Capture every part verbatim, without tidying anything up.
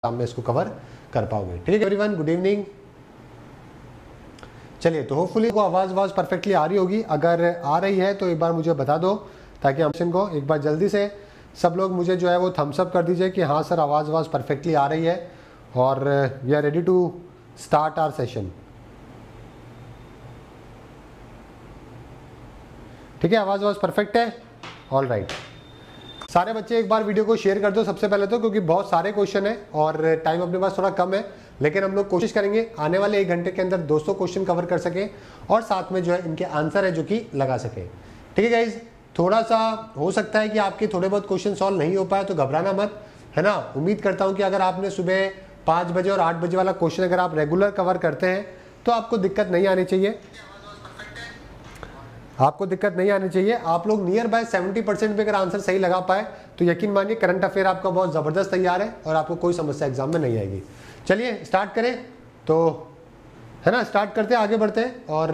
में इसको कवर कर पाओगे। ठीक है एवरीवन, गुड इवनिंग। चलिए, तो होपफुली को आवाज़ आवाज़ परफेक्टली आ रही होगी। अगर आ रही है तो एक बार मुझे बता दो, ताकि हम को एक बार जल्दी से सब लोग मुझे जो है वो थम्स अप कर दीजिए कि हाँ सर आवाज़ आवाज़ परफेक्टली आ रही है और we are ready to start our session. ठीक है, आवाज़ आवाज़ परफेक्ट है, ऑल राइट। सारे बच्चे एक बार वीडियो को शेयर कर दो सबसे पहले तो, क्योंकि बहुत सारे क्वेश्चन है और टाइम अपने पास थोड़ा कम है, लेकिन हम लोग कोशिश करेंगे आने वाले एक घंटे के अंदर दो सौ क्वेश्चन कवर कर सके और साथ में जो है इनके आंसर है जो कि लगा सके। ठीक है गाइज, थोड़ा सा हो सकता है कि आपके थोड़े बहुत क्वेश्चन सॉल्व नहीं हो पाए तो घबराना मत, है ना। उम्मीद करता हूँ कि अगर आपने सुबह पाँच बजे और आठ बजे वाला क्वेश्चन अगर आप रेगुलर कवर करते हैं तो आपको दिक्कत नहीं आनी चाहिए, आपको दिक्कत नहीं आनी चाहिए। आप लोग नियर बाय सेवेंटी परसेंट भी अगर आंसर सही लगा पाए तो यकीन मानिए करंट अफेयर आपका बहुत ज़बरदस्त तैयार है और आपको कोई समस्या एग्जाम में नहीं आएगी। चलिए स्टार्ट करें तो, है ना, स्टार्ट करते हैं, आगे बढ़ते हैं। और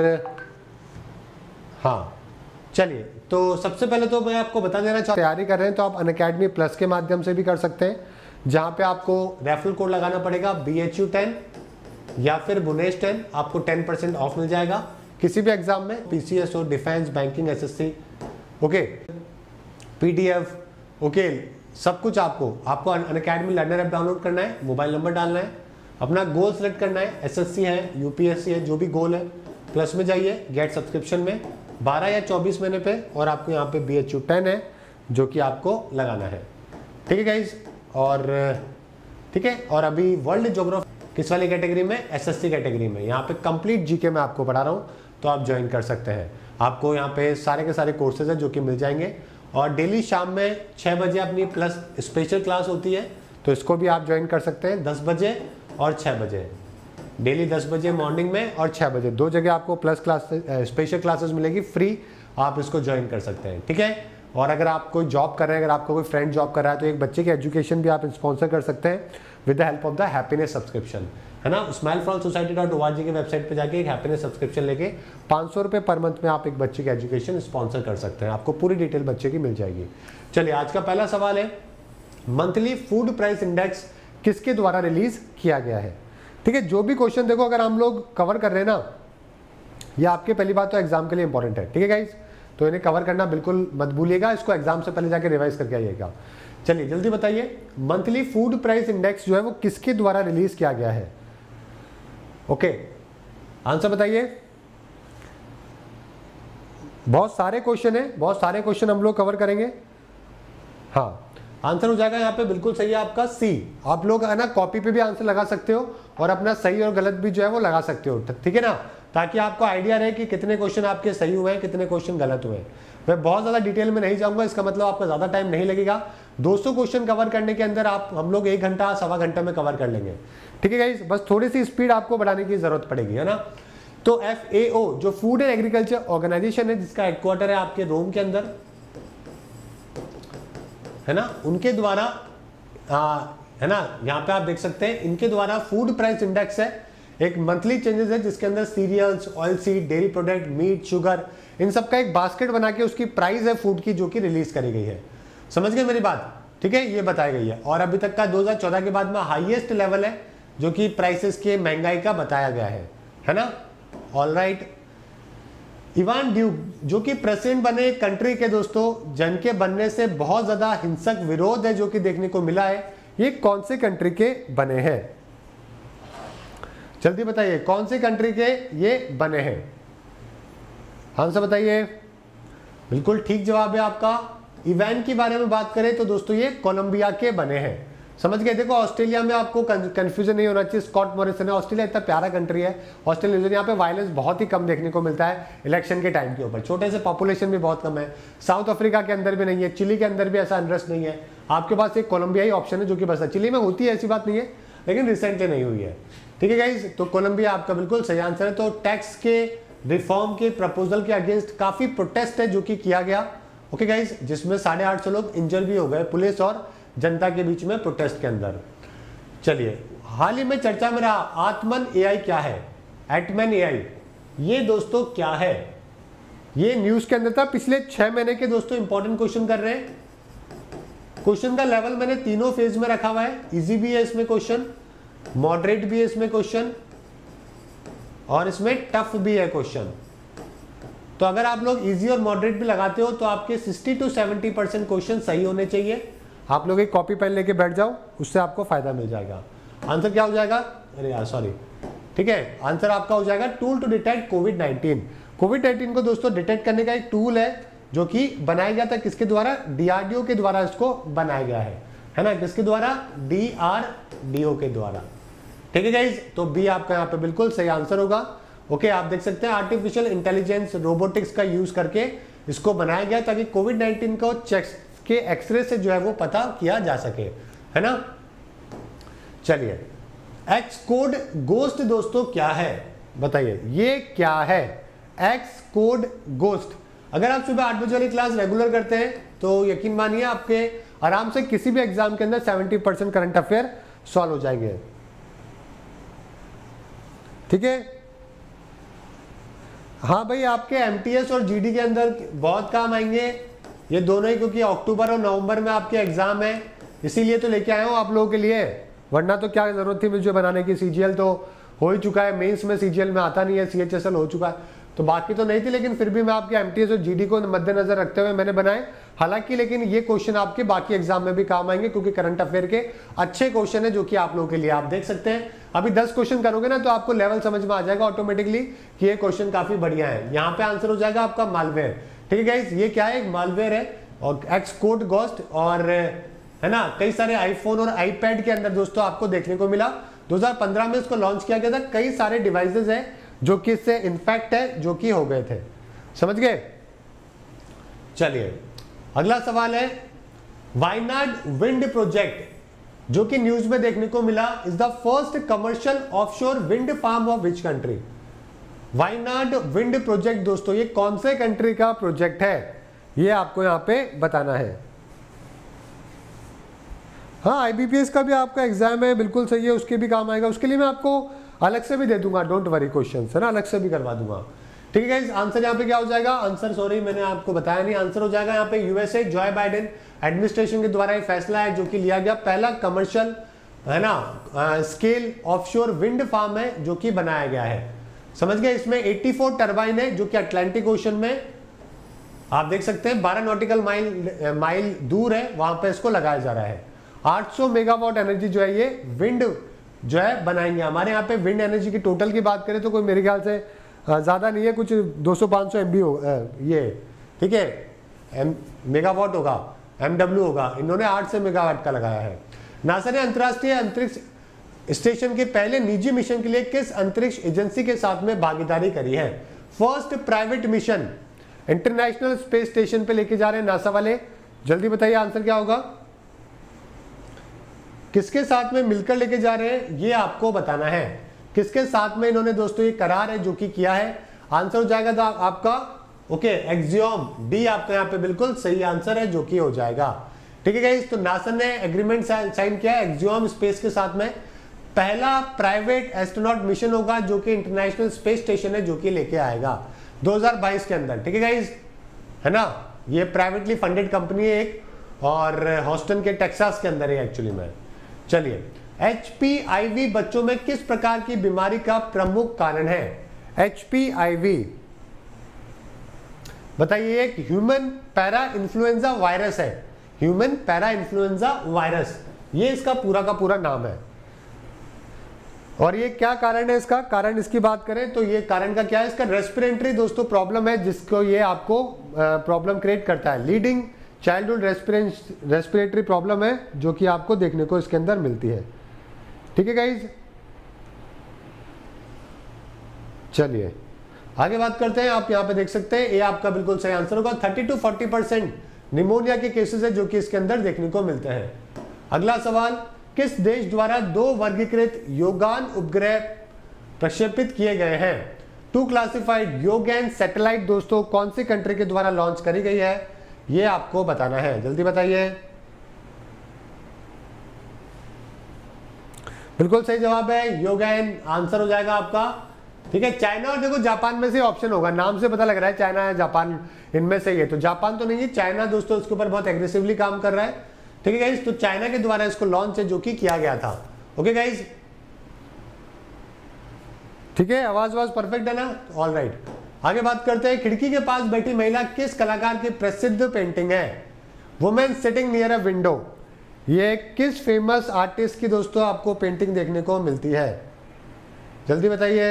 हाँ चलिए, तो सबसे पहले तो मैं आपको बता देना चाहता हूँ, तैयारी कर रहे हैं तो आप अनअकैडमी प्लस के माध्यम से भी कर सकते हैं, जहाँ पे आपको रेफरल कोड लगाना पड़ेगा बी एच यू टेन या फिर बुनेश टेन, आपको टेन परसेंट ऑफ मिल जाएगा किसी भी एग्जाम में, पीसीएस हो, defence, banking, SSC, okay, PDF, okay, सब कुछ आपको आपको अनअकैडमी लर्नर ऐप डाउनलोड करना है, मोबाइल नंबर डालना है, अपना गोल सेलेक्ट करना है, एसएससी है, यूपीएससी है, जो भी गोल है, प्लस में जाइए, गेट सब्सक्रिप्शन में बारह या चौबीस महीने पे, और आपको यहाँ पे बी एच यू टेन है जो कि आपको लगाना है। ठीक है गाइज, और ठीक है, और अभी वर्ल्ड ज्योग्राफी किस वाली कैटेगरी में, एसएससी कैटेगरी में, यहाँ पे कंप्लीट जीके में आपको पढ़ा रहा हूँ, तो आप ज्वाइन कर सकते हैं। आपको यहाँ पे सारे के सारे कोर्सेज हैं जो कि मिल जाएंगे, और डेली शाम में छः बजे अपनी प्लस स्पेशल क्लास होती है, तो इसको भी आप ज्वाइन कर सकते हैं दस बजे और छः बजे, डेली दस बजे मॉर्निंग में और छः बजे, दो जगह आपको प्लस क्लास स्पेशल क्लासेस मिलेगी फ्री, आप इसको ज्वाइन कर सकते हैं। ठीक है, और अगर आप कोई जॉब कर रहे हैं, अगर आपका कोई फ्रेंड जॉब कर रहा है तो एक बच्चे की एजुकेशन भी आप स्पॉन्सर कर सकते हैं with the help of the happiness subscription, है ना। Smile for society dot O R G के वेबसाइट पे जाके एक हैप्पीनेस सब्सक्रिप्शन लेके पाँच सौ रुपये पर मंथ में आप एक बच्चे की एजुकेशन स्पॉन्सर कर सकते हैं, आपको पूरी डिटेल बच्चे की मिल जाएगी। चलिए, आज का पहला सवाल है, मंथली फूड प्राइस इंडेक्स किसके द्वारा रिलीज किया गया है। ठीक है, जो भी क्वेश्चन देखो अगर हम लोग कवर कर रहे हैं ना, ये आपके पहली बात तो एग्जाम के लिए इंपॉर्टेंट है। ठीक है गाइज, तो इन्हें कवर करना बिल्कुल मत भूलिएगा, इसको एग्जाम से पहले जाके रिवाइज करके आइएगा। चलिए जल्दी बताइए, मंथली फूड प्राइस इंडेक्स जो है वो किसके द्वारा रिलीज किया गया है। ओके, आंसर बताइए। बहुत सारे क्वेश्चन है, बहुत सारे क्वेश्चन हम लोग कवर करेंगे। हाँ, आंसर हो जाएगा यहाँ पे बिल्कुल सही है आपका सी। आप लोग है ना कॉपी पे भी आंसर लगा सकते हो और अपना सही और गलत भी जो है वो लगा सकते हो, ठीक है ना, ताकि आपको आइडिया रहे कि कितने क्वेश्चन आपके सही हुए हैं, कितने क्वेश्चन गलत हुए हैं। मैं बहुत ज़्यादा डिटेल में नहीं जाऊंगा, इसका मतलब आपका ज़्यादा टाइम नहीं लगेगा। दो सौ क्वेश्चन कवर करने के अंदर आप हम लोग एक घंटा सवा घंटा में कवर कर लेंगे। ठीक है गाइस, बस थोड़ी सी स्पीड आपको बढ़ाने की जरूरत पड़ेगी, है ना। तो एफ ए ओ जो फूड एंड एग्रीकल्चर ऑर्गेनाइजेशन है, जिसका हेडक्वार्टर है आपके रोम के अंदर, है ना, उनके द्वारा आ, है ना, यहाँ पे आप देख सकते हैं, इनके द्वारा फूड प्राइस इंडेक्स है, एक मंथली चेंजेस है जिसके अंदर cereals, oil seed, dairy product, meat, sugar, इन सब का एक बास्केट बना के उसकी प्राइस है फूड की जो कि रिलीज करी गई है। समझ गए मेरी बात। ठीक है, ये बताई गई है, और अभी तक का दो हज़ार चौदह के बाद में हाईएस्ट लेवल है जो कि प्राइसेस के महंगाई का बताया गया है, है ना। ऑल राइट, इवान ड्यूक जो कि प्रेसिडेंट बने कंट्री के दोस्तों, जन के बनने से बहुत ज्यादा हिंसक विरोध है जो कि देखने को मिला है, ये कौन से कंट्री के बने हैं। जल्दी बताइए, कौन से कंट्री के ये बने हैं, आंसर बताइए। बिल्कुल ठीक जवाब है आपका। इवान के बारे में बात करें तो दोस्तों ये कोलंबिया के बने हैं। समझ गए। देखो ऑस्ट्रेलिया में आपको कंफ्यूजन नहीं होना चाहिए, स्कॉट मॉरिसन है। ऑस्ट्रेलिया इतना प्यारा कंट्री है, ऑस्ट्रेलिया यहाँ पे वायलेंस बहुत ही कम देखने को मिलता है इलेक्शन के टाइम के ऊपर, छोटे से पॉपुलेशन भी बहुत कम है। साउथ अफ्रीका के अंदर भी नहीं है, चिली के अंदर भी ऐसा अनरेस्ट नहीं है। आपके पास एक कोलंबिया ही ऑप्शन है जो कि बस है, चिली में होती है ऐसी बात नहीं है, लेकिन रिसेंटली नहीं हुई है। ठीक है गाइज, तो कोलंबिया आपका बिल्कुल सही आंसर है। तो टैक्स के रिफॉर्म के प्रपोजल के अगेंस्ट काफी प्रोटेस्ट है जो कि किया गया, ओके गाइज, जिसमें साढ़े आठ सौ लोग इंजर भी हो गए पुलिस और जनता के बीच में प्रोटेस्ट के अंदर। चलिए, हाल ही में चर्चा में रहा आत्मन एआई क्या है, एटमन एआई, ये दोस्तों क्या है, ये न्यूज के अंदर था पिछले छह महीने के दोस्तों इंपॉर्टेंट क्वेश्चन कर रहे हैं। क्वेश्चन का लेवल मैंने तीनों फेज में रखा हुआ है, इजी भी है इसमें क्वेश्चन, मॉडरेट भी है इसमें क्वेश्चन, और इसमें टफ भी है क्वेश्चन। तो अगर आप लोग इजी और मॉडरेट भी लगाते हो तो आपके साठ टू सत्तर परसेंट क्वेश्चन सही होने चाहिए। आप लोग एक कॉपी पेन लेके बैठ जाओ, उससे आपको फायदा मिल जाएगा। आंसर क्या हो जाएगा, अरे यार सॉरी, ठीक है, आंसर आपका हो जाएगा tool to detect COVID nineteen. COVID nineteen को दोस्तों डिटेक्ट करने का एक टूल है जो कि बनाया गया था, किसके द्वारा, डीआरडीओ के द्वारा इसको बनाया गया है, है ना, किसके द्वारा, डीआरडीओ के द्वारा। ठीक है गाइज, तो बी आपका यहाँ पे बिल्कुल सही आंसर होगा। ओके, आप देख सकते हैं आर्टिफिशियल इंटेलिजेंस रोबोटिक्स का यूज करके इसको बनाया गया ताकि कोविड नाइनटीन को चेस्ट के एक्सरे से जो है वो पता किया जा सके, है ना। चलिए, एक्स कोड गोस्ट दोस्तों क्या है, बताइए ये क्या है, एक्स कोड गोस्ट। अगर आप सुबह आठ बजे वाली क्लास रेगुलर करते हैं तो यकीन मानिए आपके आराम से किसी भी एग्जाम के अंदर सत्तर परसेंट करंट अफेयर सॉल्व हो जाएंगे। ठीक है, हाँ भाई, आपके एमटीएस और जीडी के अंदर बहुत काम आएंगे ये दोनों ही, क्योंकि अक्टूबर और नवंबर में आपके एग्जाम है, इसीलिए तो लेके आया हूं आप लोगों के लिए, वरना तो क्या जरूरत थी मुझे बनाने की। सीजीएल तो हो ही चुका है, मेंस में सीजीएल में आता नहीं है, सीएचएसएल हो चुका है, तो बाकी तो नहीं थी, लेकिन फिर भी मैं आपके एमटीएस और जीडी को मद्देनजर रखते हुए मैंने बनाए। हालांकि लेकिन ये क्वेश्चन आपके बाकी एग्जाम में भी काम आएंगे, क्योंकि करंट अफेयर के अच्छे क्वेश्चन है जो कि आप लोगों के लिए। आप देख सकते हैं अभी दस क्वेश्चन करोगे ना तो आपको लेवल समझ में आ जाएगा ऑटोमेटिकली कि ये क्वेश्चन काफी बढ़िया है। यहाँ पे आंसर हो जाएगा आपका मालवेयर। ठीक है गाइस, ये क्या है, एक मालवेयर है और एक्स कोड गोस्ट, और है ना, कई सारे आईफोन और आईपैड के अंदर दोस्तों आपको देखने को मिला। दो हज़ार पंद्रह में इसको लॉन्च किया गया था। कई सारे डिवाइसेस हैं जो कि इससे इन्फेक्ट है, जो कि हो गए थे, समझ गए। चलिए, अगला सवाल है, वायनाड विंड प्रोजेक्ट जो कि न्यूज में देखने को मिला, is the first commercial offshore wind farm of which country. Wayanad wind project दोस्तों ये कौन से कंट्री का प्रोजेक्ट है, ये आपको यहां पे बताना है। हाँ, आईबीपीएस का भी आपका एग्जाम है, बिल्कुल सही है, उसके भी काम आएगा। उसके लिए मैं आपको अलग से भी दे दूंगा, डोंट वरी, क्वेश्चन है ना, अलग से भी करवा दूंगा। ठीक है गाइस, आंसर यहाँ पे क्या हो जाएगा, आंसर सॉरी मैंने आपको बताया नहीं, आंसर हो जाएगा यहाँ पे यूएसए जॉय बाइडेन एडमिनिस्ट्रेशन के द्वारा ये फैसला है जो कि लिया गया, पहला कमर्शियल है ना स्केल ऑफशोर विंड फार्म है जो कि बनाया गया है, समझ गए। इसमें चौरासी टरबाइन है जो कि अटलांटिक ओशन में आप देख सकते हैं बारह नॉटिकल माइल माइल दूर है, वहां पे इसको लगाया जा रहा है। आठ सौ मेगावाट एनर्जी जो है ये विंड जो है बनाएंगे। हमारे यहाँ पे विंड एनर्जी की टोटल की बात करें तो कोई मेरे ख्याल से ज़्यादा नहीं है, कुछ दो सौ पाँच सौ एम बी हो ये, ठीक है, एम मेगावाट होगा, एम डब्ल्यू होगा। इन्होंने आठ सौ मेगावाट का लगाया है। नासा ने अंतर्राष्ट्रीय अंतरिक्ष स्टेशन के पहले निजी मिशन के लिए किस अंतरिक्ष एजेंसी के साथ में भागीदारी करी है। First private mission international space station पे लेके जा रहे हैं नासा वाले, जल्दी बताइए आंसर क्या होगा, किसके साथ में मिलकर लेके जा रहे हैं ये आपको बताना है। किसके साथ में इन्होंने दोस्तों ये करार है जो कि किया है, आंसर हो जाएगा था आपका ओके एक्सियोम, डी आपका यहाँ पे बिल्कुल सही आंसर है जो कि हो जाएगा। ठीक है गाइस, तो नासा ने एग्रीमेंट साइन किया है एक्सियोम स्पेस के साथ में, पहला प्राइवेट एस्ट्रोनॉट मिशन होगा जो कि इंटरनेशनल स्पेस स्टेशन है जो कि लेके आएगा दो हज़ार बाईस के अंदर। ठीक है गाइस, है ना, ये प्राइवेटली फंडेड कंपनी है एक, और हॉस्टन के टेक्सास के अंदर है एक्चुअली में। चलिए, एच पी आई वी बच्चों में किस प्रकार की बीमारी का प्रमुख कारण है। एच पी आई वी बताइए, एक ह्यूमन पैरा इन्फ्लुएंजा वायरस है, ह्यूमन पैरा इन्फ्लुएंजा वायरस, ये इसका पूरा का पूरा नाम है। और ये क्या कारण है, इसका कारण इसकी बात करें तो ये कारण का क्या है, इसका रेस्पिरेटरी दोस्तों प्रॉब्लम है जिसको ये आपको प्रॉब्लम क्रिएट करता है। लीडिंग चाइल्डहुड रेस्पिरेटरी प्रॉब्लम है जो कि आपको देखने को इसके अंदर मिलती है। ठीक है गाइज, चलिए आगे बात करते हैं। आप यहां पे देख सकते हैं ये आपका बिल्कुल सही आंसर होगा। Thirty two forty percent pneumonia के केसेस है जो कि इसके अंदर देखने को मिलते हैं। अगला सवाल, किस देश द्वारा दो वर्गीकृत योगान उपग्रह प्रक्षेपित किए गए हैं। टू क्लासिफाइड योगैन सैटेलाइट दोस्तों कौन सी कंट्री के द्वारा लॉन्च करी गई है ये आपको बताना है, जल्दी बताइए। बिल्कुल सही जवाब है योगैन, आंसर हो जाएगा आपका। ठीक है, चाइना और देखो जापान में से ऑप्शन होगा, नाम से पता लग रहा है चाइना या जापान, इनमें से ये तो जापान तो नहीं है, चाइना दोस्तों इसके ऊपर बहुत एग्रेसिवली काम कर रहा है। ठीक है गाइज, तो चाइना के द्वारा इसको लॉन्च है जो कि किया गया था। ओके गाइज, ठीक है, आवाज आवाज परफेक्ट है ना, ऑल राइट। आगे बात करते हैं, खिड़की के पास बैठी महिला किस कलाकार की प्रसिद्ध पेंटिंग है? Women sitting near a window, ये किस फेमस आर्टिस्ट की दोस्तों आपको पेंटिंग देखने को मिलती है? जल्दी बताइए।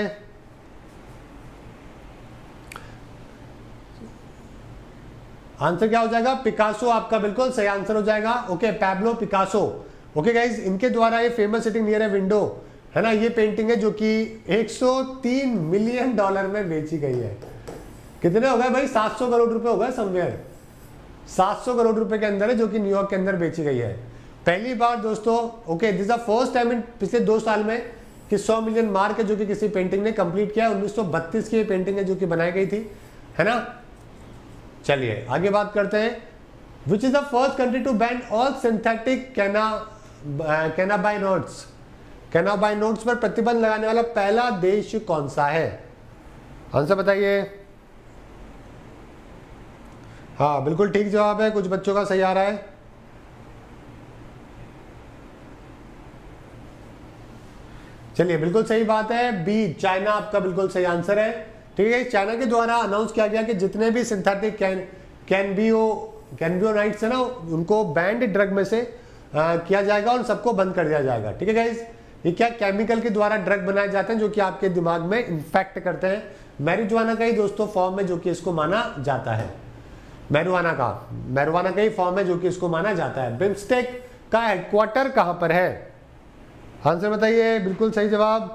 आंसर क्या हो जाएगा? पिकासो आपका बिल्कुल सही आंसर हो जाएगा। Okay, Pablo Picasso. Okay guys, इनके द्वारा ये famous sitting near a window है ना, ये पेंटिंग है जो कि एक सौ तीन मिलियन डॉलर में बेची गई है। कितने हो गए भाई? सात सौ करोड़ रुपए हो गए समवेयर, सात सौ करोड़ रुपए के अंदर है जो कि न्यूयॉर्क के अंदर बेची गई है पहली बार दोस्तों। Okay, this is the first time in पिछले दो साल में कि सौ मिलियन मार्क है जो कि किसी पेंटिंग ने कंप्लीट किया है। उन्नीस सौ बत्तीस की ये पेंटिंग है जो कि बनाई गई थी, है ना। चलिए आगे बात करते हैं, which is the first country to ban all synthetic canna cannabinoids, कैनाबाइनोड्स पर प्रतिबंध लगाने वाला पहला देश कौन सा है? आंसर बताइए। हाँ बिल्कुल ठीक जवाब है, कुछ बच्चों का सही आ रहा है। चलिए बिल्कुल सही बात है, बी चाइना आपका बिल्कुल सही आंसर है। ठीक है, चाइना के द्वारा अनाउंस किया गया कि जितने भी सिंथेटिक कैन कैनबियो कैनबियोनाइट्स है ना, उनको बैंड ड्रग में से आ, किया जाएगा और सबको बंद कर दिया जाएगा। ठीक है गाइस, ये क्या केमिकल के द्वारा ड्रग बनाए जाते हैं जो कि आपके दिमाग में इन्फेक्ट करते हैं। मैरिजुआना का ही दोस्तों फॉर्म है जो कि इसको माना जाता है, मैरिजुआना का मैरिजुआना का ही फॉर्म है जो कि इसको माना जाता है। बिम्स्टेक का हेडक्वार्टर कहां पर है? आंसर बताइए। बिल्कुल सही जवाब।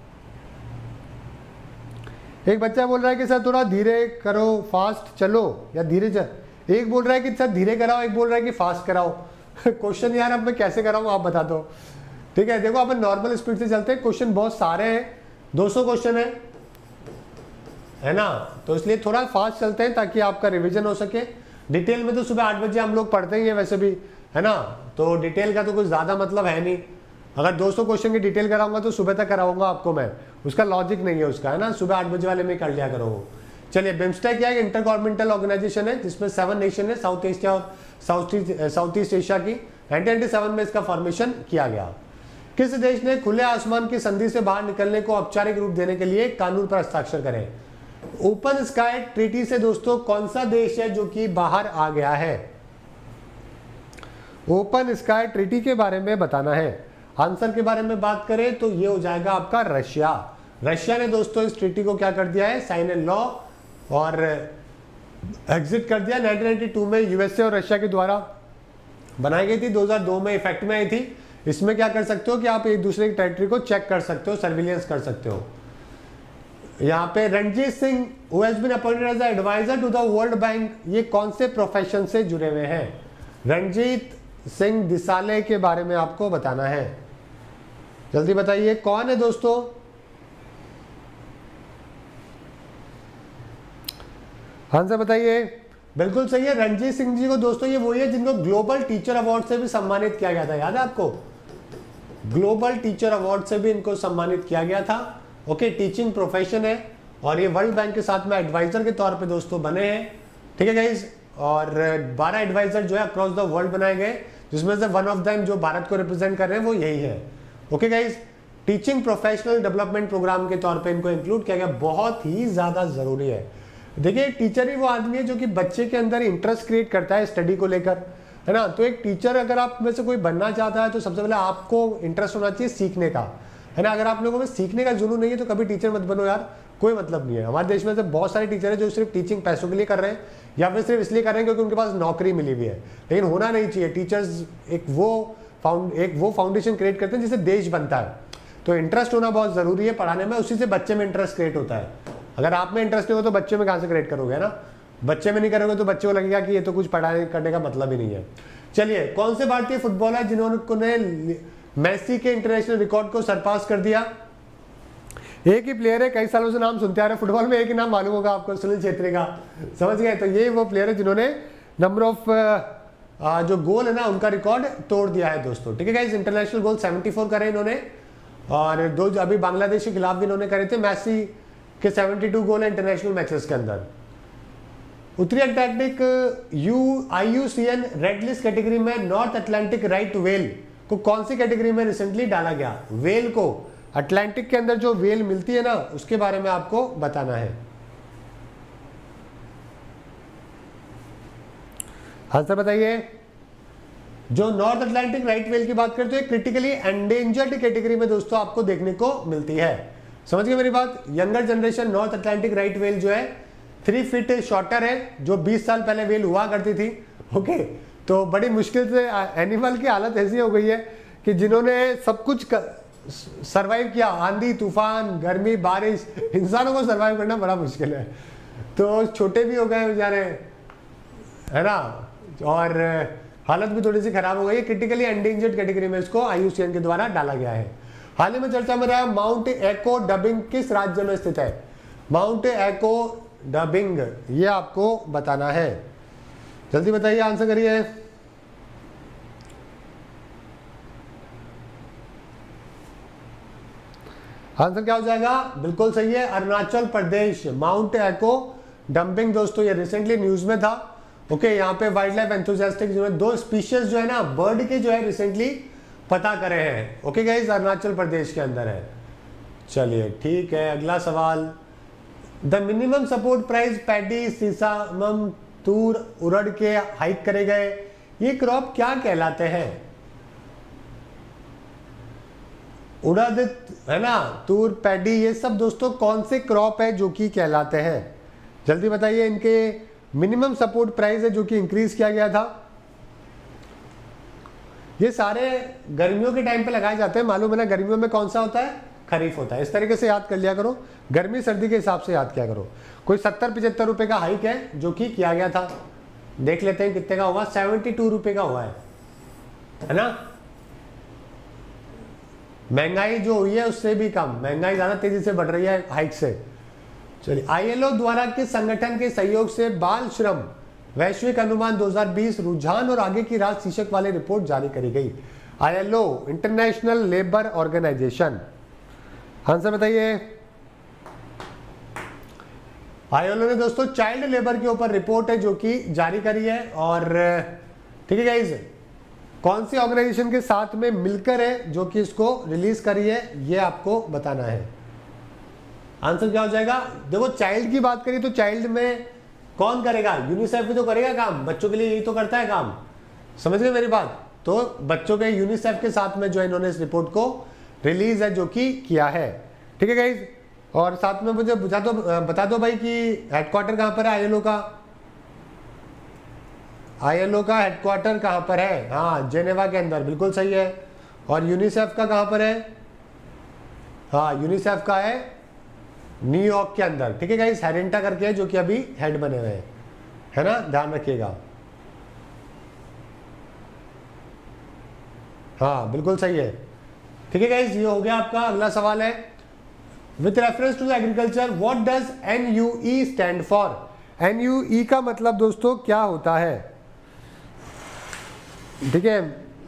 एक बच्चा बोल रहा है कि सर थोड़ा धीरे करो, फास्ट चलो या धीरे चल। एक बोल रहा है कि सर धीरे कराओ, एक बोल रहा है कि फास्ट कराओ। क्वेश्चन यार अब मैं कैसे कराऊं आप बता दो। ठीक है, देखो अपन नॉर्मल स्पीड से चलते हैं, क्वेश्चन बहुत सारे हैं, दो सौ क्वेश्चन है है ना, तो इसलिए थोड़ा फास्ट चलते हैं ताकि आपका रिवीजन हो सके। डिटेल में तो सुबह आठ बजे हम लोग पढ़ते ही हैं वैसे भी, है ना, तो डिटेल का तो कुछ ज्यादा मतलब है नहीं। अगर दो सौ क्वेश्चन की डिटेल कराऊंगा तो सुबह तक कराऊंगा आपको मैं, उसका लॉजिक नहीं है उसका, है ना, सुबह आठ बजे वाले में कर लिया करो। चलिए, बिम्स्टेक क्या है? इंटर गवर्नमेंटल ऑर्गेनाइजेशन है जिसमें सेवन नेशन है, साउथ एशिया और साउथ साउथ ईस्ट एशिया की। नाइनटीन नाइंटी सेवन में इसका फॉर्मेशन किया गया। किस देश ने खुले आसमान की संधि से बाहर निकलने को औपचारिक रूप देने के लिए कानून पर हस्ताक्षर करे? ओपन स्काई ट्रीटी से दोस्तों कौन सा देश है जो कि बाहर आ गया है? ओपन स्काई ट्रीटी के बारे में बताना है। आंसर के बारे में बात करें तो ये हो जाएगा आपका रशिया। रशिया ने दोस्तों इस ट्रीटी को क्या कर दिया है? साइन एंड लॉ और एग्जिट कर दिया। नाइनटीन नाइंटी टू में यूएसए और रशिया के द्वारा बनाई गई थी, दो हज़ार दो में इफेक्ट में आई थी। इसमें क्या कर सकते हो कि आप एक दूसरे की टेरिटरी को चेक कर सकते हो, सर्विलियंस कर सकते हो। यहाँ पे Ranjit Singh who has been appointed as adviser to the World Bank, ये कौन से प्रोफेशन से जुड़े हुए हैं? रणजीत सिंह दिसाले के बारे में आपको बताना है, जल्दी बताइए कौन है दोस्तों। आंसर बताइए। बिल्कुल सही है, रणजीत सिंह जी को दोस्तों ये वही है जिनको ग्लोबल टीचर अवार्ड से भी सम्मानित किया गया था, याद है आपको? ग्लोबल टीचर अवार्ड से भी इनको सम्मानित किया गया था। ओके, टीचिंग प्रोफेशन है और ये वर्ल्ड बैंक के साथ में एडवाइजर के तौर पे दोस्तों बने हैं। ठीक है गाइज, और बारह एडवाइजर जो है अक्रॉस द वर्ल्ड बनाए गए, जिसमें से वन ऑफ देम जो भारत को रिप्रेजेंट कर रहे हैं वो यही है। Okay guys, teaching professional development programme के तौर पे इनको इंक्लूड किया गया, बहुत ही ज्यादा जरूरी है। देखिए, टीचर ही वो आदमी है जो कि बच्चे के अंदर इंटरेस्ट क्रिएट करता है स्टडी को लेकर, है ना। तो एक टीचर अगर आप में से कोई बनना चाहता है तो सबसे पहले आपको इंटरेस्ट होना चाहिए सीखने का, है ना। अगर आप लोगों में सीखने का जुनून नहीं है तो कभी टीचर मत बनो यार, कोई मतलब नहीं है। हमारे देश में से बहुत सारे टीचर है जो सिर्फ टीचिंग पैसों के लिए कर रहे हैं या फिर सिर्फ इसलिए कर रहे हैं क्योंकि उनके पास नौकरी मिली हुई है, लेकिन होना नहीं चाहिए। टीचर्स एक वो फाउंड एक वो फाउंडेशन क्रिएट करते हैं जिससे देश बनता है। तो इंटरेस्ट होना बहुत जरूरी है पढ़ाने में, उसी से बच्चे में इंटरेस्ट क्रिएट होता है। अगर आप में इंटरेस्ट नहीं हो तो बच्चे में कहां से क्रिएट करोगे, ना। बच्चे में नहीं करोगे तो बच्चे को लगेगा कि ये तो कुछ पढ़ाई करने का मतलब ही नहीं है। चलिए, कौन से भारतीय फुटबॉलर जिन्होंने मेसी के इंटरनेशनल रिकॉर्ड को सरपास कर दिया? एक ही प्लेयर है, कई सालों से नाम सुनते आ रहे हैं फुटबॉल में, एक ही नाम मालूम होगा आपको, सुनील छेत्री का, समझ गए? तो ये वो प्लेयर है जिन्होंने नंबर ऑफ जो गोल है ना उनका रिकॉर्ड तोड़ दिया है दोस्तों। ठीक है गाइस, इंटरनेशनल गोल चौहत्तर करे इन्होंने, और दो अभी बांग्लादेश के खिलाफ भी इन्होंने करे थे। मेसी के बहत्तर गोल है इंटरनेशनल मैचेस के अंदर। उत्तरी Atlantic U I U C N red list category में नॉर्थ अटलांटिक राइट व्हेल को कौन सी कैटेगरी में रिसेंटली डाला गया? व्हेल को, अटलांटिक के अंदर जो व्हेल मिलती है ना, उसके बारे में आपको बताना है। आंसर बताइए। जो नॉर्थ अटलांटिक राइट व्हेल की बात करते हैं, क्रिटिकली एंडेंजर्ड कैटेगरी में दोस्तों आपको देखने को मिलती है। समझ गए मेरी बात? Younger generation North Atlantic right whale जो है थ्री फीट शॉर्टर है, जो बीस साल पहले व्हेल हुआ करती थी। ओके, तो बड़ी मुश्किल से एनिमल की हालत ऐसी हो गई है कि जिन्होंने सब कुछ सरवाइव किया, आंधी तूफान गर्मी बारिश, इंसानों को सरवाइव करना बड़ा मुश्किल है। तो छोटे भी हो गए बेचारे, है ना, और हालत भी थोड़ी सी खराब हो गई है। क्रिटिकली एंडेंजर्ड कैटेगरी में इसको आई यू सी एन के द्वारा डाला गया है। हाल ही में चर्चा में रहा माउंट एको डबिंग किस राज्य में स्थित है? माउंट एको डबिंग, ये आपको बताना है। जल्दी बताइए, आंसर करिए। आंसर क्या हो जाएगा? बिल्कुल सही है, Arunachal Pradesh. Mount eco dumping दोस्तों ये रिसेंटली न्यूज में था। ओके, यहाँ पे वाइल्ड लाइफ एंथुसियास्टिक जो है दो स्पीशीज जो है ना बर्ड के जो है रिसेंटली पता करे हैं। ओके गाइस, अरुणाचल प्रदेश के अंदर है। चलिए ठीक है, अगला सवाल। The minimum support price paddy sesamum tur urad के हाइक करे गए, ये क्रॉप क्या कहलाते हैं? उड़द है ना, तूर पैडी, ये सब दोस्तों कौन से क्रॉप है जो कि कहलाते हैं? जल्दी बताइए। इनके मिनिमम सपोर्ट प्राइस है जो कि इंक्रीज किया गया था। ये सारे गर्मियों के टाइम पे लगाए जाते हैं, मालूम है ना। गर्मियों में कौन सा होता है? खरीफ होता है। इस तरीके से याद कर लिया करो, गर्मी सर्दी के हिसाब से याद किया करो। कोई सत्तर पिछहत्तर रुपए का हाइक है जो कि किया गया था। देख लेते हैं कितने का हुआ। सेवेंटी टू रुपए का हुआ है, है ना। महंगाई जो हुई है उससे भी कम, महंगाई ज्यादा तेजी से बढ़ रही है हाइक से। चलिए, आई एल ओ द्वारा किस संगठन के सहयोग से बाल श्रम वैश्विक अनुमान दो हज़ार बीस रुझान और आगे की राह शीर्षक वाली रिपोर्ट जारी करी गई? I L O, international labour organisation. Answer बताइए। आई एल ओ ने दोस्तों चाइल्ड लेबर के ऊपर रिपोर्ट है जो कि जारी करी है। और ठीक है गाइस, कौन सी ऑर्गेनाइजेशन के साथ में मिलकर है जो कि इसको रिलीज करी है, ये आपको बताना है। आंसर क्या हो जाएगा? देखो, चाइल्ड की बात करिए तो चाइल्ड में कौन करेगा? यूनिसेफ भी तो करेगा काम, बच्चों के लिए यही तो करता है काम। समझ गए मेरी बात? तो बच्चों के यूनिसेफ के साथ में जो इन्होंने इस रिपोर्ट को रिलीज है जो कि किया है। ठीक है गाइज, और साथ में मुझे बुझा दो, बता दो भाई कि हेडक्वार्टर कहां पर है आई एल ओ का? आई एल ओ का हेडक्वार्टर कहां पर है? हाँ, जेनेवा के अंदर, बिल्कुल सही है। और यूनिसेफ का कहां पर है? हाँ, यूनिसेफ का है न्यूयॉर्क के अंदर। ठीक है गाइस, हेरेंटा करके है जो कि अभी हेड बने हुए हैं, है ना, ध्यान रखिएगा। हाँ बिल्कुल सही है। ठीक है गाइस, ये हो गया आपका। अगला सवाल है, with reference to agriculture what does N U E stand for? N U E का मतलब दोस्तों क्या होता है? ठीक है,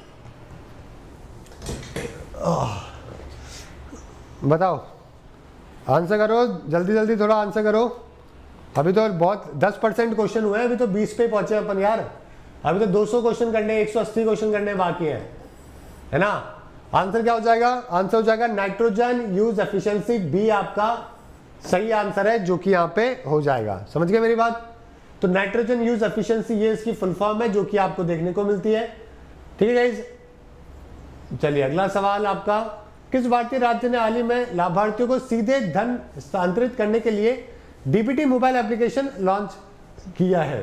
बताओ, आंसर करो जल्दी जल्दी, थोड़ा आंसर करो। अभी तो बहुत दस परसेंट क्वेश्चन हुए हैं, अभी तो बीस पे पहुंचे अपन यार। अभी तो दो सौ क्वेश्चन करने, एक सौ अस्सी क्वेश्चन करने बाकी है, है ना। आंसर क्या हो जाएगा? आंसर हो जाएगा नाइट्रोजन यूज एफिशिएंसी। बी आपका सही आंसर है जो कि यहाँ पे हो जाएगा। समझ गए मेरी बात? तो नाइट्रोजन यूज एफिशिएंसी ये इसकी फुल फॉर्म है जो कि आपको देखने को मिलती है। ठीक है गाइस, चलिए अगला सवाल आपका, किस भारतीय राज्य ने हाल ही में लाभार्थियों को सीधे धन स्थानांतरित करने के लिए D B T mobile application launch किया है?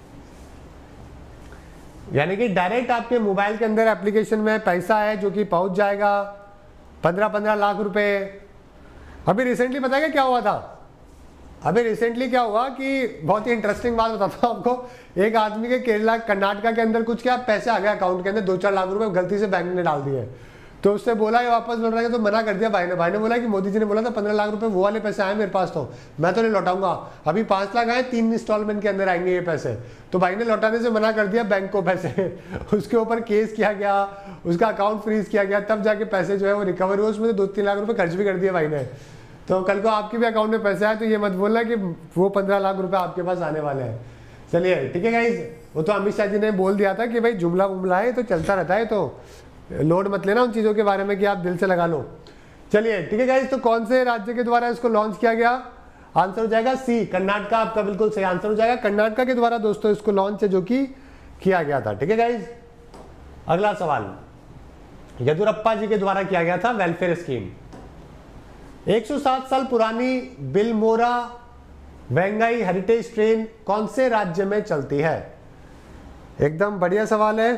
यानी कि डायरेक्ट आपके मोबाइल के अंदर एप्लीकेशन में पैसा है जो कि पहुंच जाएगा पंद्रह पंद्रह लाख रुपए। अभी रिसेंटली पता है क्या हुआ था? अभी रिसेंटली क्या हुआ कि बहुत ही इंटरेस्टिंग बात बताता हूं आपको। एक आदमी के केरला कर्नाटका के अंदर कुछ क्या पैसे आ गए अकाउंट के अंदर, दो चार लाख रुपए गलती से बैंक ने डाल दिए। तो उससे बोला ये वापस लौट रहा है, तो मना कर दिया भाई ने। भाई ने बोला कि मोदी जी ने बोला था पंद्रह लाख रुपए वो वाले पैसे आए मेरे पास, तो मैं तो नहीं लौटाऊंगा। अभी पांच लाख आए, तीन इंस्टॉलमेंट के अंदर आएंगे ये पैसे। तो भाई ने लौटाने से मना कर दिया बैंक को पैसे। उसके ऊपर केस किया गया, उसका अकाउंट फ्रीज किया गया, तब जाके पैसे जो है वो रिकवर हुए। उसमें दो तीन लाख रुपए खर्च भी कर दिए भाई ने। तो कल को आपके भी अकाउंट में पैसे आए तो ये मत बोलना कि वो पंद्रह लाख रुपए आपके पास आने वाले हैं। चलिए ठीक है गाइस, वो तो अमित शाह जी ने बोल दिया था कि भाई जुमला उमला है तो चलता रहता है, तो लोड मत लेना उन चीज़ों के बारे में कि आप दिल से लगा लो। चलिए ठीक है गाइस, तो कौन से राज्य के द्वारा इसको लॉन्च किया गया? आंसर हो जाएगा सी, कर्नाटका आपका बिल्कुल सही आंसर हो जाएगा। कर्नाटका के द्वारा दोस्तों इसको लॉन्च है जो कि किया गया था। ठीक है गाइस, अगला सवाल, येदुरप्पा जी के द्वारा किया गया था वेलफेयर स्कीम। एक सौ सात साल पुरानी बिलमोरा वेंगाई हेरिटेज ट्रेन कौन से राज्य में चलती है? एकदम बढ़िया सवाल है।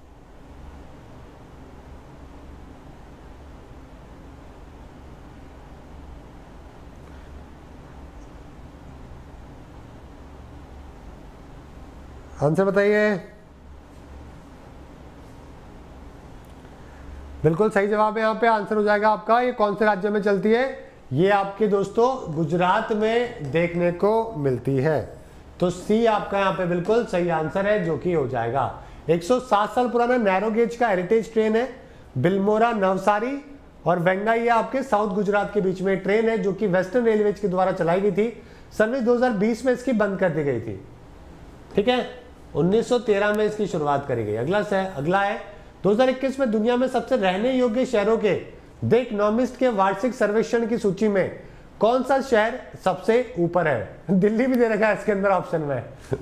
आंसर बताइए। बिल्कुल सही जवाब है यहाँ पे, आंसर हो जाएगा आपका, ये कौन से राज्य में चलती है? ये आपके दोस्तों गुजरात में देखने को मिलती है। तो सी आपका यहाँ पे बिल्कुल सही आंसर है, जो कि हो जाएगा। एक सौ सात साल पुराना नैरो गेज का हेरिटेज ट्रेन है, बिलमोरा नवसारी और वेंगाई आपके साउथ गुजरात के बीच में ट्रेन है, जो कि वेस्टर्न रेलवेज के द्वारा चलाई गई थी। सर्विस दो हज़ार बीस में इसकी बंद कर दी गई थी। ठीक है, उन्नीस सौ तेरह में इसकी शुरुआत करी गई। अगला है अगला है दो हज़ार इक्कीस में दुनिया में सबसे रहने योग्य शहरों के द इकोनॉमिस्ट के वार्षिक सर्वेक्षण की सूची में कौन सा शहर सबसे ऊपर है? दिल्ली भी दे रखा है इसके अंदर ऑप्शन में।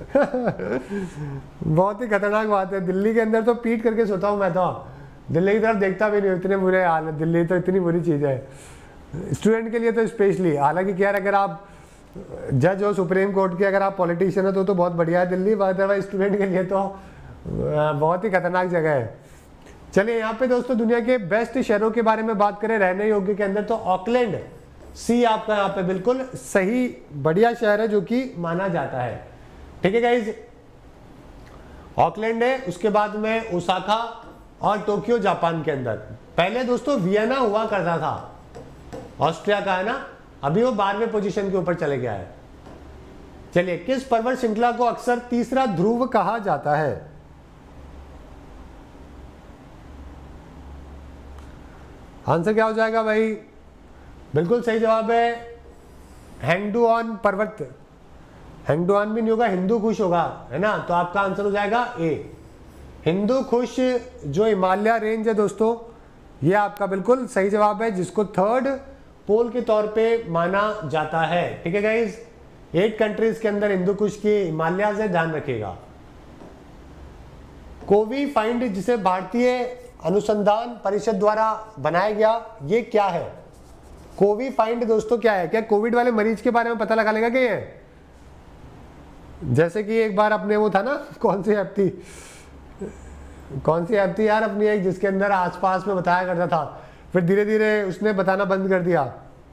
बहुत ही खतरनाक बात है, दिल्ली के अंदर तो पीट करके सोता हूं मैं तो, दिल्ली की तरफ देखता भी नहीं, इतने बुरे हाल है, दिल्ली तो इतनी बुरी चीज है स्टूडेंट के लिए तो स्पेशली। हालांकि क्या अगर आप जज हो सुप्रीम कोर्ट के, अगर आप पॉलिटिशियन हो तो तो बहुत बढ़िया है दिल्ली, अदरवाइज स्टूडेंट के लिए तो बहुत ही खतरनाक जगह है। चलिए यहाँ पे दोस्तों दुनिया के बेस्ट शहरों के बारे में बात करें रहने योग्य के अंदर, तो ऑकलैंड सी आपका यहाँ पे बिल्कुल सही बढ़िया शहर है जो कि माना जाता है। ठीक है गाइज, ऑकलैंड है, उसके बाद में ओसाका और टोक्यो जापान के अंदर। पहले दोस्तों वियना हुआ करता था, ऑस्ट्रिया का है ना, अभी वो बारहवें पोजीशन के ऊपर चले गया है। चलिए, किस पर्वत श्रृंखला को अक्सर तीसरा ध्रुव कहा जाता है? आंसर क्या हो जाएगा भाई? बिल्कुल सही जवाब है हैंगडुआन पर्वत। हैंगडुआन भी नहीं होगा, हिंदू कुश होगा, है ना, तो आपका आंसर हो जाएगा ए, हिंदू कुश जो हिमालय रेंज है दोस्तों, ये आपका बिल्कुल सही जवाब है, जिसको थर्ड पोल के तौर पे माना जाता है। ठीक है गाइज, एट कंट्रीज के अंदर हिंदू कुश की हिमालय से ध्यान रखिएगा। कोवी फाइंड जिसे भारतीय अनुसंधान परिषद द्वारा बनाया गया, ये क्या है? कोवी फाइंड दोस्तों क्या है? क्या कोविड वाले मरीज के बारे में पता लगा लेगा क्या ये? जैसे कि एक बार अपने वो था ना, कौन सी ऐप थी कौन सी ऐप थी यार अपनी एक, जिसके अंदर आसपास में बताया करता था, फिर धीरे धीरे उसने बताना बंद कर दिया।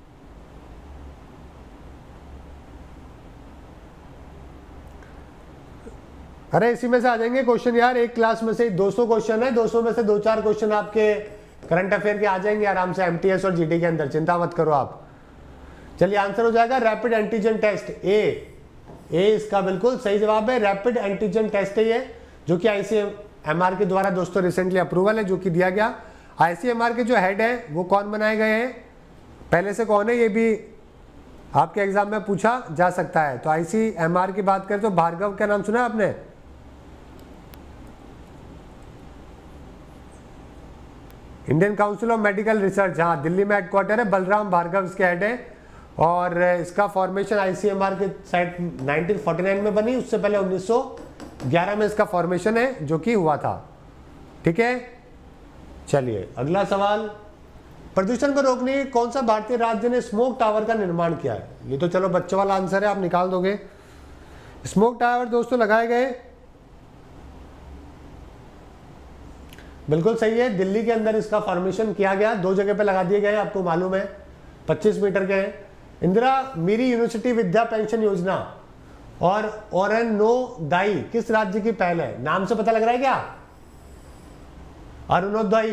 अरे इसी में से आ जाएंगे क्वेश्चन यार, एक क्लास में से दो सौ क्वेश्चन है, दो सौ में से दो चार क्वेश्चन आपके करंट अफेयर के आ जाएंगे आराम से एमटीएस और जीडी के अंदर, चिंता मत करो आप। चलिए आंसर हो जाएगा rapid antigen test, A A इसका बिल्कुल सही जवाब है, रैपिड एंटीजन टेस्ट है ये, जो कि आईसीएमआर के द्वारा दोस्तों रिसेंटली अप्रूवल है जो कि दिया गया। आईसीएमआर के जो हेड है वो कौन बनाए गए हैं, पहले से कौन है, ये भी आपके एग्जाम में पूछा जा सकता है। तो आईसीएमआर की बात करें तो भार्गव का नाम सुना आपने? Indian Council of Medical Research, हाँ दिल्ली में हेडक्वार्टर है, बलराम भार्गव इसके हेड है। और इसका फॉर्मेशन आईसीएमआर के साइड नाइनटीन फोर्टी नाइन में बनी, उससे पहले उन्नीस सौ ग्यारह में इसका फॉर्मेशन है जो कि हुआ था। ठीक है, चलिए अगला सवाल, प्रदूषण को रोकने के कौन सा भारतीय राज्य ने स्मोक टावर का निर्माण किया है? ये तो चलो बच्चों वाला आंसर है, आप निकाल दोगे। स्मोक टावर दोस्तों लगाए गए, बिल्कुल सही है, दिल्ली के अंदर इसका फॉर्मेशन किया गया, दो जगह पे लगा दिए गए, आपको मालूम है, पच्चीस मीटर के हैं। Indira Miri university widow pension योजना और अरुणोदय किस राज्य की पहल है? नाम से पता लग रहा है क्या? अरुणोदय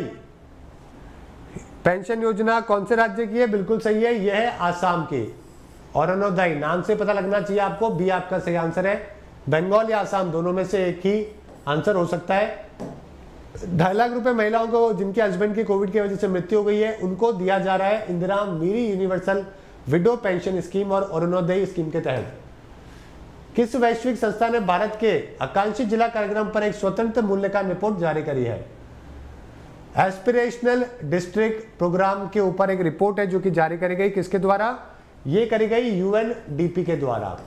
पेंशन योजना कौन से राज्य की है? बिल्कुल सही है, यह है आसाम की। अरुणोदय नाम से पता लगना चाहिए आपको, बी आपका सही आंसर है। बंगाल या आसाम दोनों में से एक ही आंसर हो सकता है। ढाई लाख रुपए महिलाओं को जिनके हस्बैंड की कोविड की वजह से मृत्यु हो गई है, उनको दिया जा रहा है Indira Miri universal widow pension scheme और अरुणोदय स्कीम के तहत। किस वैश्विक संस्था ने भारत के आकांक्षी जिला कार्यक्रम पर एक स्वतंत्र मूल्यांकन रिपोर्ट जारी करी है? एस्पिरेशनल डिस्ट्रिक्ट प्रोग्राम के ऊपर एक रिपोर्ट है जो कि जारी करी गई, किसके द्वारा? ये करी गई यूएनडीपी के द्वारा।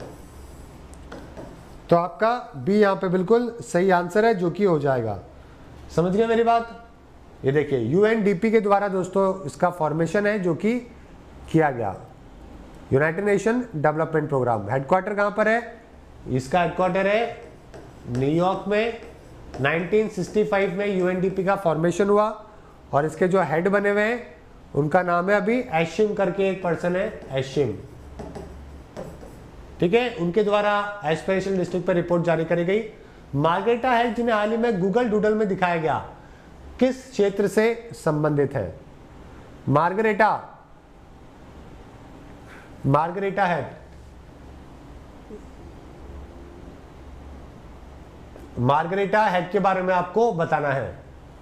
तो आपका बी यहां पे बिल्कुल सही आंसर है, जो कि हो जाएगा। समझ गए मेरी बात? ये देखिए यूएनडीपी के द्वारा दोस्तों इसका फॉर्मेशन है जो कि किया गया, United Nation Development Programme. Headquarter कहां पर है? इसका हेडक्वार्टर है न्यूयॉर्क में। नाइनटीन सिक्सटी फाइव में यूएनडीपी का फॉर्मेशन हुआ और इसके जो हेड बने हुए हैं उनका नाम है अभी एशिम करके एक पर्सन है, एशिम, ठीक है। उनके द्वारा एस्पिरेशनल डिस्ट्रिक्ट पर रिपोर्ट जारी करी गई। मार्गरेटा हैग जिन्हें हाल ही में गूगल डूडल में दिखाया गया, किस क्षेत्र से संबंधित है? Margareta Margareta Hague Margareta Hague के बारे में आपको बताना है।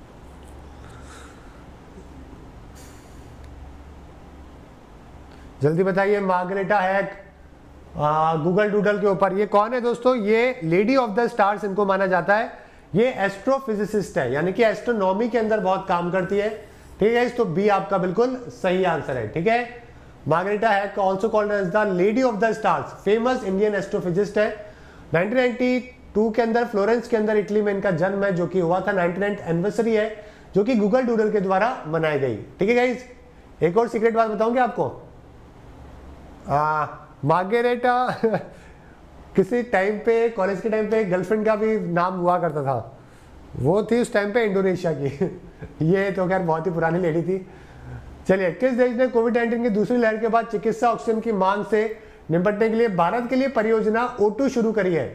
जल्दी बताइए। मार्गरेटा हैग गूगल डूडल के ऊपर, ये कौन है दोस्तों? ये लेडी ऑफ द स्टार्स इनको माना जाता है। ये एस्ट्रोफिजिसिस्ट है, यानी कि एस्ट्रोनॉमी के अंदर बहुत काम करती है, ठीक है। तो बी आपका बिल्कुल सही आंसर है, ठीक है। Margareta Hague also called as the lady of the stars, famous Indian astrophysicist है। नाइनटीन नाइंटी टू के अंदर फ्लोरेंस के अंदर इटली में इनका जन्म है, जो कि हुआ था। नाइंटी नाइन्थ एनिवर्सरी है जो कि गूगल डूडल के द्वारा मनाई गई, ठीक है गाइस। एक और सीक्रेट बात बताऊंगे आपको। आ, मार्गरेटा किसी टाइम पे, कॉलेज के टाइम पे गर्लफ्रेंड का भी नाम हुआ करता था, वो थी उस टाइम पे इंडोनेशिया की। ये तो खैर बहुत ही पुरानी लेडी थी। चलिए, किस देश ने कोविड नाइन्टीन की दूसरी लहर के बाद चिकित्सा ऑक्सीजन की मांग से निपटने के लिए भारत के लिए परियोजना ओ टू शुरू करी है?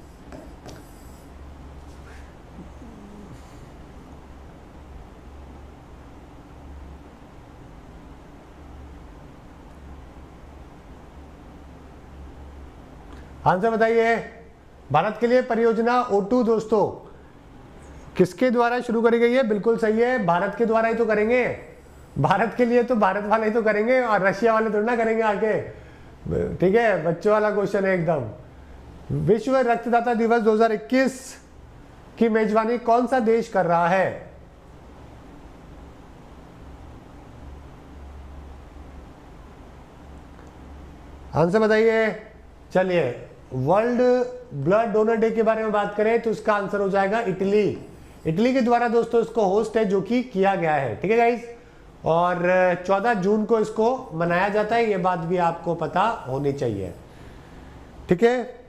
आंसर बताइए। भारत के लिए परियोजना ओ टू दोस्तों किसके द्वारा शुरू करी गई है? बिल्कुल सही है, भारत के द्वारा ही तो करेंगे। भारत के लिए तो भारत वाले ही तो करेंगे और रशिया वाले थोड़ा ना करेंगे आगे, ठीक है। बच्चों वाला क्वेश्चन है एकदम। विश्व रक्तदाता दिवस दो हज़ार इक्कीस की मेजबानी कौन सा देश कर रहा है? आंसर बताइए। चलिए, वर्ल्ड ब्लड डोनर डे के बारे में बात करें तो इसका आंसर हो जाएगा इटली। इटली के द्वारा दोस्तों इसको होस्ट है जो कि किया गया है, ठीक है गाइस। और चौदह जून को इसको मनाया जाता है, ये बात भी आपको पता होनी चाहिए, ठीक है।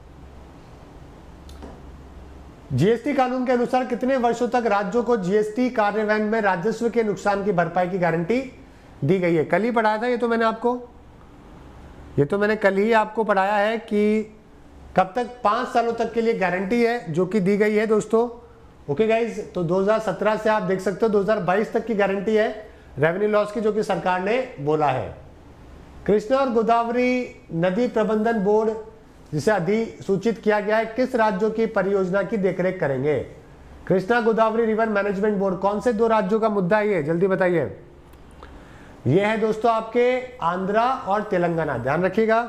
जीएसटी कानून के अनुसार कितने वर्षों तक राज्यों को जीएसटी कार्यान्वयन में राजस्व के नुकसान की भरपाई की गारंटी दी गई है? कल ही पढ़ाया था ये तो मैंने आपको ये तो मैंने कल ही आपको पढ़ाया है कि कब तक, पांच सालों तक के लिए गारंटी है जो कि दी गई है दोस्तों, ओके गाइज। तो दो हज़ार सत्रह से आप देख सकते हो दो हज़ार बाईस तक की गारंटी है रेवेन्यू लॉस की, जो कि सरकार ने बोला है। कृष्णा और गोदावरी नदी प्रबंधन बोर्ड, जिसे अधिसूचित किया गया है, किस राज्यों की परियोजना की देखरेख करेंगे? Krishna Godavari river management board कौन से दो राज्यों का मुद्दा है ये? जल्दी बताइए। ये है दोस्तों आपके आंध्रा और तेलंगाना, ध्यान रखिएगा।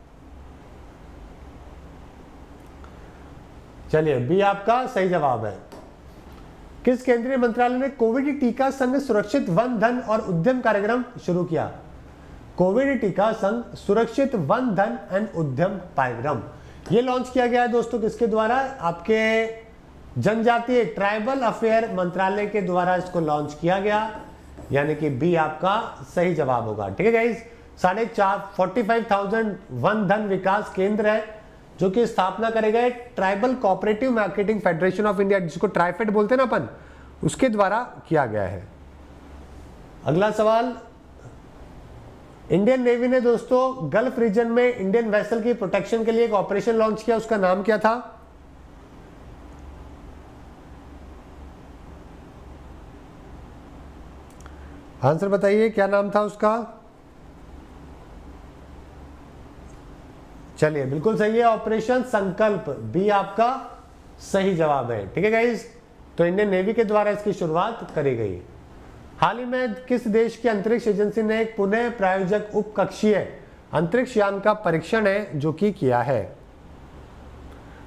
चलिए, बी आपका सही जवाब है। किस केंद्रीय मंत्रालय ने कोविड टीका संघ सुरक्षित वन धन और उद्यम कार्यक्रम शुरू किया? कोविड टीका संघ सुरक्षित वन धन एंड उद्यम कार्यक्रम ये लॉन्च किया गया है दोस्तों, किसके द्वारा? आपके जनजातीय ट्राइबल अफेयर मंत्रालय के द्वारा इसको लॉन्च किया गया, यानी कि बी आपका सही जवाब होगा, ठीक है गाइस। साढ़े चार फोर्टी फाइव थाउजेंड वन धन विकास केंद्र है जो कि स्थापना करे गए Tribal Cooperative Marketing Federation of India, जिसको ट्राइफेड बोलते हैं ना अपन, उसके द्वारा किया गया है। अगला सवाल, इंडियन नेवी ने दोस्तों गल्फ रीजन में इंडियन वेसल की प्रोटेक्शन के लिए एक ऑपरेशन लॉन्च किया, उसका नाम क्या था? आंसर बताइए, क्या नाम था उसका? चलिए, बिल्कुल सही है, ऑपरेशन संकल्प, बी आपका सही जवाब है, ठीक है गाइस। तो इंडियन नेवी के द्वारा इसकी शुरुआत करी गई। हाल ही में किस देश की अंतरिक्ष एजेंसी ने एक पुनः प्रायोजक उपकक्षीय अंतरिक्ष यान का परीक्षण है जो कि किया है?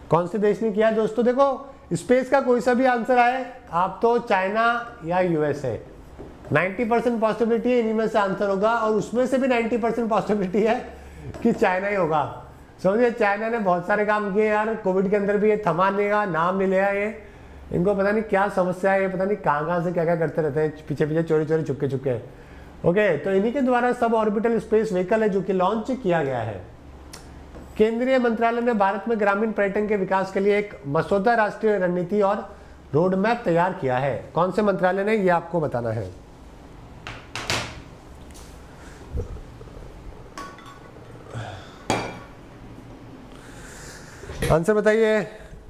कौन से देश ने किया दोस्तों? देखो स्पेस का कोई सा भी आंसर आए, आप तो चाइना या यूएसए, नब्बे परसेंट पॉसिबिलिटी है इन्हीं में से आंसर होगा, और उसमें से भी नब्बे परसेंट पॉसिबिलिटी है कि चाइना ही होगा। समझिए चाइना ने बहुत सारे काम किए यार, कोविड के अंदर भी ये थमा नहीं गा, नाम नहीं लिया, ये इनको पता नहीं क्या समस्या है, ये पता नहीं कहाँ कहाँ से क्या क्या करते रहते हैं, पीछे पीछे चोरी चोरी चुपके चुपके। ओके, तो इन्हीं के द्वारा सब ऑर्बिटल स्पेस व्हीकल है जो कि लॉन्च किया गया है। केंद्रीय मंत्रालय ने भारत में ग्रामीण पर्यटन के विकास के लिए एक मसौदा राष्ट्रीय रणनीति और रोड मैप तैयार किया है। कौन से मंत्रालय ने, ये आपको बताना है। आंसर बताइए।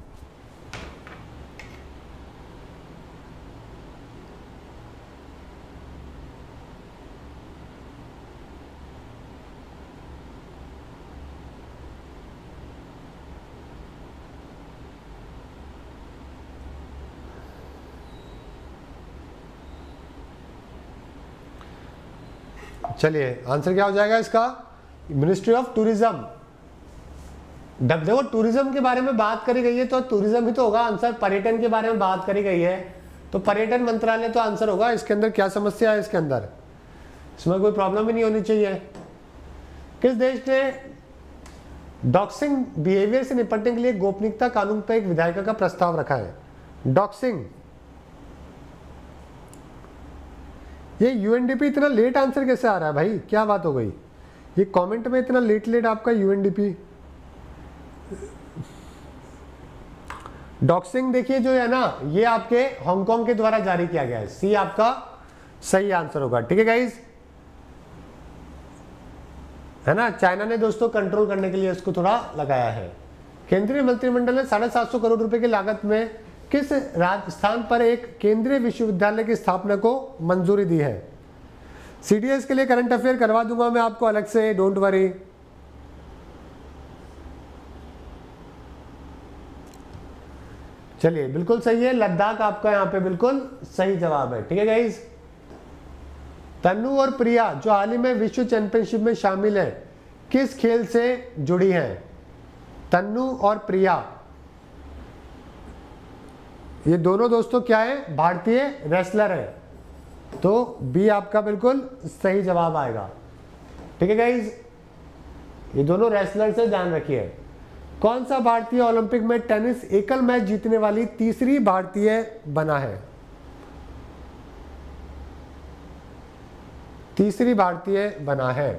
चलिए आंसर क्या हो जाएगा इसका? Ministry of Tourism. देखो टूरिज्म के बारे में बात करी गई है तो टूरिज्म ही तो होगा आंसर। पर्यटन के बारे में बात करी गई है तो पर्यटन मंत्रालय तो आंसर होगा। इसके अंदर क्या समस्या है? इसके अंदर इसमें कोई प्रॉब्लम ही नहीं होनी चाहिए। किस देश ने डॉक्सिंग बिहेवियर से निपटने के लिए गोपनीयता कानून पर एक विधायिका का प्रस्ताव रखा है? डॉक्सिंग, ये यूएनडीपी इतना लेट आंसर कैसे आ रहा है भाई? क्या बात हो गई? ये कमेंट में इतना लेट लेट आपका यूएनडीपी। डॉक्सिंग देखिए जो है ना, ये आपके हांगकांग के द्वारा जारी किया गया है। सी आपका सही आंसर होगा। ठीक है गाइस, है ना। चाइना ने दोस्तों कंट्रोल करने के लिए इसको थोड़ा लगाया है। केंद्रीय मंत्रिमंडल ने साढ़े सात सौ करोड़ रुपए की लागत में किस राजस्थान पर एक केंद्रीय विश्वविद्यालय की स्थापना को मंजूरी दी है? सीडीएस के लिए करंट अफेयर करवा दूंगा मैं आपको अलग से, डोंट वरी। चलिए बिल्कुल सही है, लद्दाख आपका यहाँ पे बिल्कुल सही जवाब है। ठीक है गाइस। तन्नू और प्रिया जो हाल ही में विश्व चैंपियनशिप में शामिल है, किस खेल से जुड़ी हैं? तन्नू और प्रिया ये दोनों दोस्तों क्या है? भारतीय रेसलर है। तो बी आपका बिल्कुल सही जवाब आएगा। ठीक है गाइज, ये दोनों रेसलर से ध्यान रखिए। कौन सा भारतीय ओलंपिक में टेनिस एकल मैच जीतने वाली तीसरी भारतीय बना है? तीसरी भारतीय बना है।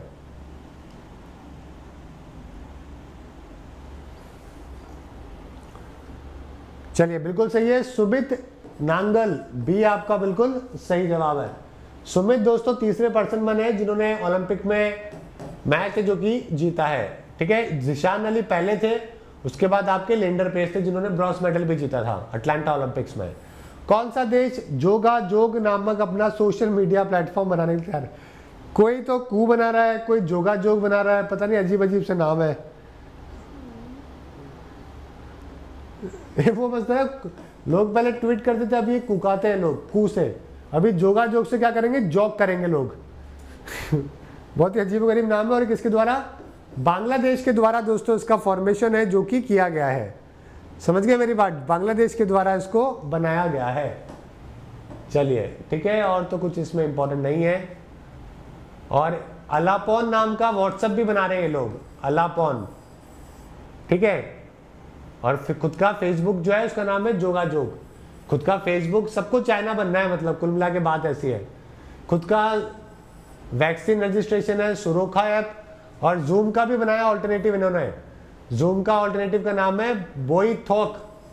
चलिए बिल्कुल सही है, सुमित नांगल, बी आपका बिल्कुल सही जवाब है। सुमित दोस्तों तीसरे पर्सन बने हैं जिन्होंने ओलंपिक में मैच जो कि जीता है। ठीक है, जिशान अली पहले थे, उसके बाद आपके लेंडर पेस थे जिन्होंने ब्रॉन्ज मेडल भी जीता था अटलांटा ओलंपिक्स में। कौन सा देश जोगा जोग नामक अपना सोशल मीडिया प्लेटफॉर्म बनाने के तैयार? कोई तो कू बना रहा है, कोई जोगा जोग बना रहा है, पता नहीं अजीब अजीब से नाम है। वो मसला है, लोग पहले ट्वीट करते थे, अभी कुकाते हैं लोग कू से, अभी जोगा जोग से क्या करेंगे? जॉग करेंगे लोग। बहुत ही अजीब गरीब नाम है। और किसके द्वारा? बांग्लादेश के द्वारा दोस्तों इसका फॉर्मेशन है जो कि किया गया है। समझ गए मेरी बात? बांग्लादेश के द्वारा इसको बनाया गया है। चलिए ठीक है, और तो कुछ इसमें इंपॉर्टेंट नहीं है। और अलापोन नाम का व्हाट्सएप भी बना रहे हैं लोग, अलापोन। ठीक है, और फिर खुद का फेसबुक जो है उसका नाम है जोगा जोग। खुद का फेसबुक, सबको चाइना बनना है, मतलब कुल मिला के बात ऐसी है। खुद का वैक्सीन रजिस्ट्रेशन है, सुरोखा ऐप, और जूम का भी बनाया ऑल्टरनेटिव इन्होंने। जूम का ऑल्टरनेटिव का नाम है बोई थोक।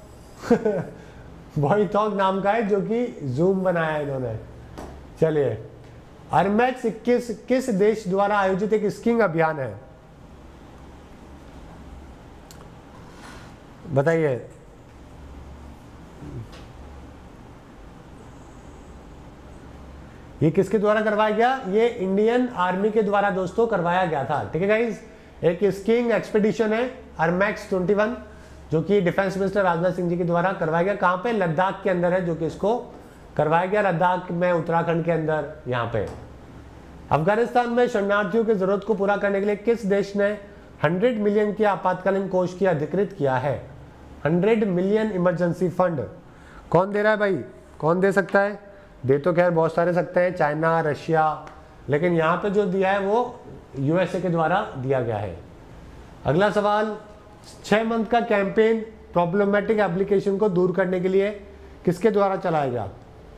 बोई थोक नाम का है जो कि जूम बनाया इन्होंने। चलिए, अरमैक्स इक्कीस किस देश द्वारा आयोजित एक स्कीइंग अभियान है? बताइए। ये किसके द्वारा करवाया गया? ये इंडियन आर्मी के द्वारा दोस्तों करवाया गया था। ठीक है गाइस, एक स्कीइंग एक्सपीडिशन है अरमैक्स इक्कीस जो कि डिफेंस मिनिस्टर राजनाथ सिंह जी के द्वारा करवाया गया। कहां पे? लद्दाख के अंदर है जो कि इसको करवाया गया, लद्दाख में, उत्तराखंड के अंदर यहाँ पे। अफगानिस्तान में शरणार्थियों की जरूरत को पूरा करने के लिए किस देश ने सौ मिलियन के आपातकालीन कोष की अधिकृत किया है? हंड्रेड मिलियन इमरजेंसी फंड कौन दे रहा है भाई? कौन दे सकता है? दे तो खैर बहुत सारे सकते हैं, चाइना, रशिया, लेकिन यहाँ पे जो दिया है वो यूएसए के द्वारा दिया गया है। अगला सवाल, छह मंथ का कैंपेन प्रॉब्लमेटिक एप्लीकेशन को दूर करने के लिए किसके द्वारा चलाया गया?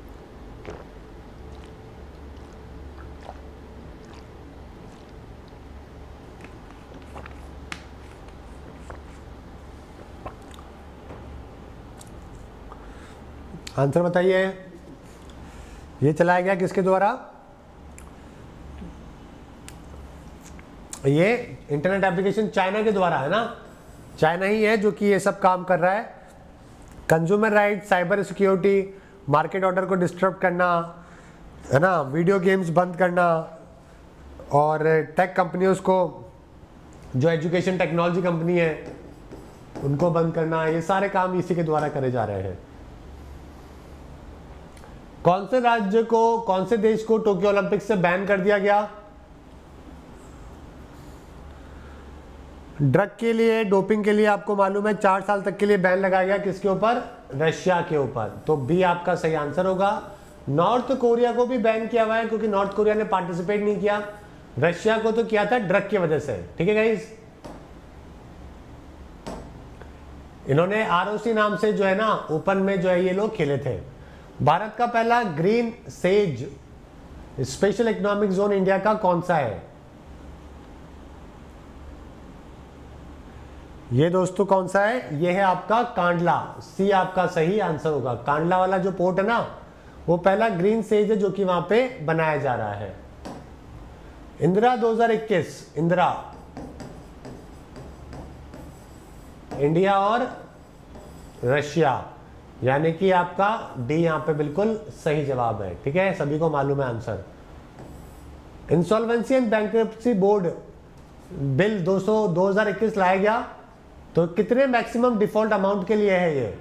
आंसर बताइए। ये चलाया गया किसके द्वारा? ये इंटरनेट एप्लीकेशन चाइना के द्वारा है ना, चाइना ही है जो कि ये सब काम कर रहा है। Consumer right, cyber security, market order को डिस्टर्ब करना है ना, वीडियो गेम्स बंद करना, और टेक कंपनियों को, जो एजुकेशन टेक्नोलॉजी कंपनी है उनको बंद करना, ये सारे काम इसी के द्वारा करे जा रहे हैं। कौन से राज्य को, कौन से देश को टोक्यो ओलंपिक से बैन कर दिया गया? ड्रग के लिए, डोपिंग के लिए आपको मालूम है चार साल तक के लिए बैन लगाया गया। किसके ऊपर? रशिया के ऊपर। तो बी आपका सही आंसर होगा। नॉर्थ कोरिया को भी बैन किया हुआ है क्योंकि नॉर्थ कोरिया ने पार्टिसिपेट नहीं किया। रशिया को तो किया था ड्रग की वजह से। ठीक है गाइस, इन्होंने आरओसी नाम से जो है ना ओपन में जो है ये लोग खेले थे। भारत का पहला green SEZ special economic zone India का कौन सा है? ये दोस्तों कौन सा है? ये है आपका कांडला। सी आपका सही आंसर होगा। कांडला वाला जो पोर्ट है ना वो पहला ग्रीन सेज है जो कि वहां पे बनाया जा रहा है। इंदिरा दो हज़ार इक्कीस, इंदिरा इंडिया और रशिया, यानी कि आपका डी यहां पे बिल्कुल सही जवाब है। ठीक है, सभी को मालूम है answer. Insolvency and bankruptcy board bill दो सौ दो हज़ार इक्कीस लाया गया, तो कितने मैक्सिमम डिफॉल्ट अमाउंट के लिए है ये?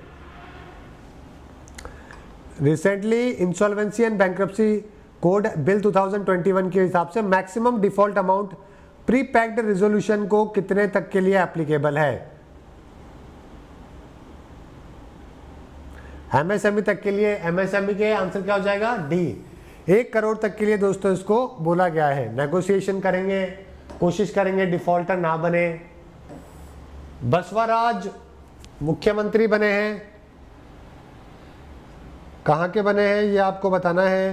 Recently insolvency and bankruptcy code bill दो हज़ार इक्कीस के हिसाब से maximum default amount pre packed resolution को कितने तक के लिए एप्लीकेबल है? एमएसएमई तक के लिए। एमएसएमई के आंसर क्या हो जाएगा? डी। एक करोड़ तक के लिए दोस्तों इसको बोला गया है। नेगोशिएशन करेंगे, कोशिश करेंगे डिफॉल्टर ना बने। बसवराज मुख्यमंत्री बने हैं, कहां के बने हैं ये आपको बताना है।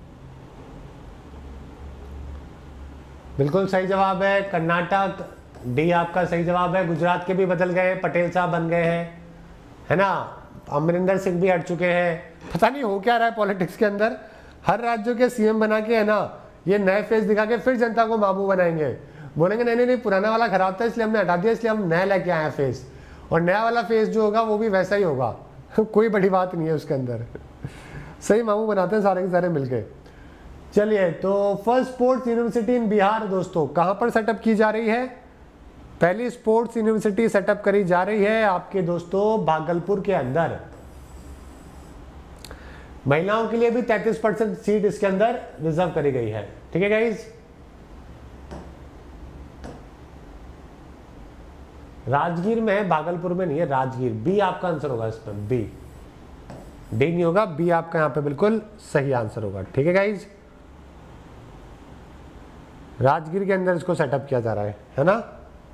बिल्कुल सही जवाब है कर्नाटक। डी आपका सही जवाब है। गुजरात के भी बदल गए, पटेल साहब बन गए हैं, है ना। अमरिंदर सिंह भी हट चुके हैं। पता नहीं हो क्या रहा है पॉलिटिक्स के अंदर। हर राज्यों के सीएम बना के है ना ये नए फेस दिखा के फिर जनता को मामू बनाएंगे। बोलेंगे नहीं नहीं नहीं पुराना वाला खराब था इसलिए हमने हटा दिया, इसलिए हम नया लेके आए हैं फेस, और नया वाला फेस जो होगा वो भी वैसा ही होगा। कोई बड़ी बात नहीं है उसके अंदर। सही मामू बनाते हैं सारे के सारे मिलके। चलिए, तो first sports university in Bihar दोस्तों कहां पर सेटअप की जा रही है? पहली स्पोर्ट्स यूनिवर्सिटी सेटअप करी जा रही है आपके दोस्तों भागलपुर के अंदर। महिलाओं के लिए भी तैंतीस परसेंट सीट इसके अंदर रिजर्व करी गई है। ठीक है गाइस, राजगीर में है, भागलपुर में नहीं है, राजगीर। बी आपका आंसर होगा इसमें, बी। डी नहीं होगा, बी आपका यहां पे बिल्कुल सही आंसर होगा। ठीक है गाइस, राजगीर के अंदर इसको सेटअप किया जा रहा है, है ना।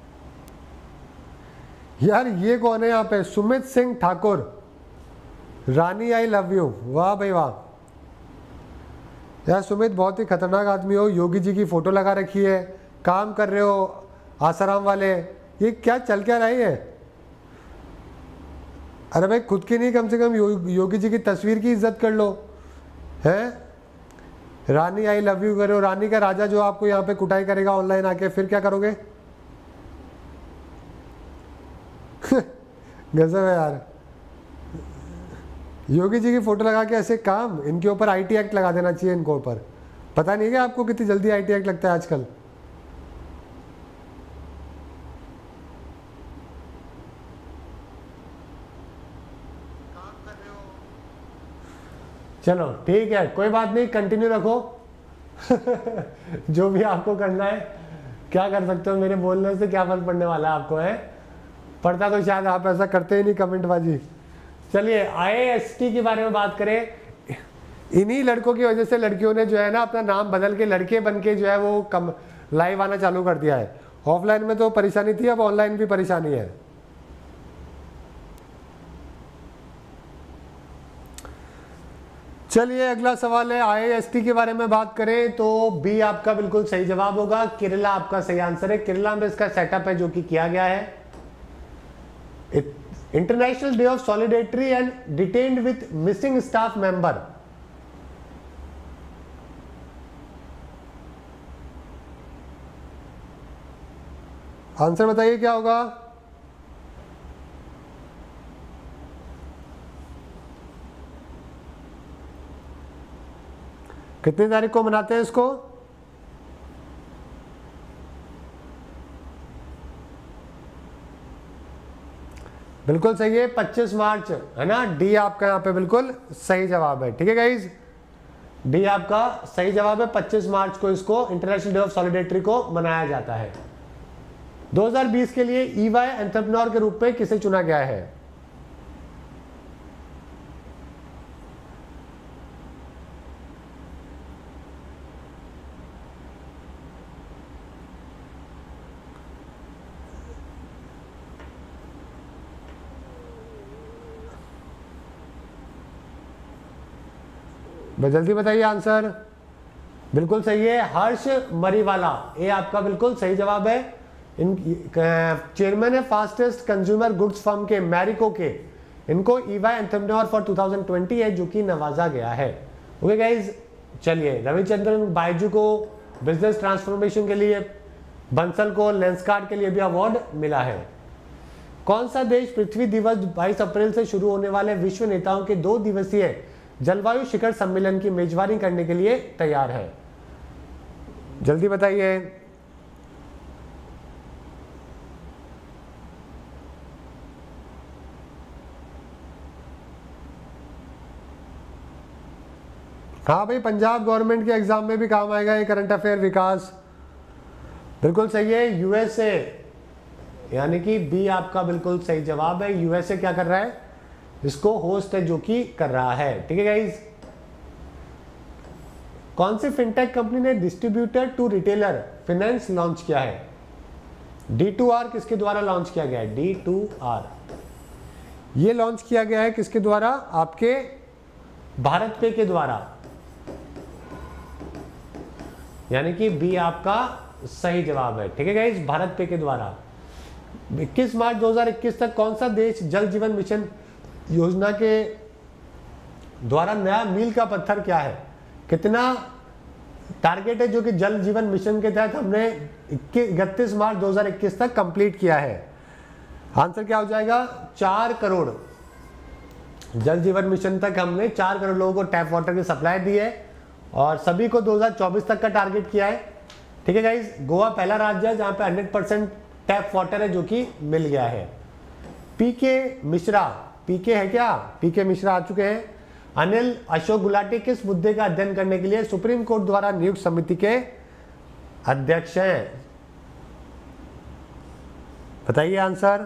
यार ये कौन है यहाँ पे? Sumit Singh Thakur, Rani I love you. वाह भाई वाह यार, सुमित बहुत ही खतरनाक आदमी हो। योगी जी की फोटो लगा रखी है, काम कर रहे हो आसाराम वाले। ये क्या चल क्या रहा है? अरे भाई खुद की नहीं, कम से कम यो, योगी जी की तस्वीर की इज्जत कर लो, हैं। रानी आई लव यू करो, रानी का राजा जो आपको यहाँ पे कुटाई करेगा ऑनलाइन आके, फिर क्या करोगे? गजब है यार। योगी जी की फोटो लगा के ऐसे काम, इनके ऊपर आईटी एक्ट लगा देना चाहिए इनको ऊपर। पता नहीं क्या आपको कितनी जल्दी आईटी एक्ट लगता है आजकल। चलो ठीक है, कोई बात नहीं, कंटिन्यू रखो। जो भी आपको करना है, क्या कर सकते हो, मेरे बोलने से क्या फर्क पड़ने वाला है आपको, है पढ़ता तो शायद आप ऐसा करते ही नहीं कमेंट बाजी। चलिए आई ए एस टी के बारे में बात करें। इन्हीं लड़कों की वजह से लड़कियों ने जो है ना अपना नाम बदल के लड़के बन के जो है वो कम लाइव आना चालू कर दिया है। ऑफलाइन में तो परेशानी थी, अब ऑनलाइन भी परेशानी है। चलिए अगला सवाल है आई ए एस टी के बारे में बात करें तो बी आपका बिल्कुल सही जवाब होगा। केरला आपका सही आंसर है। केरला में इसका सेटअप है जो कि किया गया है। International Day of Solidarity and detained with missing staff member. Answer बताइए क्या होगा। कितनी तारीख को मनाते हैं इसको? बिल्कुल सही है, पच्चीस मार्च है ना। डी आपका यहाँ पे बिल्कुल सही जवाब है। ठीक है गाइज, डी आपका सही जवाब है। पच्चीस मार्च को इसको इंटरनेशनल डे ऑफ सॉलिडेरिटी को मनाया जाता है। दो हज़ार बीस के लिए ईवाई एंटरप्रेन्योर के रूप में किसे चुना गया है? जल्दी बताइए आंसर। बिल्कुल सही है, हर्ष मरीवाला, ये आपका बिल्कुल सही जवाब है। इन चेयरमैन है फास्टेस्ट कंज्यूमर गुड्स फर्म के मैरिको के। इनको ईवाई एंटरप्रेन्योर फॉर दो हज़ार बीस है जो कि नवाजा गया है। ओके गाइज, चलिए रविचंद्रन बाइजू को बिजनेस ट्रांसफॉर्मेशन के लिए, बंसल को लेंसकार्ट के लिए भी अवार्ड मिला है। कौन सा देश पृथ्वी दिवस बाईस अप्रैल से शुरू होने वाले विश्व नेताओं के दो दिवसीय जलवायु शिखर सम्मेलन की मेजबानी करने के लिए तैयार है? जल्दी बताइए। हाँ भाई, पंजाब गवर्नमेंट के एग्जाम में भी काम आएगा ये करंट अफेयर विकास। बिल्कुल सही है, यूएसए, यानी कि बी आपका बिल्कुल सही जवाब है। यूएसए क्या कर रहा है? इसको होस्ट है जो कि कर रहा है। ठीक है गाइज, कौन सी फिनटेक कंपनी ने distributor to retailer finance launch किया है? डी टू आर किसके द्वारा लॉन्च किया गया है? डी टू आर ये लॉन्च किया गया है किसके द्वारा? आपके भारत पे के द्वारा, यानी कि बी आपका सही जवाब है। ठीक है गाइज, भारत पे के द्वारा। इक्कीस मार्च दो हज़ार इक्कीस तक कौन सा देश जल जीवन मिशन योजना के द्वारा नया मील का पत्थर क्या है? कितना टारगेट है जो कि जल जीवन मिशन के तहत हमने इकतीस मार्च दो हज़ार इक्कीस तक कंप्लीट किया है? आंसर क्या हो जाएगा? चार करोड़। जल जीवन मिशन तक हमने चार करोड़ लोगों को टैप वाटर की सप्लाई दी है और सभी को दो हज़ार चौबीस तक का टारगेट किया है। ठीक है गाइज, गोवा पहला राज्य है जहां पे हंड्रेड परसेंट टैप वाटर है जो कि मिल गया है। पीके मिश्रा, पीके है क्या? पीके मिश्रा आ चुके हैं। अनिल अशोक गुलाटी किस मुद्दे का अध्ययन करने के लिए सुप्रीम कोर्ट द्वारा नियुक्त समिति के अध्यक्ष हैं? बताइए आंसर।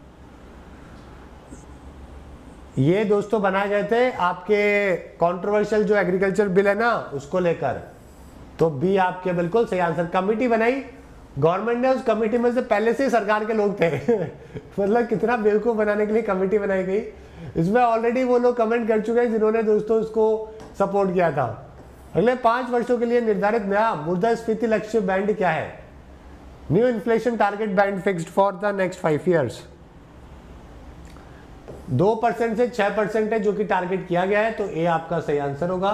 ये दोस्तों बनाए गए थे आपके कंट्रोवर्शियल जो एग्रीकल्चर बिल है ना उसको लेकर, तो बी आपके बिल्कुल सही आंसर। कमेटी बनाई गवर्नमेंट ने, उस कमेटी में से पहले से ही सरकार के लोग थे मतलब कितना बेवकूफ बनाने के लिए कमेटी बनाई गई। इसमें ऑलरेडी वो लोग कमेंट कर चुके हैं जिन्होंने दोस्तों इसको सपोर्ट किया था। अगले पांच वर्षों के लिए निर्धारित नया मुद्रास्फीति लक्ष्य बैंड क्या है? New inflation target band fixed for the next five years. दो परसेंट से छह परसेंट है जो कि टारगेट किया गया है, तो ए आपका सही आंसर होगा।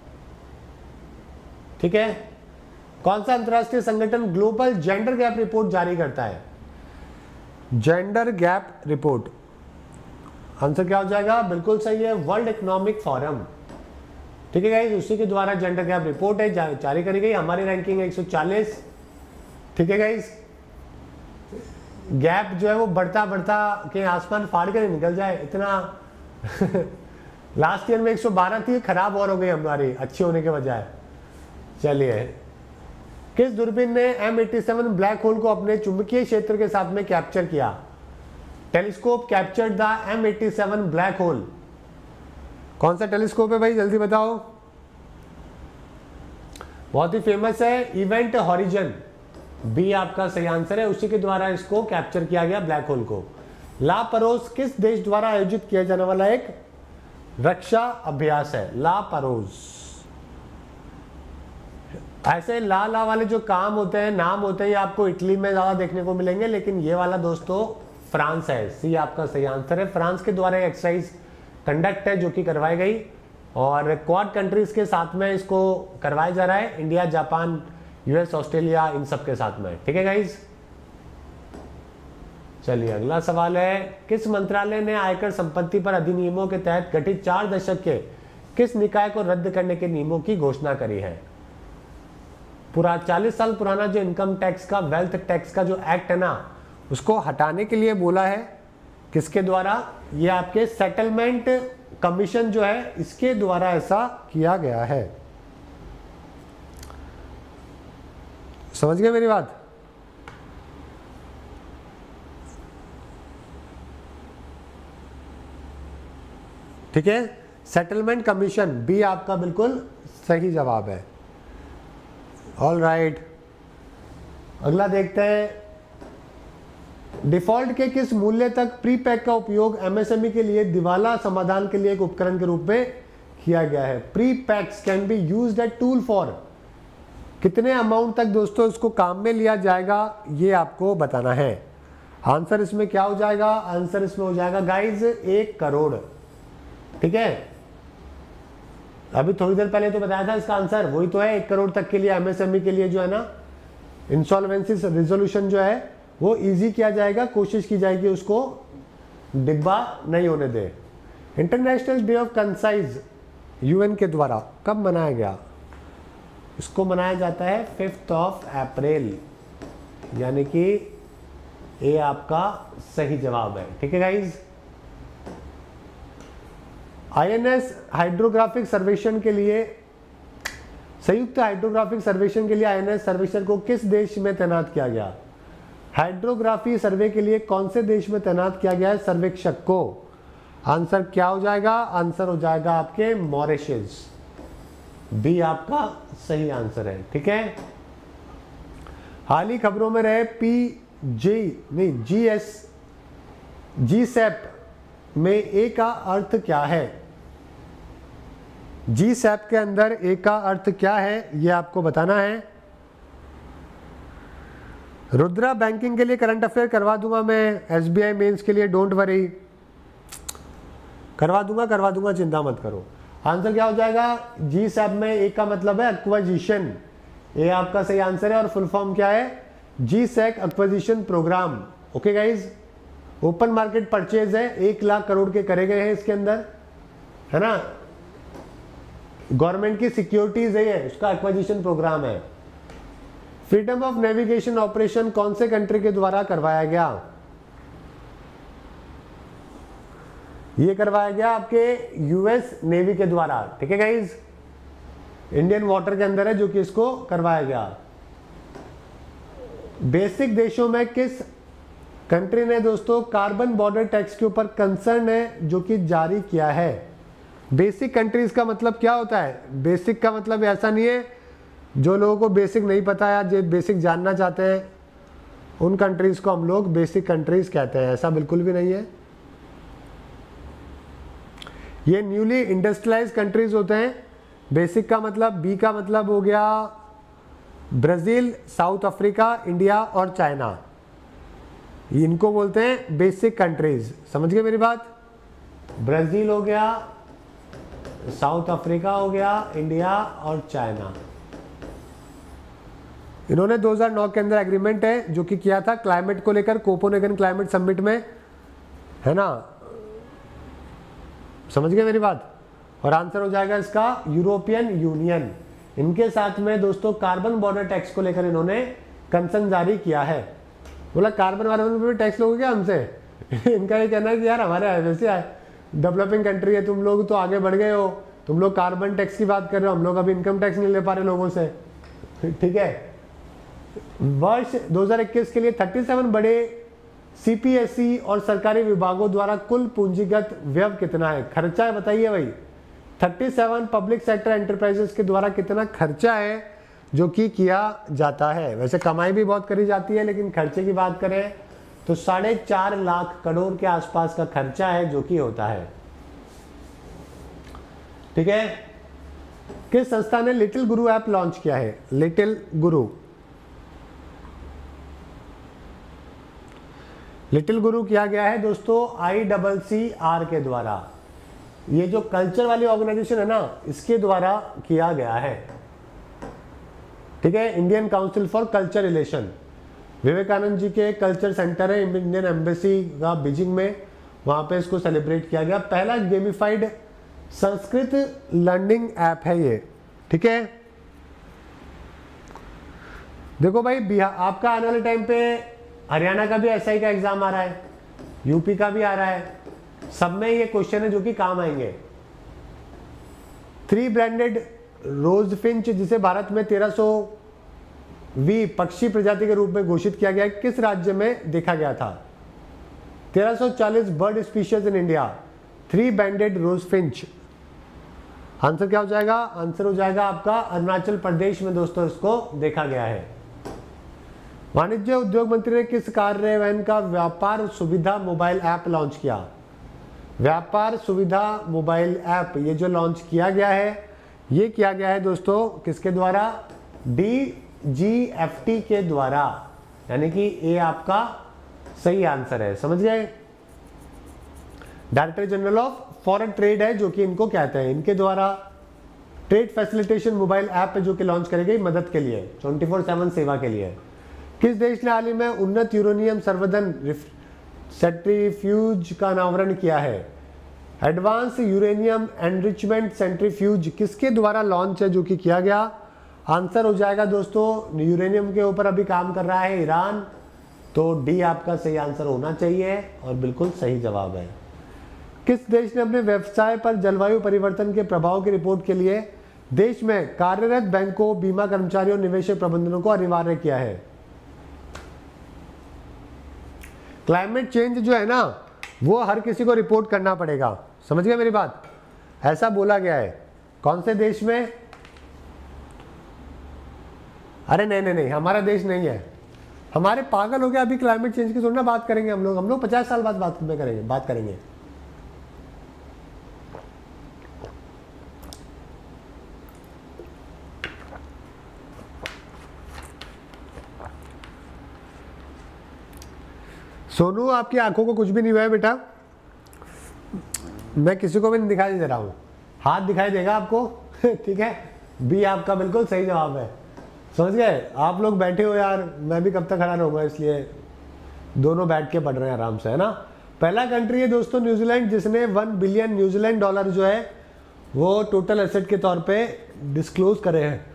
ठीक है, कौन सा अंतरराष्ट्रीय संगठन ग्लोबल जेंडर गैप रिपोर्ट जारी करता है? जेंडर गैप रिपोर्ट, आंसर क्या हो जाएगा? बिल्कुल सही है, वर्ल्ड इकोनॉमिक फोरम। ठीक है गाइस, उसी के द्वारा जेंडर गैप रिपोर्ट है जा, जारी करी गई। हमारी रैंकिंग है एक सौ चालीस। ठीक है गाइस, गैप जो है वो बढ़ता बढ़ता के आसमान फाड़ कर निकल जाए इतना लास्ट ईयर में एक सौ बारह थी, खराब और हो गई हमारी अच्छी होने के बजाय। चलिए, किस दूरबीन ने एम सत्तासी ब्लैक होल को अपने चुंबकीय क्षेत्र के साथ में कैप्चर किया? Telescope captured the M eighty seven black hole. कौन सा टेलीस्कोप है भाई, जल्दी बताओ। बहुत ही फेमस है, इवेंट हॉरिजन, बी आपका सही आंसर है। उसी के द्वारा इसको कैप्चर किया गया ब्लैक होल को। ला परोस किस देश द्वारा आयोजित किया जाने वाला एक रक्षा अभ्यास है? ला परोस। ऐसे ला ला वाले जो काम होते हैं, नाम होते हैं, ये आपको इटली में ज्यादा देखने को मिलेंगे, लेकिन ये वाला दोस्तों फ्रांस है। सी आपका सही आंसर है। फ्रांस के द्वारा एक्सरसाइज कंडक्ट है जो कि करवाई गई, और क्वाड कंट्रीज के साथ में इसको करवाया जा रहा है, इंडिया, जापान, यूएस, ऑस्ट्रेलिया, इन सब के साथ में। ठीक है गाइज, चलिए अगला सवाल है, किस मंत्रालय ने आयकर संपत्ति पर अधिनियमों के तहत गठित चार दशक के किस निकाय को रद्द करने के नियमों की घोषणा करी है? पूरा चालीस साल पुराना जो इनकम टैक्स का, वेल्थ टैक्स का जो एक्ट है ना, उसको हटाने के लिए बोला है। किसके द्वारा? ये आपके सेटलमेंट कमीशन जो है, इसके द्वारा ऐसा किया गया है। समझ गए मेरी बात? ठीक है, सेटलमेंट कमीशन, बी आपका बिल्कुल सही जवाब है। All right right. अगला देखते हैं, डिफॉल्ट के किस मूल्य तक प्रीपैक का उपयोग एमएसएमई के लिए दिवाला समाधान के लिए एक उपकरण के रूप में किया गया है? Prepacks can be used at tool for, कितने अमाउंट तक दोस्तों इसको काम में लिया जाएगा, ये आपको बताना है। आंसर इसमें क्या हो जाएगा? आंसर इसमें हो जाएगा गाइज एक करोड़। ठीक है, अभी थोड़ी देर पहले तो बताया था इसका आंसर, वही तो है, एक करोड़ तक के लिए एमएसएमई के लिए जो है ना, इंसॉल्वेंसी रिजोल्यूशन जो है वो इजी किया जाएगा, कोशिश की जाएगी उसको डिब्बा नहीं होने दे। International Day of conscience UN के द्वारा कब मनाया गया? इसको मनाया जाता है फिफ्थ ऑफ अप्रैल, यानी कि ये आपका सही जवाब है। ठीक है गाइज, आईएनएस हाइड्रोग्राफिक सर्वेक्षण के लिए, संयुक्त हाइड्रोग्राफिक सर्वेक्षण के लिए आईएनएस सर्वेक्षण को किस देश में तैनात किया गया? हाइड्रोग्राफी सर्वे के लिए कौन से देश में तैनात किया गया है सर्वेक्षक को? आंसर क्या हो जाएगा? आंसर हो जाएगा आपके मॉरिशस, बी आपका सही आंसर है। ठीक है, हाल ही खबरों में रहे पी जी नहीं जी एस जी सैप में ए का अर्थ क्या है? जी सैप के अंदर ए का अर्थ क्या है, ये आपको बताना है। रुद्रा बैंकिंग के लिए करंट अफेयर करवा दूंगा मैं, एसबीआई मेंस के लिए डोंट वरी, करवा दूंगा करवा दूंगा चिंता मत करो। आंसर क्या हो जाएगा? जी सैप में ए का मतलब है एक्वाजिशन, ये आपका सही आंसर है। और फुल फॉर्म क्या है? G sec acquisition programme. Okay guys, open market purchase है, एक लाख करोड़ के करे गए हैं इसके अंदर, है ना, गवर्नमेंट की सिक्योरिटीज है, उसका एक्वाजिशन प्रोग्राम है। फ्रीडम ऑफ नेविगेशन ऑपरेशन कौन से कंट्री के द्वारा करवाया गया? ये करवाया गया आपके यूएस नेवी के द्वारा। ठीक है गाइज, इंडियन वाटर के अंदर है जो कि इसको करवाया गया। बेसिक देशों में किस कंट्री ने दोस्तों कार्बन बॉर्डर टैक्स के ऊपर कंसर्न है जो कि जारी किया है? बेसिक कंट्रीज का मतलब क्या होता है? बेसिक का मतलब ऐसा नहीं है, जो लोगों को बेसिक नहीं पता या जो बेसिक जानना चाहते हैं उन कंट्रीज को हम लोग बेसिक कंट्रीज कहते हैं, ऐसा बिल्कुल भी नहीं है। ये न्यूली इंडस्ट्रियलाइज कंट्रीज होते हैं। बेसिक का मतलब, बी का मतलब हो गया ब्राजील, साउथ अफ्रीका, इंडिया और चाइना, इनको बोलते हैं बेसिक कंट्रीज। समझ गए मेरी बात? ब्राजील हो गया, साउथ अफ्रीका हो गया, इंडिया और चाइना। इन्होंने दो हज़ार नौ के अंदर एग्रीमेंट है जो कि किया था क्लाइमेट को लेकर, कोपेनहेगन क्लाइमेट समिट में, है ना, समझ गए मेरी बात? और आंसर हो जाएगा इसका यूरोपियन यूनियन। इनके साथ में दोस्तों कार्बन बॉर्डर टैक्स को लेकर इन्होंने कंसर्न जारी किया है। बोला कार्बन वार्बन पे भी टैक्स लोगे क्या हमसे? इनका ये कहना है कि यार हमारे वैसे डेवलपिंग कंट्री है, तुम लोग तो आगे बढ़ गए हो, तुम लोग कार्बन टैक्स की बात कर रहे हो, हम लोग अभी इनकम टैक्स नहीं ले पा रहे लोगों से। ठीक है, वर्ष दो हज़ार इक्कीस के लिए सैंतीस बड़े सीपीएसई और सरकारी विभागों द्वारा कुल पूंजीगत व्यय कितना है? खर्चा है बताइए भाई। सैंतीस पब्लिक सेक्टर एंटरप्राइजेस के द्वारा कितना खर्चा है जो कि किया जाता है? वैसे कमाई भी बहुत करी जाती है, लेकिन खर्चे की बात करें तो साढ़े चार लाख करोड़ के आसपास का खर्चा है जो कि होता है। ठीक है। किस संस्था ने लिटिल गुरु ऐप लॉन्च किया है? लिटिल गुरु लिटिल गुरु किया गया है दोस्तों आई डबल सी आर के द्वारा। ये जो कल्चर वाली ऑर्गेनाइजेशन है ना, इसके द्वारा किया गया है। ठीक है। Indian Council for Culture Relation, Vivekananda ji के कल्चर सेंटर है इंडियन एम्बेसी का बीजिंग में, वहां पे इसको सेलिब्रेट किया गया। पहला गेमिफाइड संस्कृत लर्निंग ऐप है ये। ठीक है। देखो भाई, बिहार आपका आने वाले टाइम पे हरियाणा का भी एसआई का एग्जाम आ रहा है, यूपी का भी आ रहा है, सब में ये क्वेश्चन है जो कि काम आएंगे। थ्री ब्रांडेड रोज फिंच, जिसे भारत में तेरह सौ वी पक्षी प्रजाति के रूप में घोषित किया गया है, किस राज्य में देखा गया था? तेरह सौ चालीस bird species in India, three banded rose finch. Answer क्या हो जाएगा? आंसर हो जाएगा आपका अरुणाचल प्रदेश में दोस्तों इसको देखा गया है। वाणिज्य उद्योग मंत्री ने किस कार्यान्वयन का व्यापार सुविधा मोबाइल ऐप लॉन्च किया? व्यापार सुविधा मोबाइल ऐप ये जो लॉन्च किया गया है, ये किया गया है दोस्तों किसके द्वारा? डी जी एफ टी के द्वारा, यानी कि ये आपका सही आंसर है। समझ गए? Director General of Foreign Trade है जो कि इनको कहते हैं, इनके द्वारा ट्रेड फैसिलिटेशन मोबाइल ऐप है जो कि लॉन्च करेगी मदद के लिए, ट्वेंटी फोर सेवन सेवा के लिए। किस देश ने हाल ही में उन्नत यूरेनियम संवर्धन सेंट्रीफ्यूज का अनावरण किया है? एडवांस यूरेनियम एनरिचमेंट सेंट्रीफ्यूज किसके द्वारा लॉन्च है जो कि किया गया? आंसर हो जाएगा दोस्तों, यूरेनियम के ऊपर अभी काम कर रहा है ईरान, तो डी आपका सही आंसर होना चाहिए और बिल्कुल सही जवाब है। किस देश ने अपने व्यवसाय पर जलवायु परिवर्तन के प्रभाव की रिपोर्ट के लिए देश में कार्यरत बैंकों, बीमा कर्मचारियों, निवेशक प्रबंधनों को अनिवार्य किया है? क्लाइमेट चेंज जो है ना, वो हर किसी को रिपोर्ट करना पड़ेगा। समझ गए मेरी बात? ऐसा बोला गया है। कौन से देश में? अरे नहीं नहीं नहीं, हमारा देश नहीं है। हमारे पागल हो गया, अभी क्लाइमेट चेंज की थोड़ी ना बात करेंगे हम लोग हम लोग पचास साल बाद बात में करेंगे बात करेंगे सोनू, आपकी आंखों को कुछ भी नहीं हुआ है बेटा, मैं किसी को भी नहीं दिखाई दे रहा हूँ, हाथ दिखाई देगा आपको। ठीक है, बी आपका बिल्कुल सही जवाब है। समझ गए? आप लोग बैठे हो यार, मैं भी कब तक खड़ा रहूँगा, इसलिए दोनों बैठ के पढ़ रहे हैं आराम से, है ना। पहला कंट्री है दोस्तों न्यूजीलैंड, जिसने वन बिलियन न्यूजीलैंड डॉलर जो है वो टोटल एसेट के तौर पे डिस्क्लोज करे हैं।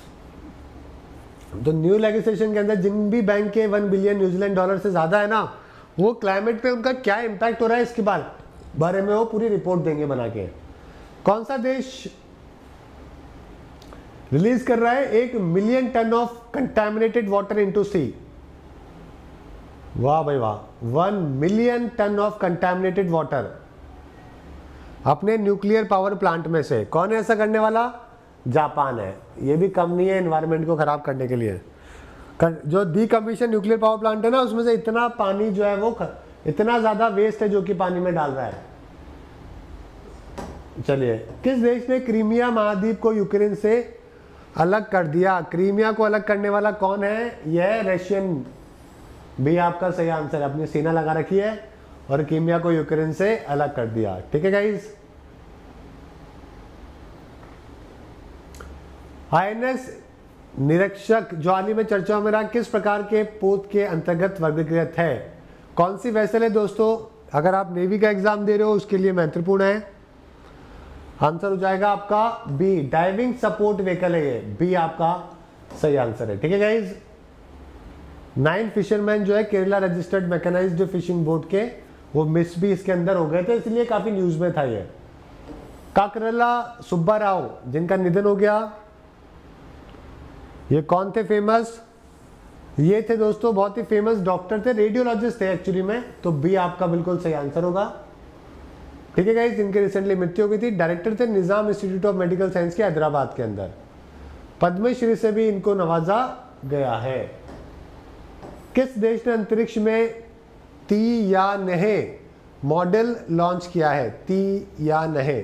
तो न्यू लेजिस्लेशन के अंदर जिन भी बैंक के वन बिलियन न्यूजीलैंड डॉलर से ज़्यादा है ना, वो क्लाइमेट पे उनका क्या इम्पैक्ट हो रहा है इसके बाद बारे में वो पूरी रिपोर्ट देंगे बना के। कौन सा देश रिलीज कर रहा है एक million ton of contaminated water into sea? वाह भाई वाह, one million ton of contaminated water अपने न्यूक्लियर पावर प्लांट में से। कौन है ऐसा करने वाला? जापान है। ये भी कम नहीं है एनवायरनमेंट को खराब करने के लिए। जो डीकमीशन न्यूक्लियर पावर प्लांट है ना, उसमें से इतना पानी जो है वो ख... इतना ज्यादा वेस्ट है जो कि पानी में डाल रहा है। चलिए, किस देश ने क्रीमिया महाद्वीप को यूक्रेन से अलग कर दिया? क्रीमिया को अलग करने वाला कौन है? यह रशियन भी आपका सही आंसर है। अपनी सीना लगा रखी है और क्रीमिया को यूक्रेन से अलग कर दिया। ठीक है गाइस। आईएनएस निरीक्षक जो हाल ही में चर्चा में रहा, किस प्रकार के पोत के अंतर्गत वर्गीकृत है? कौन सी वैसल है दोस्तों? अगर आप नेवी का एग्जाम दे रहे हो उसके लिए महत्वपूर्ण है। आंसर हो जाएगा आपका बी, डाइविंग सपोर्ट व्हीकल है ये। बी आपका सही आंसर है। ठीक है गाइज। नाइन फिशरमैन जो है Kerala registered mechanised fishing boat के, वो मिस भी इसके अंदर हो गए थे, इसलिए काफी न्यूज में था ये। काकरला सुब्बा राव जिनका निधन हो गया, ये कौन थे फेमस? ये थे दोस्तों बहुत ही फेमस डॉक्टर थे, रेडियोलॉजिस्ट थे एक्चुअली में, तो बी आपका बिल्कुल सही आंसर होगा। ठीक है गाइस, इनकी रिसेंटली मृत्यु हो गई थी। डायरेक्टर थे Nizam Institute of Medical Science के हैदराबाद के अंदर। पद्मश्री से भी इनको नवाजा गया है। किस देश ने अंतरिक्ष में ती या नहे मॉडल लॉन्च किया है? ती या नहे,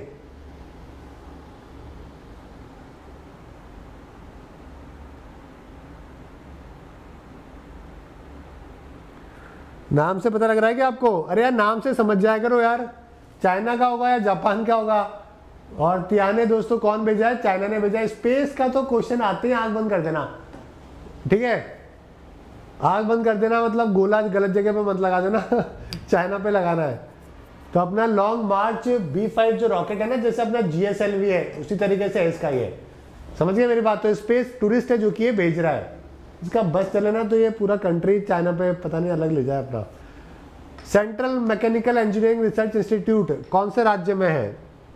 नाम से पता लग रहा है कि आपको? अरे यार नाम से समझ जाया करो यार, चाइना का होगा या जापान का होगा। और तियाने दोस्तों कौन भेजा है? चाइना ने भेजा है। स्पेस का तो क्वेश्चन आते हैं, आंख बंद कर देना, ठीक है? आंख बंद कर देना, मतलब गोला गलत जगह पे मत लगा देना चाइना पे लगाना है। तो अपना लॉन्ग मार्च बी फाइव जो रॉकेट है ना, जैसे अपना जी एस एल वी है, उसी तरीके से इसका ही है, समझ गए मेरी बात? तो स्पेस टूरिस्ट है जो कि ये भेज रहा है, इसका बस चले ना तो ये पूरा कंट्री चाइना पे पता नहीं अलग ले जाए अपना। Central Mechanical Engineering Research Institute कौन से राज्य में है?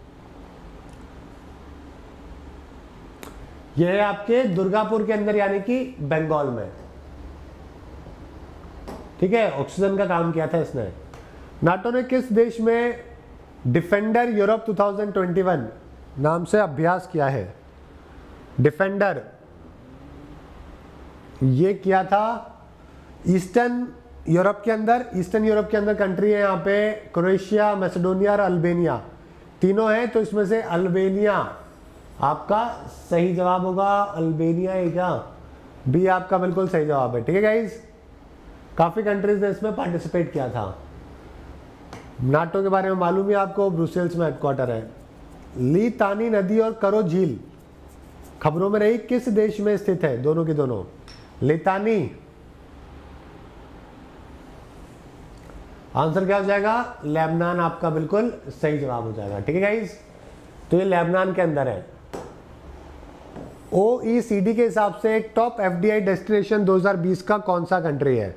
यह है आपके दुर्गापुर के अंदर, यानी कि बंगाल में। ठीक है, ऑक्सीजन का काम किया था इसने। नाटो ने किस देश में डिफेंडर यूरोप दो हज़ार इक्कीस नाम से अभ्यास किया है? डिफेंडर ये किया था ईस्टर्न यूरोप के अंदर। ईस्टर्न यूरोप के अंदर कंट्री है यहाँ पे क्रोएशिया, मैसेडोनिया और अल्बेनिया, तीनों हैं। तो इसमें से अल्बेनिया आपका सही जवाब होगा। अल्बेनिया है क्या? बी आपका बिल्कुल सही जवाब है। ठीक है गाइज, काफी कंट्रीज ने इसमें पार्टिसिपेट किया था। नाटो के बारे में मालूम है आपको, ब्रुसेल्स में हेडक्वार्टर है। ली तानी नदी और करो झील खबरों में रही, किस देश में स्थित है? दोनों की दोनों। लितानी आंसर क्या हो जाएगा? लेबनान आपका बिल्कुल सही जवाब हो जाएगा। ठीक है गाइज, तो ये लेबनान के अंदर है। ओ ई सी डी के हिसाब से एक top F D I destination दो हज़ार बीस का कौन सा कंट्री है?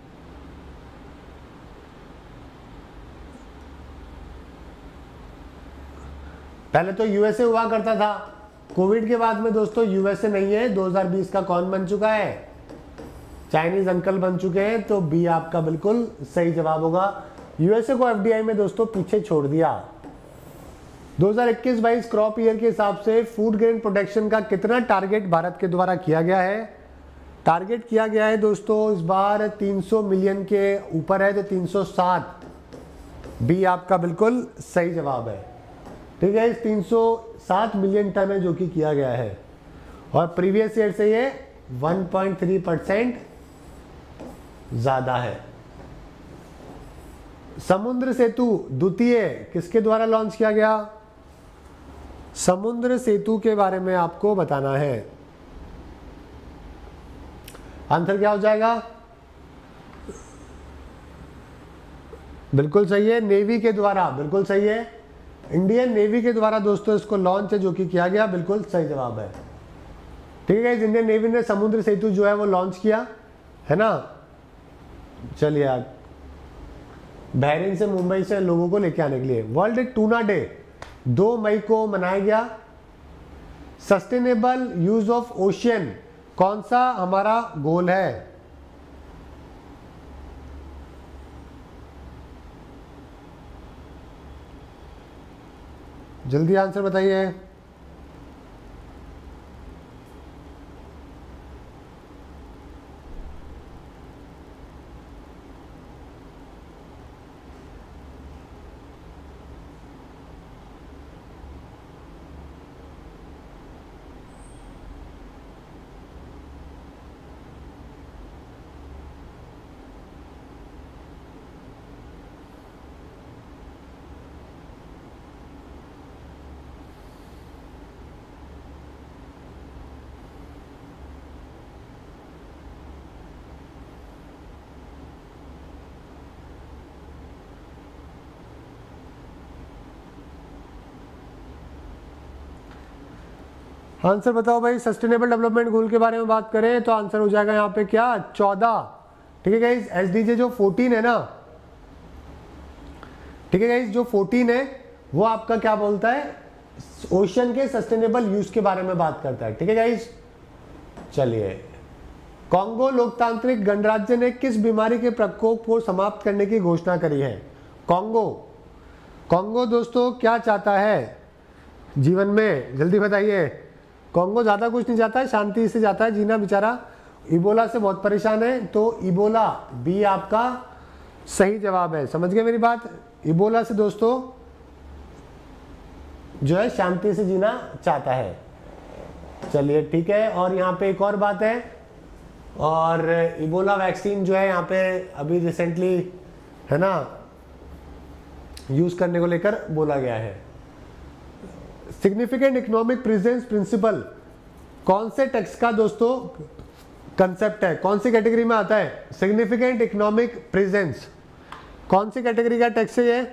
पहले तो यू एस ए हुआ करता था, कोविड के बाद में दोस्तों यू एस ए नहीं है। दो हज़ार बीस का कौन बन चुका है? चाइनीज अंकल बन चुके हैं। तो बी आपका बिल्कुल सही जवाब होगा। यू एस ए को एफ डी आई में दोस्तों पीछे छोड़ दिया। दो हज़ार इक्कीस बाईस क्रॉप ईयर के हिसाब से फूड ग्रेन प्रोडक्शन का कितना टारगेट भारत के द्वारा किया गया है? टारगेट किया गया है दोस्तों इस बार तीन सौ मिलियन के ऊपर है, तो तीन सौ सात। बी आपका बिल्कुल सही जवाब है। ठीक है, इस तीन सौ सात मिलियन टन है जो कि किया गया है, और प्रीवियस ईयर से ये एक पॉइंट तीन परसेंट ज्यादा है। समुद्र सेतु द्वितीय किसके द्वारा लॉन्च किया गया? समुद्र सेतु के बारे में आपको बताना है। आंसर क्या हो जाएगा? बिल्कुल सही है, नेवी के द्वारा। बिल्कुल सही है, इंडियन नेवी के द्वारा दोस्तों इसको लॉन्च है जो कि किया गया। बिल्कुल सही जवाब है। ठीक है, इंडियन नेवी ने समुद्र सेतु जो है वो लॉन्च किया है ना। चलिए यार, बहरीन से मुंबई से लोगों को लेके आने के लिए वर्ल्ड टूना डे दो मई को मनाया गया। सस्टेनेबल यूज ऑफ ओशियन कौन सा हमारा गोल है? जल्दी आंसर बताइए। आंसर बताओ भाई। सस्टेनेबल डेवलपमेंट गोल के बारे में बात करें तो आंसर हो जाएगा यहाँ पे क्या? चौदह। ठीक है गाइस, एसडीजी जो चौदह है ना, ठीक है गाइस, जो चौदह है वो आपका क्या बोलता है? ओशन के सस्टेनेबल यूज के बारे में बात करता है। ठीक है गाइस, चलिए कॉन्गो लोकतांत्रिक गणराज्य ने किस बीमारी के प्रकोप को समाप्त करने की घोषणा करी है? कॉन्गो कॉन्गो दोस्तों क्या चाहता है जीवन में, जल्दी बताइए। कॉन्गो ज़्यादा कुछ नहीं चाहता है, शांति से जाता है जीना बेचारा। इबोला से बहुत परेशान है, तो इबोला बी आपका सही जवाब है। समझ गए मेरी बात? इबोला से दोस्तों जो है शांति से जीना चाहता है। चलिए ठीक है। और यहाँ पे एक और बात है, और इबोला वैक्सीन जो है यहाँ पे अभी रिसेंटली है ना यूज करने को लेकर बोला गया है। सिग्निफिकेंट इकोनॉमिक प्रेजेंस प्रिंसिपल कौन से टैक्स का दोस्तों कंसेप्ट है, कौन सी कैटेगरी में आता है? सिग्निफिकेंट इकोनॉमिक प्रेजेंस कौन सी कैटेगरी का टैक्स है ये?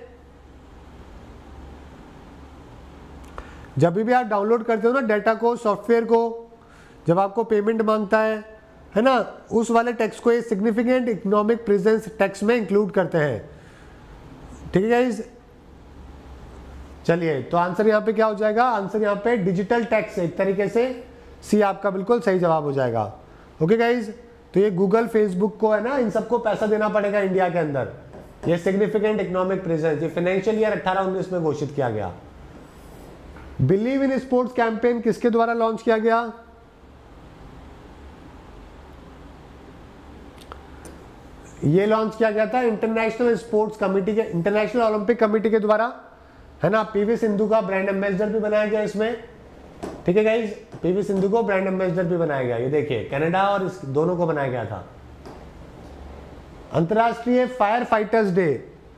जब भी आप डाउनलोड करते हो ना डाटा को, सॉफ्टवेयर को, जब आपको पेमेंट मांगता है है ना, उस वाले टैक्स को ये सिग्निफिकेंट इकोनॉमिक प्रेजेंस टैक्स में इंक्लूड करते हैं। ठीक है गाइस? चलिए तो आंसर यहाँ पे क्या हो जाएगा? आंसर यहाँ पे डिजिटल टैक्स, एक तरीके से सी आपका बिल्कुल सही जवाब हो जाएगा। Okay guys? तो ये गूगल, फेसबुक को है ना, इन सबको पैसा देना पड़ेगा इंडिया के अंदर। ये सिग्निफिकेंट इकोनॉमिक प्रेजेंस ये फाइनेंशियल ईयर अठारह उन्नीस में घोषित किया गया। बिलीव इन स्पोर्ट्स कैंपेन किसके द्वारा लॉन्च किया गया? ये लॉन्च किया गया था इंटरनेशनल स्पोर्ट्स कमेटी के, इंटरनेशनल ओलंपिक कमेटी के द्वारा, है ना। पीवी सिंधु का ब्रांड एम्बेसडर भी बनाया गया इसमें। ठीक है गाइस? पीवी सिंधु को ब्रांड एम्बेसडर भी बनाया गया। ये देखिए कनाडा और इस दोनों को बनाया गया था। अंतरराष्ट्रीय फायर फाइटर्स डे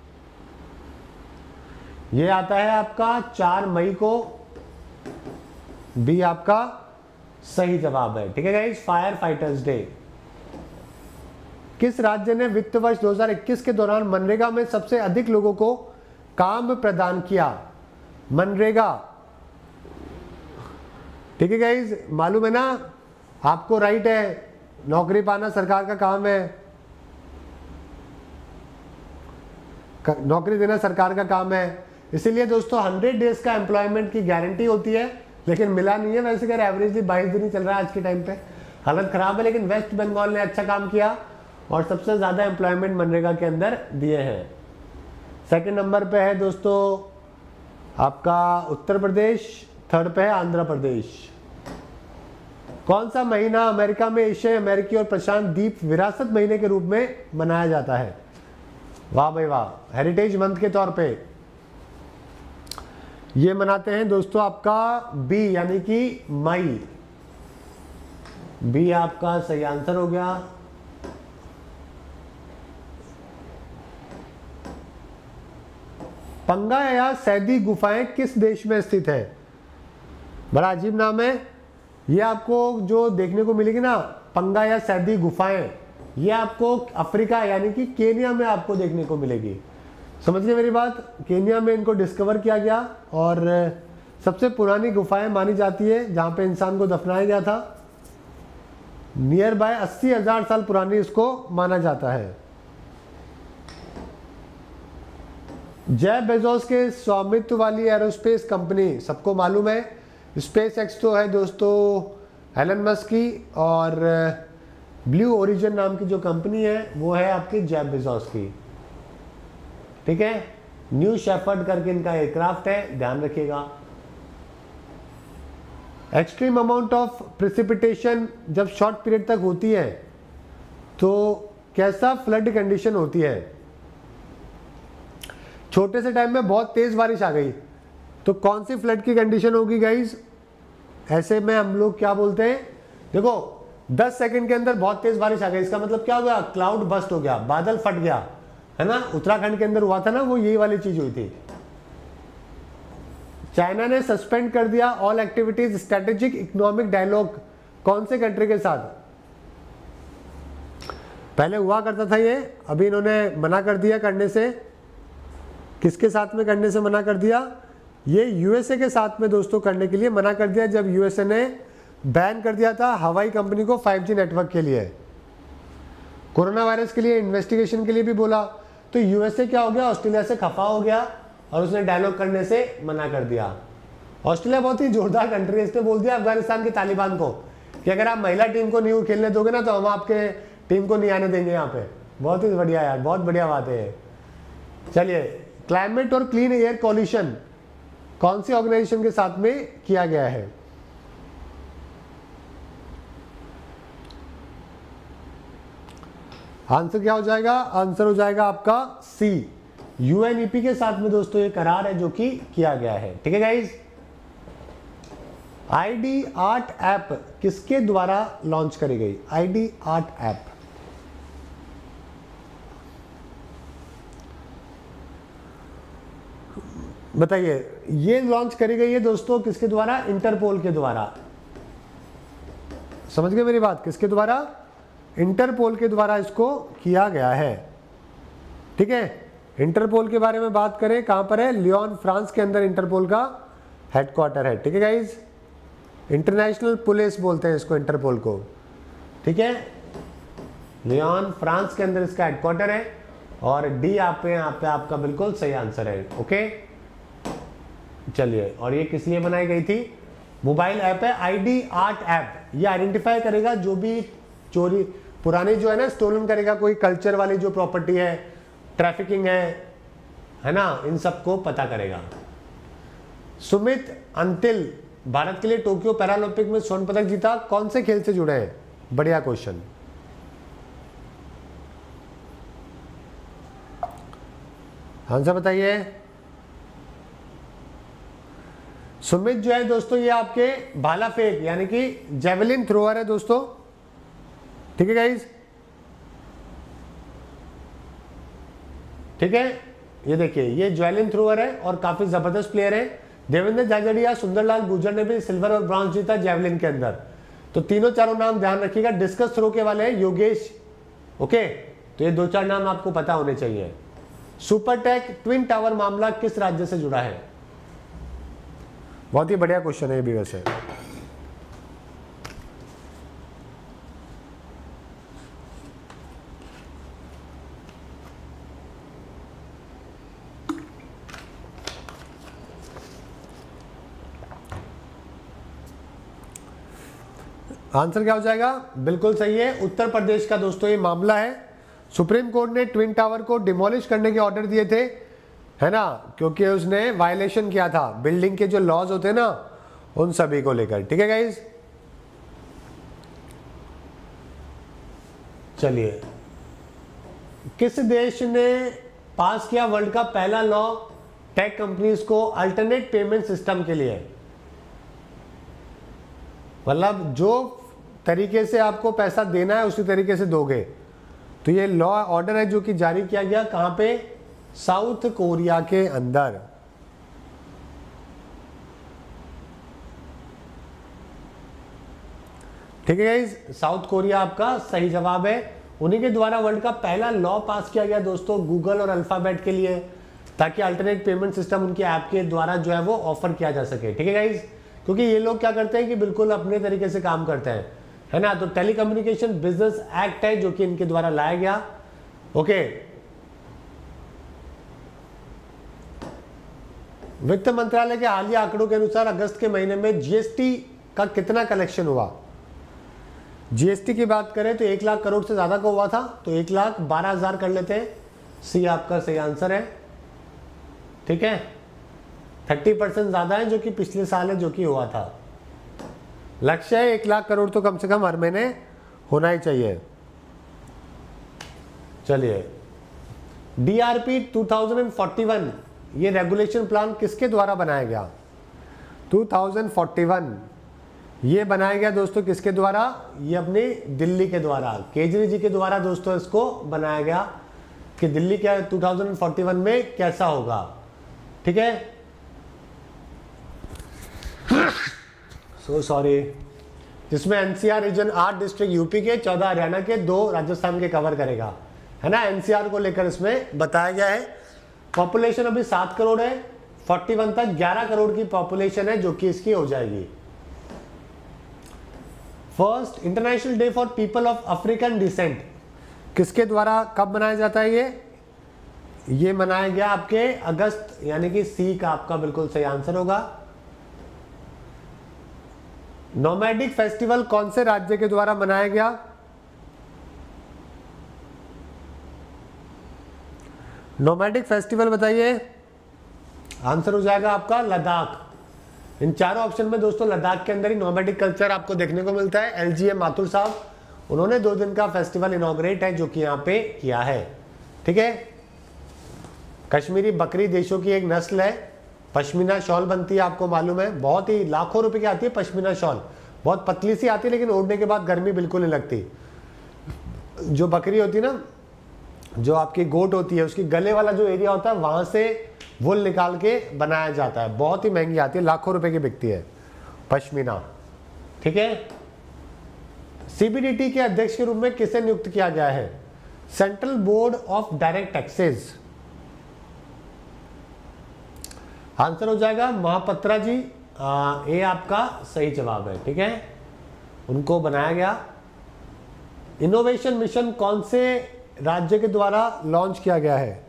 ये आता है आपका चार मई को, बी आपका सही जवाब है। ठीक है गाइस? Fire fighters day. किस राज्य ने वित्त वर्ष दो हज़ार इक्कीस के दौरान मनरेगा में सबसे अधिक लोगों को काम प्रदान किया? मनरेगा। ठीक है गाइस? मालूम है ना आपको, राइट है, नौकरी पाना सरकार का काम है, नौकरी देना सरकार का काम है। इसीलिए दोस्तों हंड्रेड डेज का एम्प्लॉयमेंट की गारंटी होती है, लेकिन मिला नहीं है। वैसे अगर एवरेजली बाईस दिन ही चल रहा है आज के टाइम पे, हालत खराब है। लेकिन वेस्ट बंगाल ने अच्छा काम किया और सबसे ज्यादा एम्प्लॉयमेंट मनरेगा के अंदर दिए हैं। सेकंड नंबर पे है दोस्तों आपका उत्तर प्रदेश, थर्ड पे है आंध्र प्रदेश। कौन सा महीना अमेरिका में एशियाई, अमेरिकी और प्रशांत द्वीप विरासत महीने के रूप में मनाया जाता है? वाह भाई वाह, हेरिटेज मंथ के तौर पे ये मनाते हैं दोस्तों आपका बी, यानी कि मई। बी आपका सही आंसर हो गया। पंगा या सैदी गुफाएं किस देश में स्थित है? बड़ा अजीब नाम है। ये आपको जो देखने को मिलेगी ना, पंगा या सैदी गुफाएं, ये आपको अफ्रीका यानी कि केनिया में आपको देखने को मिलेगी। समझ गए मेरी बात? केनिया में इनको डिस्कवर किया गया और सबसे पुरानी गुफाएं मानी जाती है जहां पे इंसान को दफनाया गया था। नियर बाय अस्सी हजार साल पुरानी इसको माना जाता है। जेफ बेजोस के स्वामित्व वाली एरोस्पेस कंपनी सबको मालूम है, स्पेस एक्स तो है दोस्तों एलन मस्क की, और ब्लू ओरिजिन नाम की जो कंपनी है वो है आपकी जेफ बेजोस की। ठीक है? न्यू शेफर्ड करके इनका एयरक्राफ्ट है, ध्यान रखिएगा। एक्सट्रीम अमाउंट ऑफ प्रेसिपिटेशन जब शॉर्ट पीरियड तक होती है तो कैसा फ्लड कंडीशन होती है? छोटे से टाइम में बहुत तेज बारिश आ गई तो कौन सी फ्लड की कंडीशन होगी गाइस? ऐसे में हम लोग क्या बोलते हैं, देखो दस सेकंड के अंदर बहुत तेज बारिश आ गई, इसका मतलब क्या हो गया? क्लाउड बस्ट हो गया, बादल फट गया, है ना। उत्तराखंड के अंदर हुआ था ना, वो यही वाली चीज हुई थी। चाइना ने सस्पेंड कर दिया all activities strategic economic dialogue कौन से कंट्री के साथ? पहले हुआ करता था ये, अभी इन्होंने मना कर दिया करने से। किसके साथ में करने से मना कर दिया? ये यूएसए के साथ में दोस्तों करने के लिए मना कर दिया, जब यूएसए ने बैन कर दिया था हवाई कंपनी को फाइव जी नेटवर्क के लिए। कोरोना वायरस के लिए इन्वेस्टिगेशन के लिए भी बोला, तो यूएसए क्या हो गया? ऑस्ट्रेलिया से खफा हो गया और उसने डायलॉग करने से मना कर दिया। ऑस्ट्रेलिया बहुत ही जोरदार कंट्री है, इसने बोल दिया अफगानिस्तान के तालिबान को कि अगर आप महिला टीम को नहीं खेलने दोगे ना तो हम आपके टीम को नहीं आने देंगे यहाँ पे। बहुत ही बढ़िया यार, बहुत बढ़िया बात है। चलिए, क्लाइमेट और क्लीन एयर कॉलिशन कौन सी ऑर्गेनाइजेशन के साथ में किया गया है? आंसर क्या हो जाएगा? आंसर हो जाएगा आपका सी, यूएनईपी के साथ में दोस्तों ये करार है जो कि किया गया है। ठीक है गाइज। आईडी आर्ट ऐप किसके द्वारा लॉन्च करी गई? आईडी आर्ट ऐप बताइए, ये लॉन्च करी गई है दोस्तों किसके द्वारा? इंटरपोल के द्वारा। समझ गए मेरी बात? किसके द्वारा? इंटरपोल के द्वारा इसको किया गया है। ठीक है, इंटरपोल के बारे में बात करें, कहां पर है? लियोन फ्रांस के अंदर इंटरपोल का हेडक्वार्टर है। ठीक है गाइज, इंटरनेशनल पुलिस बोलते हैं इसको, इंटरपोल को। ठीक है, लियोन फ्रांस के अंदर इसका हेडक्वार्टर है और डी आप पे यहाँ पे आपका बिल्कुल सही आंसर है। ओके, चलिए, और ये किस लिए बनाई गई थी? मोबाइल ऐप है आईडी आर्ट ऐप। ये आइडेंटिफाई करेगा जो भी चोरी पुरानी जो है ना स्टोलन करेगा, कोई कल्चर वाली जो प्रॉपर्टी है, ट्रैफिकिंग है है ना, इन सबको पता करेगा। सुमित अंतिल भारत के लिए टोक्यो पैरालंपिक में स्वर्ण पदक जीता, कौन से खेल से जुड़े हैं? बढ़िया क्वेश्चन। आंसर बताइए। सुमित जो है दोस्तों ये आपके भाला फेंक यानी कि जेवलिन थ्रोअर है दोस्तों। ठीक है गाइज, ठीक है, ये देखिए ये जेवलिन थ्रोअर है और काफी जबरदस्त प्लेयर है। देवेंद्र झाझड़िया, सुंदरलाल गुर्जर ने भी सिल्वर और ब्रॉन्ज जीता जेवलिन के अंदर। तो तीनों चारों नाम ध्यान रखिएगा। डिस्कस थ्रो के वाले हैं योगेश। ओके, तो ये दो चार नाम आपको पता होने चाहिए। सुपरटेक ट्विन टावर मामला किस राज्य से जुड़ा है? बहुत ही बढ़िया क्वेश्चन है ये भी वैसे। आंसर क्या हो जाएगा? बिल्कुल सही है, उत्तर प्रदेश का दोस्तों ये मामला है। सुप्रीम कोर्ट ने ट्विन टावर को डिमोलिश करने के ऑर्डर दिए थे, है ना, क्योंकि उसने वायलेशन किया था बिल्डिंग के जो लॉज होते हैं ना उन सभी को लेकर। ठीक है गाइज, चलिए, किस देश ने पास किया वर्ल्ड का पहला लॉ टेक कंपनीज को अल्टरनेट पेमेंट सिस्टम के लिए? मतलब जो तरीके से आपको पैसा देना है उसी तरीके से दोगे। तो ये लॉ ऑर्डर है जो कि जारी किया गया कहां पे? साउथ कोरिया के अंदर। ठीक है गाइस, साउथ कोरिया आपका सही जवाब है। उन्हीं के द्वारा वर्ल्ड का पहला लॉ पास किया गया दोस्तों गूगल और अल्फाबेट के लिए, ताकि अल्टरनेट पेमेंट सिस्टम उनके ऐप के द्वारा जो है वो ऑफर किया जा सके। ठीक है गाइस, क्योंकि ये लोग क्या करते हैं कि बिल्कुल अपने तरीके से काम करते हैं, है ना। तो टेलीकम्युनिकेशन बिजनेस एक्ट है जो कि इनके द्वारा लाया गया। ओके, वित्त मंत्रालय के हालिया आंकड़ों के अनुसार अगस्त के महीने में जीएसटी का कितना कलेक्शन हुआ? जीएसटी की बात करें तो एक लाख करोड़ से ज्यादा का हुआ था, तो एक लाख बारह हजार कर लेते हैं। सी आपका सही आंसर है। ठीक है, थर्टी परसेंट ज्यादा है जो कि पिछले साल है जो कि हुआ था। लक्ष्य है एक लाख करोड़ तो कम से कम हर महीने होना ही चाहिए। चलिए, DRP two thousand forty one ये रेगुलेशन प्लान किसके द्वारा बनाया गया? टू थाउजेंड फोर्टी वन ये बनाया गया दोस्तों किसके द्वारा? ये अपनी दिल्ली के द्वारा, केजरी जी के द्वारा दोस्तों इसको बनाया गया कि दिल्ली क्या टू थाउजेंड फोर्टी वन में कैसा होगा। ठीक है, सो सॉरी, जिसमें एनसीआर रीजन आठ डिस्ट्रिक्ट यूपी के, चौदह हरियाणा के, दो राजस्थान के कवर करेगा, है ना। एनसीआर को लेकर इसमें बताया गया है। पॉपुलेशन अभी सात करोड़ है, फोर्टी वन तक ग्यारह करोड़ की पॉपुलेशन है जो कि इसकी हो जाएगी। First international day for people of African descent किसके द्वारा कब मनाया जाता है? ये ये मनाया गया आपके अगस्त, यानी कि सी का आपका बिल्कुल सही आंसर होगा। नोमैडिक फेस्टिवल कौन से राज्य के द्वारा मनाया गया? नोमैडिक फेस्टिवल बताइए। आंसर हो जाएगा आपका लद्दाख। इन चारों ऑप्शन में दोस्तों लद्दाख के अंदर ही नोमैडिक कल्चर आपको देखने को मिलता है। एलजीए माथुर साहब, उन्होंने दो दिन का फेस्टिवल इनॉग्रेट है जो कि यहाँ पे किया है। ठीक है, कश्मीरी बकरी देशों की एक नस्ल है। पश्मीना शॉल बनती है, आपको मालूम है, बहुत ही लाखों रुपए की आती है पश्मीना शॉल। बहुत पतली सी आती है लेकिन ओढ़ने के बाद गर्मी बिल्कुल नहीं लगती। जो बकरी होती है ना, जो आपकी गोट होती है, उसकी गले वाला जो एरिया होता है वहां से वुल निकाल के बनाया जाता है। बहुत ही महंगी आती है, लाखों रुपए की बिकती है पश्मीना। ठीक है, सीबीडीटी के अध्यक्ष के रूप में किसे नियुक्त किया गया है? Central board of direct taxes. Answer हो जाएगा महापात्रा जी। आ, ये आपका सही जवाब है। ठीक है, उनको बनाया गया। इनोवेशन मिशन कौन से राज्य के द्वारा लॉन्च किया गया है?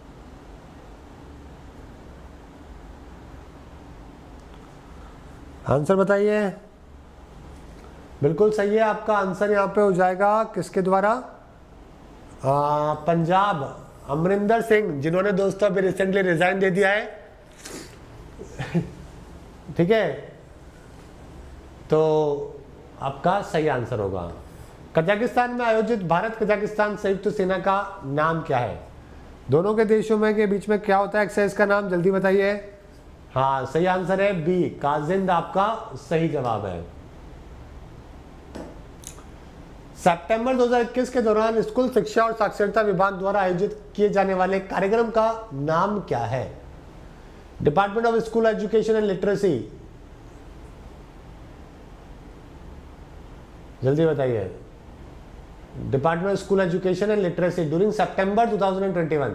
आंसर बताइए। बिल्कुल सही है, आपका आंसर यहां पे हो जाएगा किसके द्वारा? आ, पंजाब, अमरिंदर सिंह, जिन्होंने दोस्तों अभी रिसेंटली रिजाइन दे दिया है। ठीक है, तो आपका सही आंसर होगा। कजाकिस्तान में आयोजित भारत कजाकिस्तान संयुक्त सेना का नाम क्या है? दोनों के देशों में के बीच में क्या होता है एक्सरसाइज का नाम? जल्दी बताइए। हाँ, सही आंसर है बी, काजिंद आपका सही जवाब है। सितंबर दो हज़ार इक्कीस के दौरान स्कूल शिक्षा और साक्षरता विभाग द्वारा आयोजित किए जाने वाले कार्यक्रम का नाम क्या है? Department of school education and literacy. जल्दी बताइए। Department of school education and literacy during सितंबर दो हज़ार इक्कीस।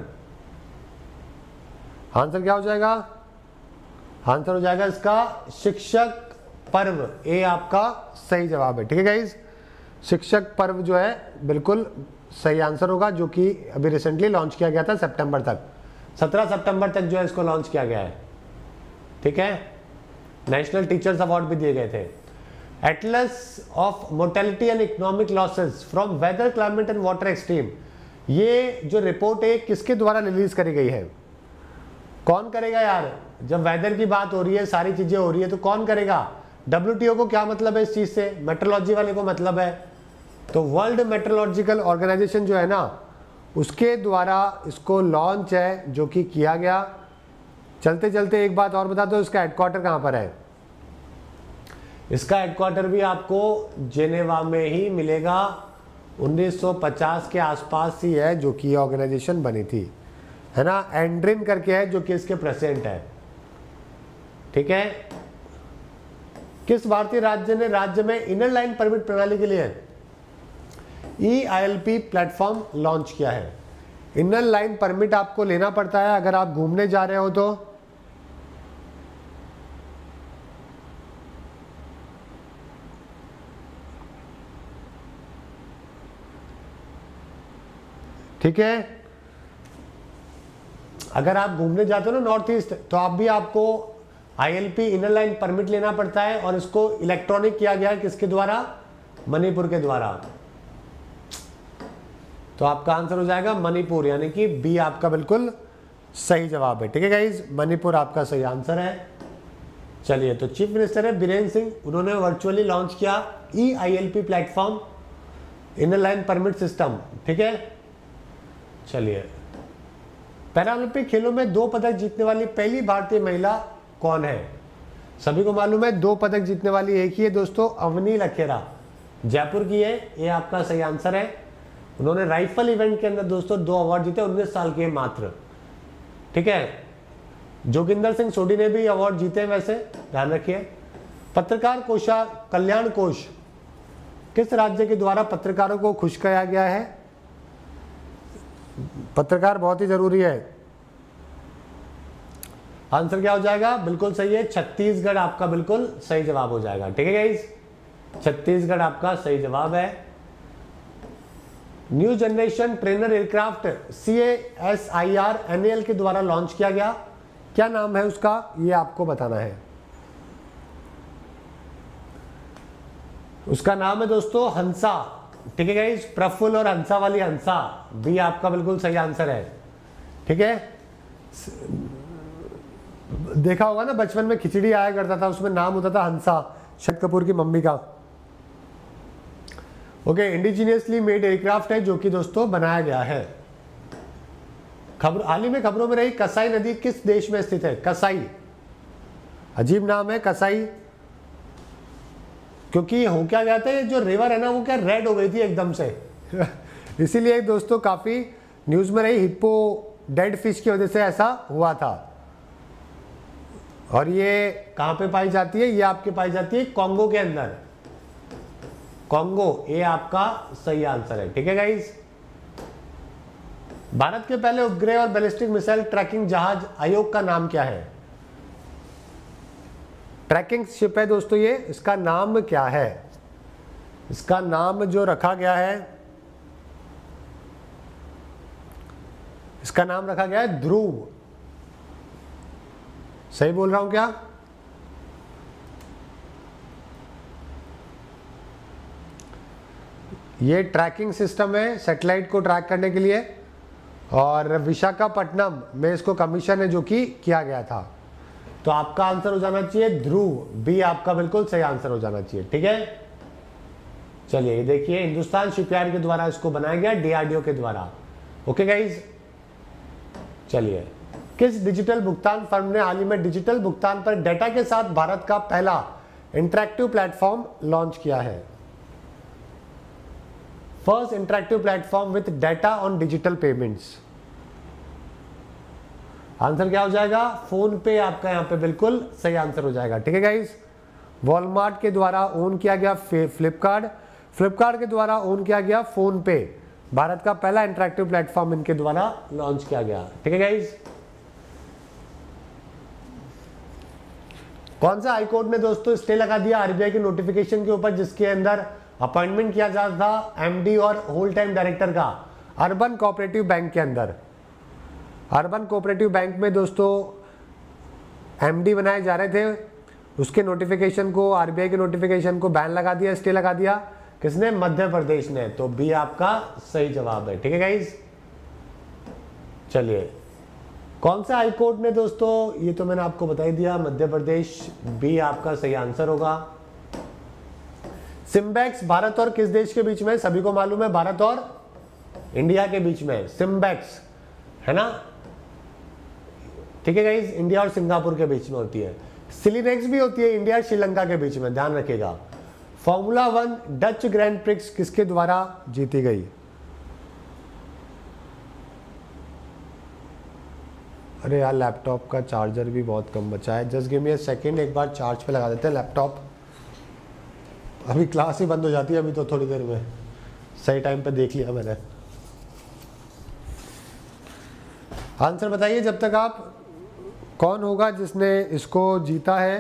आंसर क्या हो जाएगा? आंसर हो जाएगा इसका शिक्षक पर्व। ए आपका सही जवाब है। ठीक है गाइस, शिक्षक पर्व जो है बिल्कुल सही आंसर होगा, जो कि अभी रिसेंटली लॉन्च किया गया था सितंबर तक। सत्रह सितंबर तक जो है इसको लॉन्च किया गया है। ठीक है, नेशनल टीचर्स अवार्ड भी दिए गए थे। Atlas of mortality and economic losses from weather, climate and water extreme, ये जो रिपोर्ट है किसके द्वारा रिलीज करी गई है? कौन करेगा यार? जब वेदर की बात हो रही है, सारी चीजें हो रही है, तो कौन करेगा? डब्ल्यूटीओ को क्या मतलब है इस चीज से? मेट्रोलॉजी वाले को मतलब है। तो वर्ल्ड मेट्रोलॉजिकल ऑर्गेनाइजेशन जो है ना, उसके द्वारा इसको लॉन्च है, जो कि किया गया। चलते चलते एक बात और बता दो, इसका हेडक्वार्टर कहां पर है? इसका हेडक्वार्टर भी आपको जेनेवा में ही मिलेगा। उन्नीस सौ पचास के आसपास ही है जो कि ऑर्गेनाइजेशन बनी थी, है ना। एंड्रिन करके है जो कि इसके प्रेसिडेंट है। ठीक है, किस भारतीय राज्य ने राज्य में इनर लाइन परमिट प्रणाली के लिए E I L P platform launch किया है? इनर लाइन परमिट आपको लेना पड़ता है अगर आप घूमने जा रहे हो तो। ठीक है, अगर आप घूमने जाते हो ना नॉर्थ ईस्ट, तो आप भी आपको I L P inner line permit लेना पड़ता है, और इसको इलेक्ट्रॉनिक किया गया है किसके द्वारा? मणिपुर के द्वारा। तो आपका आंसर हो जाएगा मणिपुर, यानी कि बी आपका बिल्कुल सही जवाब है। ठीक है गाइज, मणिपुर आपका सही आंसर है। चलिए, तो चीफ मिनिस्टर है बीरेंद्र सिंह, उन्होंने वर्चुअली लॉन्च किया E I L P platform, inner line permit system. ठीक है, चलिए, पैरालंपिक खेलों में दो पदक जीतने वाली पहली भारतीय महिला कौन है? सभी को मालूम है दो पदक जीतने वाली एक ही है दोस्तों, अवनी लखेरा, जयपुर की है। ये आपका सही आंसर है। उन्होंने राइफल इवेंट के अंदर दोस्तों दो अवार्ड जीते, उन्नीस साल के मात्र। ठीक है, जोगिंदर सिंह सोढी ने भी अवार्ड जीते हैं, वैसे ध्यान रखिए। पत्रकार कोशा कल्याण कोष किस राज्य के द्वारा पत्रकारों को खुश किया गया है? पत्रकार बहुत ही जरूरी है। आंसर क्या हो जाएगा? बिल्कुल सही है, छत्तीसगढ़ आपका बिल्कुल सही जवाब हो जाएगा। ठीक है गाइस, छत्तीसगढ़ आपका सही जवाब है। New generation trainer aircraft C S I R N L के द्वारा लॉन्च किया गया, क्या नाम है उसका? ये आपको बताना है। उसका नाम है दोस्तों हंसा। ठीक है गाइस, प्रफुल्ल और हंसा वाली हंसा, बी आपका बिल्कुल सही आंसर है। ठीक है, देखा होगा ना बचपन में खिचड़ी आया करता था, उसमें नाम होता था हंसा, शक्ति कपूर की मम्मी का। ओके, इंडिजीनियसली मेड एयरक्राफ्ट है जो कि दोस्तों बनाया गया है। खबर हाल ही में खबरों में रही कसाई नदी किस देश में स्थित है? कसाई, अजीब नाम है कसाई, क्योंकि हो क्या गया था, जो रिवर है ना वो क्या रेड हो गई थी एकदम से इसीलिए दोस्तों काफी न्यूज में रही, हिप्पो डेड फिश की वजह से ऐसा हुआ था। और ये कहां पे पाई जाती है? ये आपके पाई जाती है कॉन्गो के अंदर, कॉन्गो, ये आपका सही आंसर है। ठीक है गाइस, भारत के पहले उपग्रह और बैलिस्टिक मिसाइल ट्रैकिंग जहाज आयोग का नाम क्या है? ट्रैकिंग शिप है दोस्तों ये, इसका नाम क्या है? इसका नाम जो रखा गया है, इसका नाम रखा गया है ध्रुव। सही बोल रहा हूं क्या? ये ट्रैकिंग सिस्टम है सैटेलाइट को ट्रैक करने के लिए, और विशाखापट्टनम में इसको कमीशन है जो कि किया गया था। तो आपका आंसर हो जाना चाहिए ध्रुव, बी आपका बिल्कुल सही आंसर हो जाना चाहिए। ठीक है, चलिए ये देखिए, हिंदुस्तान शिपयार्ड के द्वारा इसको बनाया गया, डीआरडीओ के द्वारा। ओके गाइज, चलिए, किस डिजिटल भुगतान फर्म ने हाल ही में डिजिटल भुगतान पर डेटा के साथ भारत का पहला इंटरैक्टिव प्लेटफॉर्म लॉन्च किया है? First interactive platform with data on digital payments. Answer क्या हो जाएगा? फोन पे आपका यहां पे बिल्कुल सही आंसर हो जाएगा। ठीक है गाइस, वॉलमार्ट के द्वारा ओन किया गया फ्लिपकार्ट, फ्लिपकार्ट के द्वारा ओन किया गया फोन पे, भारत का पहला इंटरैक्टिव प्लेटफॉर्म इनके द्वारा लॉन्च किया गया। ठीक है गाइस, कौन सा हाईकोर्ट ने दोस्तों स्टे लगा दिया आरबीआई के नोटिफिकेशन के ऊपर जिसके अंदर अपॉइंटमेंट किया जाता था एमडी और होल टाइम डायरेक्टर का अर्बन कोऑपरेटिव बैंक के अंदर? अर्बन कोऑपरेटिव बैंक में दोस्तों एमडी बनाए जा रहे थे, उसके नोटिफिकेशन को, आरबीआई के नोटिफिकेशन को बैन लगा दिया, स्टे लगा दिया। किसने? मध्य प्रदेश ने। तो बी आपका सही जवाब है। ठीक है गाइस, चलिए, कौन सा हाईकोर्ट ने दोस्तों, ये तो मैंने आपको बता ही दिया, मध्य प्रदेश, बी आपका सही आंसर होगा। सिम्बैक्स भारत और किस देश के बीच में? सभी को मालूम है, भारत और इंडिया के बीच में सिम्बैक्स है ना। ठीक है गाइस, इंडिया और सिंगापुर के बीच में होती है। सिलिनेक्स भी होती है इंडिया और श्रीलंका के बीच में, ध्यान रखिएगा। Formula one Dutch grand prix किसके द्वारा जीती गई? अरे यार, लैपटॉप का चार्जर भी बहुत कम बचा है, just give me a second, एक बार चार्ज पे लगा देते हैं लैपटॉप। अभी क्लास ही बंद हो जाती है अभी तो थोड़ी देर में, सही टाइम पे देख लिया मैंने। आंसर बताइए जब तक आप, कौन होगा जिसने इसको जीता है?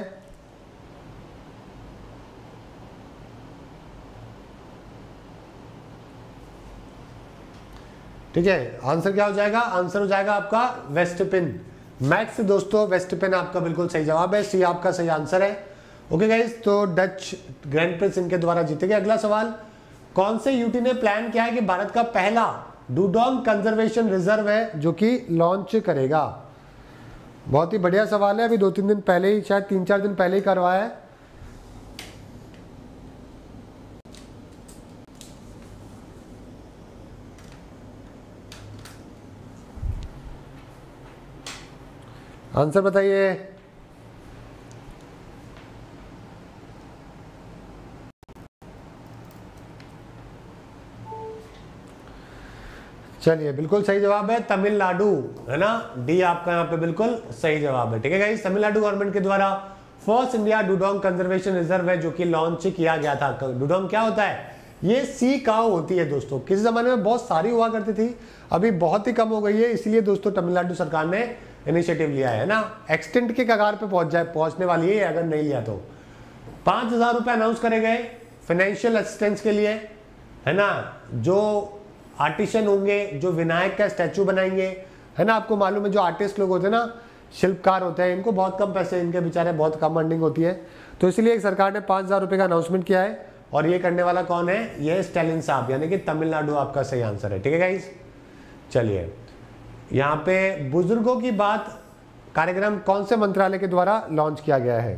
ठीक है, आंसर क्या हो जाएगा? आंसर हो जाएगा आपका वेस्टपिन, मैक्स दोस्तों, वेस्टपिन आपका बिल्कुल सही जवाब है, सी आपका सही आंसर है। ओके गाइस, तो डच ग्रैंड प्रिक्स इनके द्वारा जीते गए। अगला सवाल, कौन से यूटी ने प्लान किया है कि भारत का पहला डूडोंग कंजर्वेशन रिजर्व है जो कि लॉन्च करेगा? बहुत ही बढ़िया सवाल है, अभी दो तीन दिन पहले ही, शायद तीन चार दिन पहले ही करवाया है। आंसर बताइए। चलिए, बिल्कुल सही जवाब है तमिलनाडु, है ना, डी आपका यहाँ पे बिल्कुल सही जवाब है। ठीक है गाइस, तमिलनाडु गवर्नमेंट के द्वारा first India dugong conservation reserve है जो कि लॉन्च किया गया था। डूडोंग क्या होता है? ये सी काऊ होती है दोस्तों, किसी जमाने में बहुत सारी हुआ करती थी, अभी बहुत ही कम हो गई है, इसलिए दोस्तों तमिलनाडु सरकार ने इनिशिएटिव लिया है ना, एक्सटेंट के कगार पे पहुंच जाए, पहुंचने वाली है अगर नहीं लिया तो। पांच हजार रुपए अनाउंस करे गए फाइनेंशियल असिस्टेंस के लिए, है ना, जो आर्टिशन होंगे, जो विनायक का स्टैचू बनाएंगे, है ना, आपको मालूम है जो आर्टिस्ट लोग होते हैं ना, शिल्पकार होते हैं, इनको बहुत कम पैसे, इनके बेचारे बहुत कम अर्निंग होती है, तो इसलिए एक सरकार ने पांच हजार रुपए का अनाउंसमेंट किया है और ये करने वाला कौन है, ये स्टालिन साहब, यानी कि तमिलनाडु आपका सही आंसर है। ठीक है गाइस, चलिए यहाँ पे बुजुर्गों की बात कार्यक्रम कौन से मंत्रालय के द्वारा लॉन्च किया गया है,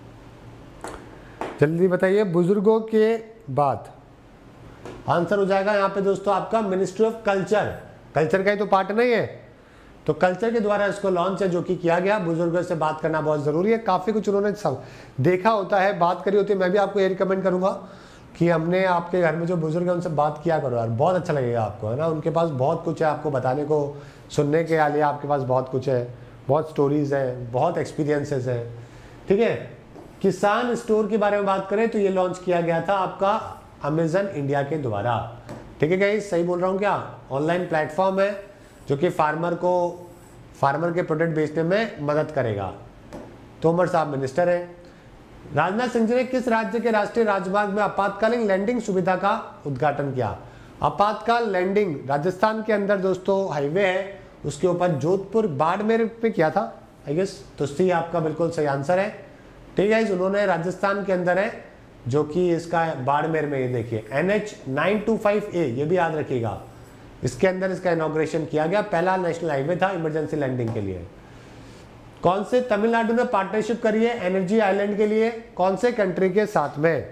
जल्दी बताइए। बुजुर्गों के बात आंसर हो जाएगा यहाँ पे दोस्तों आपका मिनिस्ट्री ऑफ कल्चर, कल्चर का ही तो पार्ट नहीं है, तो कल्चर के द्वारा इसको लॉन्च है जो कि किया गया। बुजुर्गों से बात करना बहुत जरूरी है, काफी कुछ उन्होंने सब देखा होता है, बात करी होती है। मैं भी आपको ये रिकमेंड करूंगा कि हमने आपके घर में जो बुजुर्ग है उनसे बात किया करो यार, बहुत अच्छा लगेगा आपको, है ना। उनके पास बहुत कुछ है आपको बताने को, सुनने के लिए आपके पास बहुत कुछ है, बहुत स्टोरीज है, बहुत एक्सपीरियंसेस है। ठीक है, किसान स्टोर के बारे में बात करें तो ये लॉन्च किया गया था आपका अमेजन इंडिया के द्वारा। ठीक है गाइस, सही बोल रहा हूँ क्या? ऑनलाइन प्लेटफॉर्म है जो कि फार्मर को फार्मर के प्रोडक्ट बेचने में मदद करेगा। तोमर साहब मिनिस्टर है। राजनाथ सिंह जी ने किस राज्य के राष्ट्रीय राजमार्ग में आपातकालीन लैंडिंग सुविधा का उद्घाटन किया? आपातकाल लैंडिंग राजस्थान के अंदर दोस्तों हाईवे है, उसके ऊपर जोधपुर बाड़मेर पे किया था आई गेस, तो सी आपका बिल्कुल सही आंसर है। ठीक है, उन्होंने राजस्थान के अंदर है जो कि इसका बाड़मेर में, ये देखिए N H nine two five A, ये भी याद रखिएगा, इसके अंदर इसका इनॉग्रेशन किया गया। पहला नेशनल हाईवे था इमरजेंसी लैंडिंग के लिए। कौन से तमिलनाडु ने पार्टनरशिप करी है एनर्जी आइलैंड के लिए, कौन से कंट्री के साथ में?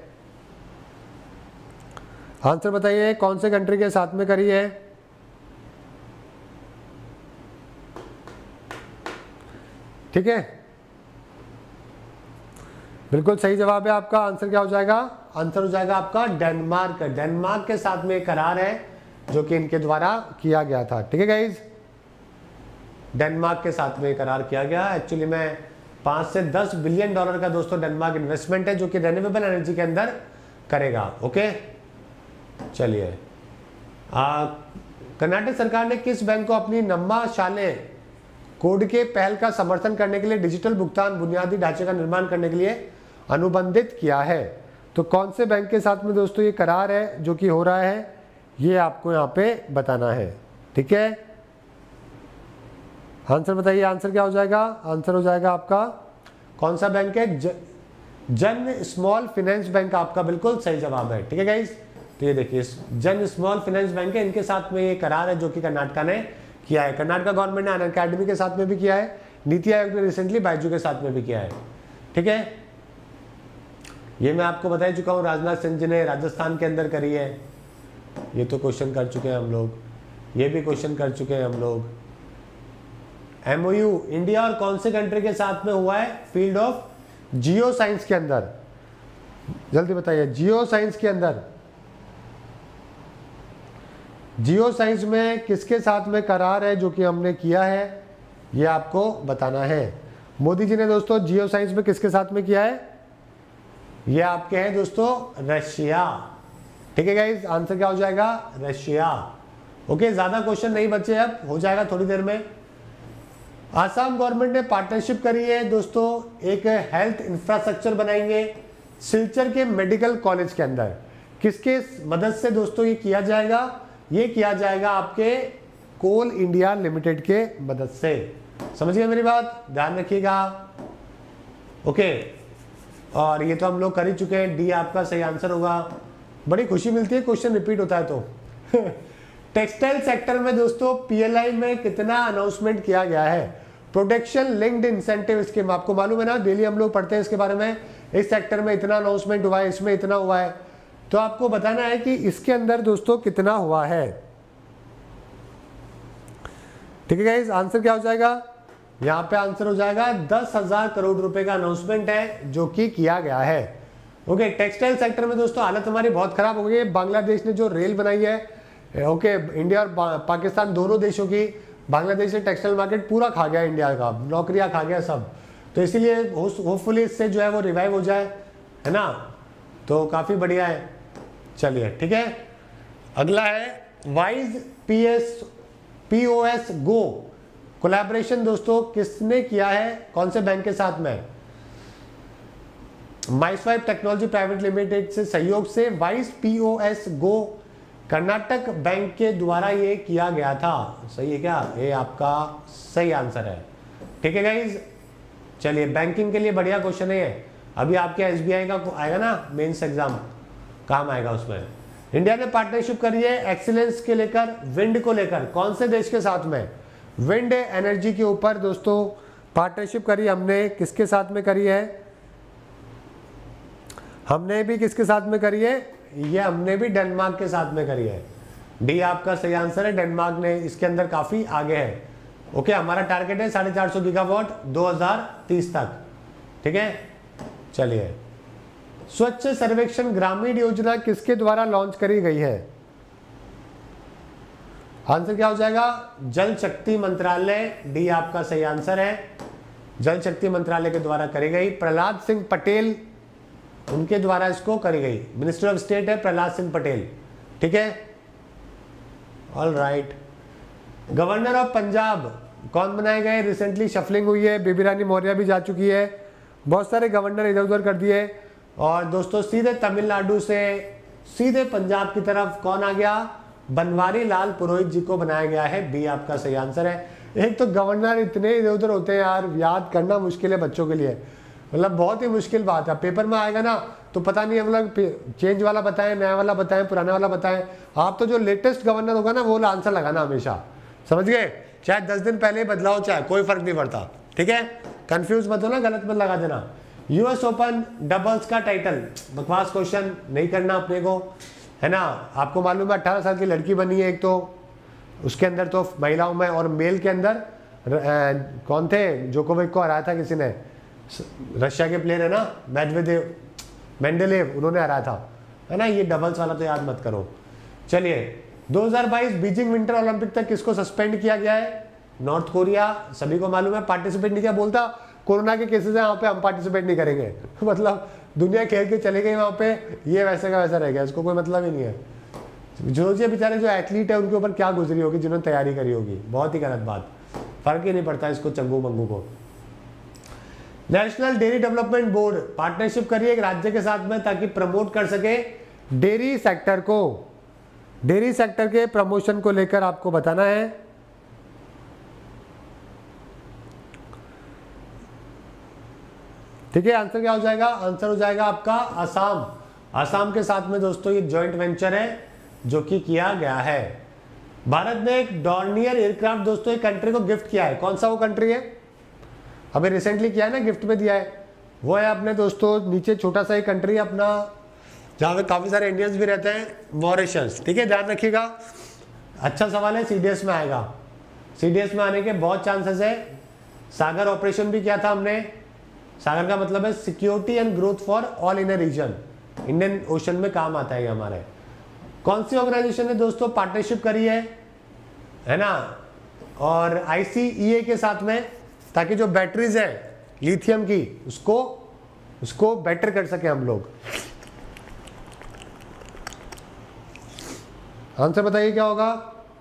आंसर बताइए, कौन से कंट्री के साथ में करी है? ठीक है, बिल्कुल सही जवाब है आपका। आंसर क्या हो जाएगा? आंसर हो जाएगा आपका डेनमार्क। डेनमार्क के साथ में करार है जो कि इनके द्वारा किया गया था। ठीक है गाइज, डेनमार्क के साथ में करार किया गया। एक्चुअली में पाँच से दस बिलियन डॉलर का दोस्तों डेनमार्क इन्वेस्टमेंट है जो कि रेन्यूएबल एनर्जी के अंदर करेगा। ओके, चलिए, कर्नाटक सरकार ने किस बैंक को अपनी नम्मा शाले कोड के पहल का समर्थन करने के लिए डिजिटल भुगतान बुनियादी ढांचे का निर्माण करने के लिए अनुबंधित किया है? तो कौन से बैंक के साथ में दोस्तों ये करार है जो कि हो रहा है, ये आपको यहाँ पे बताना है। ठीक है, आंसर बताइए, आंसर क्या हो जाएगा? आंसर हो जाएगा आपका कौन सा बैंक है? ज, जन स्मॉल फाइनेंस बैंक आपका बिल्कुल सही जवाब है। ठीक है गाइस, तो ये देखिए जन स्मॉल फाइनेंस बैंक है, इनके साथ में ये करार है जो कि कर्नाटक ने किया है। कर्नाटक गवर्नमेंट ने अनअकैडमी के साथ में भी किया है, नीति आयोग ने रिसेंटली बायजू के साथ में भी किया है। ठीक है, ये मैं आपको बता चुका हूँ, राजनाथ सिंह जी ने राजस्थान के अंदर करी है, ये तो क्वेश्चन कर चुके हैं हम लोग, ये भी क्वेश्चन कर चुके हैं हम लोग। एमओयू इंडिया और कौन से कंट्री के साथ में हुआ है फील्ड ऑफ जियो साइंस के अंदर? जल्दी बताइए, जियो साइंस के अंदर, जियो साइंस में किसके साथ में करार है जो कि हमने किया है, ये आपको बताना है। मोदी जी ने दोस्तों जियो साइंस में किसके साथ में किया है? ये आपके हैं दोस्तों रशिया। ठीक है गाइस, आंसर क्या हो जाएगा? रशिया। ओके, ज्यादा क्वेश्चन नहीं बचे, अब हो जाएगा थोड़ी देर में। आसाम गवर्नमेंट ने पार्टनरशिप करी है दोस्तों, एक हेल्थ इंफ्रास्ट्रक्चर बनाएंगे सिलचर के मेडिकल कॉलेज के अंदर। किसके मदद से दोस्तों ये किया जाएगा? ये किया जाएगा आपके कोल इंडिया लिमिटेड के मदद से। समझिए मेरी बात, ध्यान रखिएगा। ओके, और ये तो हम लोग कर ही चुके हैं, डी आपका सही आंसर होगा। बड़ी खुशी मिलती है क्वेश्चन रिपीट होता है तो। टेक्सटाइल सेक्टर में दोस्तों पीएलआई में कितना अनाउंसमेंट किया गया है? प्रोडक्शन लिंक्ड इंसेंटिव स्कीम, आपको मालूम है ना, डेली हम लोग पढ़ते हैं इसके बारे में। इस सेक्टर में इतना अनाउंसमेंट हुआ है, इसमें इतना हुआ है, तो आपको बताना है कि इसके अंदर दोस्तों कितना हुआ है। ठीक है गाइस, आंसर क्या हो जाएगा? यहां पे आंसर हो जाएगा दस हजार करोड़ रुपए का अनाउंसमेंट है जो कि किया गया है। ओके, टेक्सटाइल सेक्टर में दोस्तों हालत हमारी बहुत खराब हो गई है। बांग्लादेश ने जो रेल बनाई है, ओके, इंडिया और पाकिस्तान दोनों देशों की, बांग्लादेश ने टेक्सटाइल मार्केट पूरा खा गया, इंडिया का नौकरियां खा गया सब, तो इसीलिए होपफुली इससे जो है वो रिवाइव हो जाए, है ना, तो काफी बढ़िया है। चलिए ठीक है, अगला है wise PS POS go collaboration दोस्तों किसने किया है, कौन से बैंक के साथ में? माइस्वाइप टेक्नोलॉजी प्राइवेट लिमिटेड से सहयोग से wise POS go Karnataka bank के द्वारा ये किया गया था। सही है क्या? ये आपका सही आंसर है। ठीक है गाइज, चलिए बैंकिंग के लिए बढ़िया क्वेश्चन है। अभी आपके एसबीआई का आएगा ना मेंस एग्जाम, काम आएगा उसमें। इंडिया ने पार्टनरशिप करी है एक्सीलेंस के लेकर, विंड को लेकर, कौन से देश के साथ में? विंड एनर्जी के ऊपर दोस्तों पार्टनरशिप करी हमने, किसके साथ में करी है? हमने भी किसके साथ में करी है? ये हमने भी डेनमार्क के साथ में करी है। डी आपका सही आंसर है, डेनमार्क ने इसके अंदर काफी आगे है। ओके, हमारा टारगेट है साढ़े चार सौ गीगावाट दो हजार तीस तक, ठीक है। चलिए, स्वच्छ सर्वेक्षण ग्रामीण योजना किसके द्वारा लॉन्च करी गई है? आंसर क्या हो जाएगा? जल शक्ति मंत्रालय, डी आपका सही आंसर है, जल शक्ति मंत्रालय के द्वारा करी गई। प्रहलाद सिंह पटेल उनके द्वारा इसको करी गई, मिनिस्टर ऑफ स्टेट है प्रहलाद सिंह पटेल, ठीक है। All right, governor of Punjab कौन बनाए गए? रिसेंटली शफलिंग हुई है, बेबी रानी मौर्य भी जा चुकी है, बहुत सारे गवर्नर इधर उधर कर दिए। और दोस्तों सीधे तमिलनाडु से सीधे पंजाब की तरफ कौन आ गया? बनवारी लाल पुरोहित जी को बनाया गया है, बी आपका सही आंसर है। एक तो गवर्नर इतने इधर उधर होते हैं यार, याद करना मुश्किल है बच्चों के लिए, मतलब बहुत ही मुश्किल बात है। पेपर में आएगा ना तो पता नहीं हम लोग चेंज वाला बताएं, नया वाला बताएं, पुराना वाला बताएं। आप तो जो लेटेस्ट गवर्नर होगा ना वो वाला आंसर लगाना हमेशा, समझ गए? चाहे दस दिन पहले बदलाव, चाहे कोई फर्क नहीं पड़ता, ठीक है। कंफ्यूज मत हो ना, गलत मत लगा देना। यूएस ओपन डबल्स का टाइटल, बकवास क्वेश्चन नहीं करना अपने को, है ना। आपको मालूम है अट्ठारह साल की लड़की बनी है एक, तो उसके अंदर तो महिलाओं में, और मेल के अंदर आ, कौन थे? जोकोविक को हराया था किसी ने, रशिया के प्लेयर है ना, मेदवेदेव मेंडेलेव, उन्होंने हराया था, है ना। ये डबल्स वाला तो याद मत करो। चलिए, दो हज़ार बाईस बीजिंग विंटर ओलंपिक तक किसको सस्पेंड किया गया है? नॉर्थ कोरिया, सभी को मालूम है, पार्टिसिपेट नहीं किया, बोलता कोरोना के केसेस है वहां पे, हम पार्टिसिपेट नहीं करेंगे मतलब दुनिया खेल के चले गए वहां पे, ये वैसे का वैसा रह गया, इसको कोई मतलब ही नहीं है। जो जो बेचारे जो एथलीट है उनके ऊपर क्या गुजरी होगी, जिन्होंने तैयारी करी होगी, बहुत ही गलत बात, फर्क ही नहीं पड़ता इसको चंगू मंगू को। National dairy development board partnership करिए एक राज्य के साथ में ताकि प्रमोट कर सके डेयरी सेक्टर को, डेयरी सेक्टर के प्रमोशन को लेकर आपको बताना है। ठीक है, आंसर क्या हो जाएगा? आंसर हो जाएगा आपका असम। असम के साथ में दोस्तों ये जॉइंट वेंचर है जो कि किया गया है। भारत ने एक डॉर्नियर एयरक्राफ्ट दोस्तों एक कंट्री को गिफ्ट किया है, कौन सा वो कंट्री है? अभी रिसेंटली किया है ना, गिफ्ट में दिया है, वो है अपने दोस्तों नीचे छोटा सा एक कंट्री है अपना, जहाँ पे काफी सारे इंडियंस भी रहते हैं, मॉरिशस। ठीक है, ध्यान रखिएगा, अच्छा सवाल है, सीडीएस में आएगा, सीडीएस में आने के बहुत चांसेस है। सागर ऑपरेशन भी किया था हमने, सागर का मतलब है security and growth for all in a region, Indian ocean में काम आता है हमारे। कौन सी ऑर्गेनाइजेशन ने दोस्तों पार्टनरशिप करी है, है ना, और आईसीईए के साथ में, ताकि जो बैटरीज है लिथियम की उसको उसको बेटर कर सके हम लोग। आंसर बताइए क्या होगा?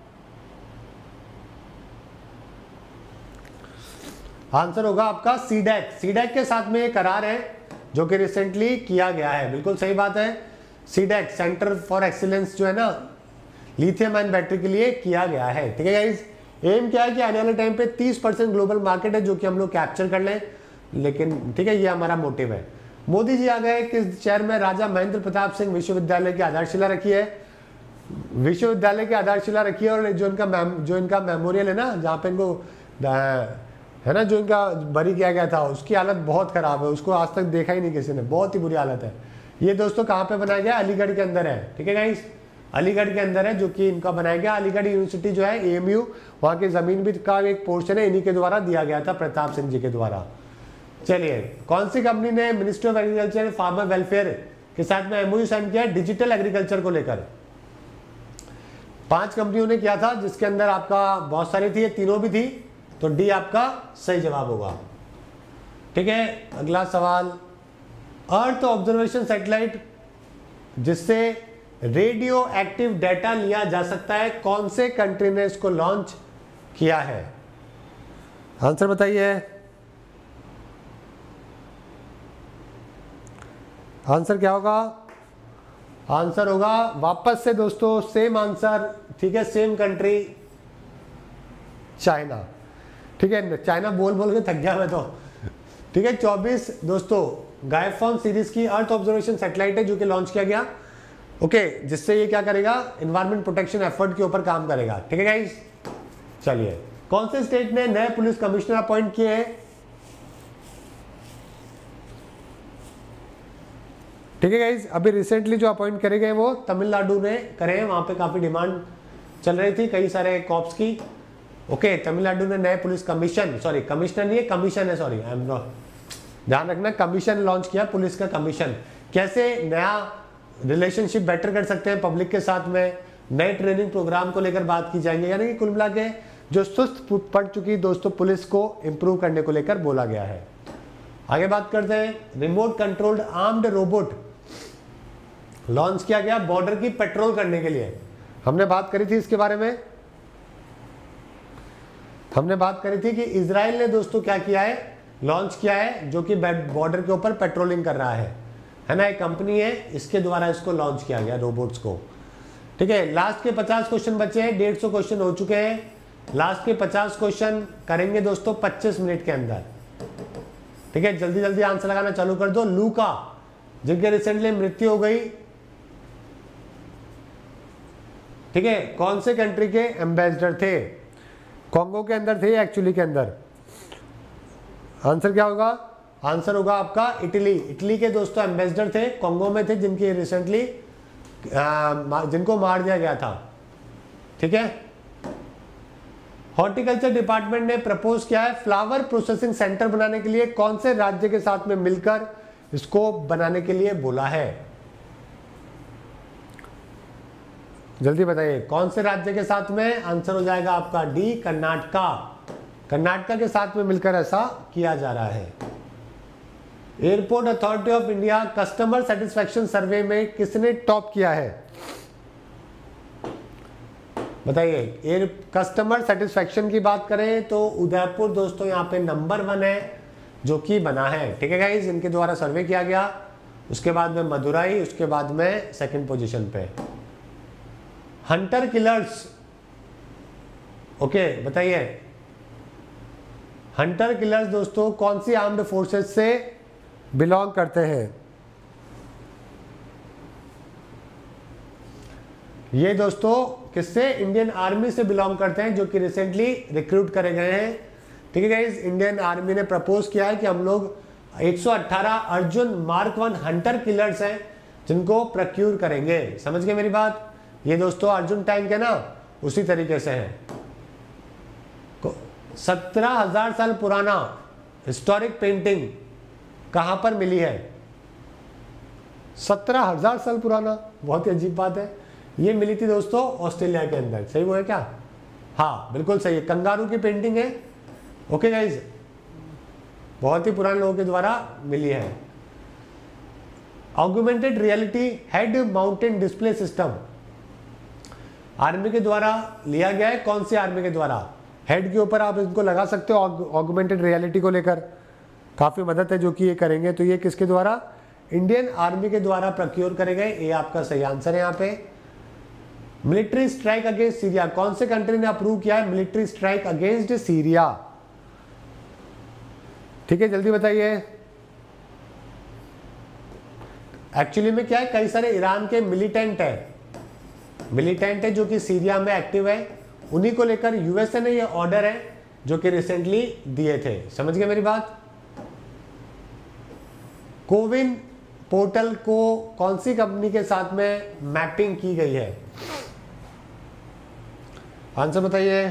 आंसर होगा आपका सीडैक। सीडैक के साथ में ये करार है जो कि रिसेंटली किया गया है, बिल्कुल सही बात है। सीडैक सेंटर फॉर एक्सीलेंस जो है ना लिथियम आयन बैटरी के लिए किया गया है। ठीक है गाइस, एम क्या है कि आने वाले टाइम पे तीस परसेंट ग्लोबल मार्केट है जो कि हम लोग कैप्चर कर लें, लेकिन ठीक है ये हमारा मोटिव है। मोदी जी आ गए किस शहर में? राजा महेंद्र प्रताप सिंह विश्वविद्यालय की आधारशिला रखी है, विश्वविद्यालय की आधारशिला रखी है। और जो इनका जो इनका मेमोरियल है ना, जहाँ पे इनको है ना, जो इनका बरी किया गया था, उसकी हालत बहुत खराब है, उसको आज तक देखा ही नहीं किसी ने, बहुत ही बुरी हालत है। ये दोस्तों कहाँ पे बनाया गया? अलीगढ़ के अंदर है। ठीक है गाइस, अलीगढ़ के अंदर है जो कि इनका बनाया गया। अलीगढ़ यूनिवर्सिटी जो है एएमयू, वहाँ की जमीन भी का एक पोर्शन है, इन्हीं के द्वारा दिया गया था, प्रताप सिंह जी के द्वारा। चलिए, कौन सी कंपनी ने ministry of agriculture and farmer welfare के साथ में एमओयू साइन किया डिजिटल एग्रीकल्चर को लेकर? पांच कंपनियों ने किया था, जिसके अंदर आपका बहुत सारी थी, तीनों भी थी, तो डी आपका सही जवाब होगा। ठीक है, अगला सवाल, अर्थ ऑब्जर्वेशन सैटेलाइट जिससे रेडियो एक्टिव डाटा लिया जा सकता है, कौन से कंट्री ने इसको लॉन्च किया है? आंसर बताइए। आंसर क्या होगा? आंसर होगा वापस से दोस्तों सेम आंसर, ठीक है, सेम कंट्री, चाइना। ठीक है, चाइना बोल बोल के थक गया मैं तो। ठीक है, चौबीस दोस्तों गायफोन सीरीज की अर्थ ऑब्जर्वेशन सैटेलाइट है जो कि लॉन्च किया गया। ओके, जिससे ये क्या करेगा, इन्वायरमेंट प्रोटेक्शन एफर्ट के ऊपर काम करेगा। ठीक है गाइस, चलिए कौन से स्टेट ने नए पुलिस कमिश्नर अपॉइंट किए हैं? ठीक है गाइस, अभी रिसेंटली जो अपॉइंट करे गए वो तमिलनाडु ने करे हैं, वहां पे काफी डिमांड चल रही थी कई सारे कॉप्स की। ओके, तमिलनाडु ने नए पुलिस कमीशन, सॉरी कमिश्नर नहीं है, कमीशन है, सॉरी आई एम नॉट, ध्यान रखना, कमीशन लॉन्च किया, पुलिस का कमीशन। कैसे नया रिलेशनशिप बेटर कर सकते हैं पब्लिक के साथ में, नए ट्रेनिंग प्रोग्राम को लेकर बात की जाएंगे, यानी कि कुल मिला के जो सुस्त पड़ चुकी दोस्तों पुलिस को इंप्रूव करने को लेकर बोला गया है। आगे बात करते हैं, remote controlled armed robot launch किया गया बॉर्डर की पेट्रोल करने के लिए। हमने बात करी थी इसके बारे में, हमने बात करी थी कि इजराइल ने दोस्तों क्या किया है, लॉन्च किया है, जो कि बॉर्डर के ऊपर पेट्रोलिंग कर रहा है, है ना, एक कंपनी है, इसके द्वारा इसको लॉन्च किया गया रोबोट्स को। ठीक है, लास्ट के पचास क्वेश्चन बचे हैं, डेढ़ सौ क्वेश्चन हो चुके हैं, लास्ट के पचास क्वेश्चन करेंगे दोस्तों पच्चीस मिनट के अंदर। ठीक है, जल्दी जल्दी आंसर लगाना चालू कर दो। लूका, जिनके रिसेंटली मृत्यु हो गई, ठीक है, कौन से कंट्री के एम्बेसडर थे? कॉन्गो के अंदर थे, एक्चुअली के अंदर। आंसर क्या होगा? आंसर होगा आपका इटली। इटली के दोस्तों एम्बेसडर थे, कॉन्गो में थे, जिनकी रिसेंटली जिनको मार दिया गया था। ठीक है, हॉर्टिकल्चर डिपार्टमेंट ने प्रपोज किया है फ्लावर प्रोसेसिंग सेंटर बनाने के लिए, कौन से राज्य के साथ में मिलकर इसको बनाने के लिए बोला है? जल्दी बताइए, कौन से राज्य के साथ में? आंसर हो जाएगा आपका डी, कर्नाटका। कर्नाटका के साथ में मिलकर ऐसा किया जा रहा है। Airport authority of India customer satisfaction survey में किसने टॉप किया है? बताइए, एयर कस्टमर सेटिस्फेक्शन की बात करें तो उदयपुर दोस्तों यहाँ पे नंबर वन है, जो कि बना है। ठीक है गाइस, इनके द्वारा सर्वे किया गया, उसके बाद में मदुराई, उसके बाद में सेकंड पोजीशन पे। हंटर किलर्स, ओके बताइए, हंटर किलर्स दोस्तों कौन सी आर्म्ड फोर्सेस से बिलोंग करते हैं? ये दोस्तों किससे? इंडियन आर्मी से बिलोंग करते हैं, जो कि रिसेंटली रिक्रूट करे गए हैं। ठीक है गाइस, इंडियन आर्मी ने प्रपोज किया है कि हम लोग एक सौ अठारह Arjun mark one hunter killers हैं, जिनको प्रोक्यूर करेंगे। समझ गए मेरी बात? ये दोस्तों अर्जुन टैंक है ना, उसी तरीके से है। सत्रह हजार साल पुराना हिस्टोरिक पेंटिंग कहां पर मिली है? सत्रह हजार साल पुराना, बहुत ही अजीब बात है। ये मिली थी दोस्तों ऑस्ट्रेलिया के अंदर। सही वो है क्या? हाँ बिल्कुल सही है, कंगारू की पेंटिंग है। ओके गाइज, बहुत ही पुराने लोगों के द्वारा मिली है। Augmented reality head mountain display system army के द्वारा लिया गया है। कौन सी आर्मी के द्वारा? हेड के ऊपर आप इनको लगा सकते हो ऑगमेंटेड रियलिटी को लेकर, काफी मदद है जो कि ये करेंगे। तो ये किसके द्वारा? इंडियन आर्मी के द्वारा प्रोक्योर करे गए। ये आपका सही आंसर है यहाँ पे। मिलिट्री स्ट्राइक अगेंस्ट सीरिया, कौन से कंट्री ने अप्रूव किया है मिलिट्री स्ट्राइक अगेंस्ट सीरिया? ठीक है, जल्दी बताइए। एक्चुअली में क्या है, कई सारे ईरान के मिलिटेंट है मिलिटेंट है जो कि सीरिया में एक्टिव है, उन्हीं को लेकर यूएसए ने ये ऑर्डर है जो कि रिसेंटली दिए थे। समझ गए मेरी बात? कोविन पोर्टल को कौन सी कंपनी के साथ में मैपिंग की गई है? आंसर बताइए।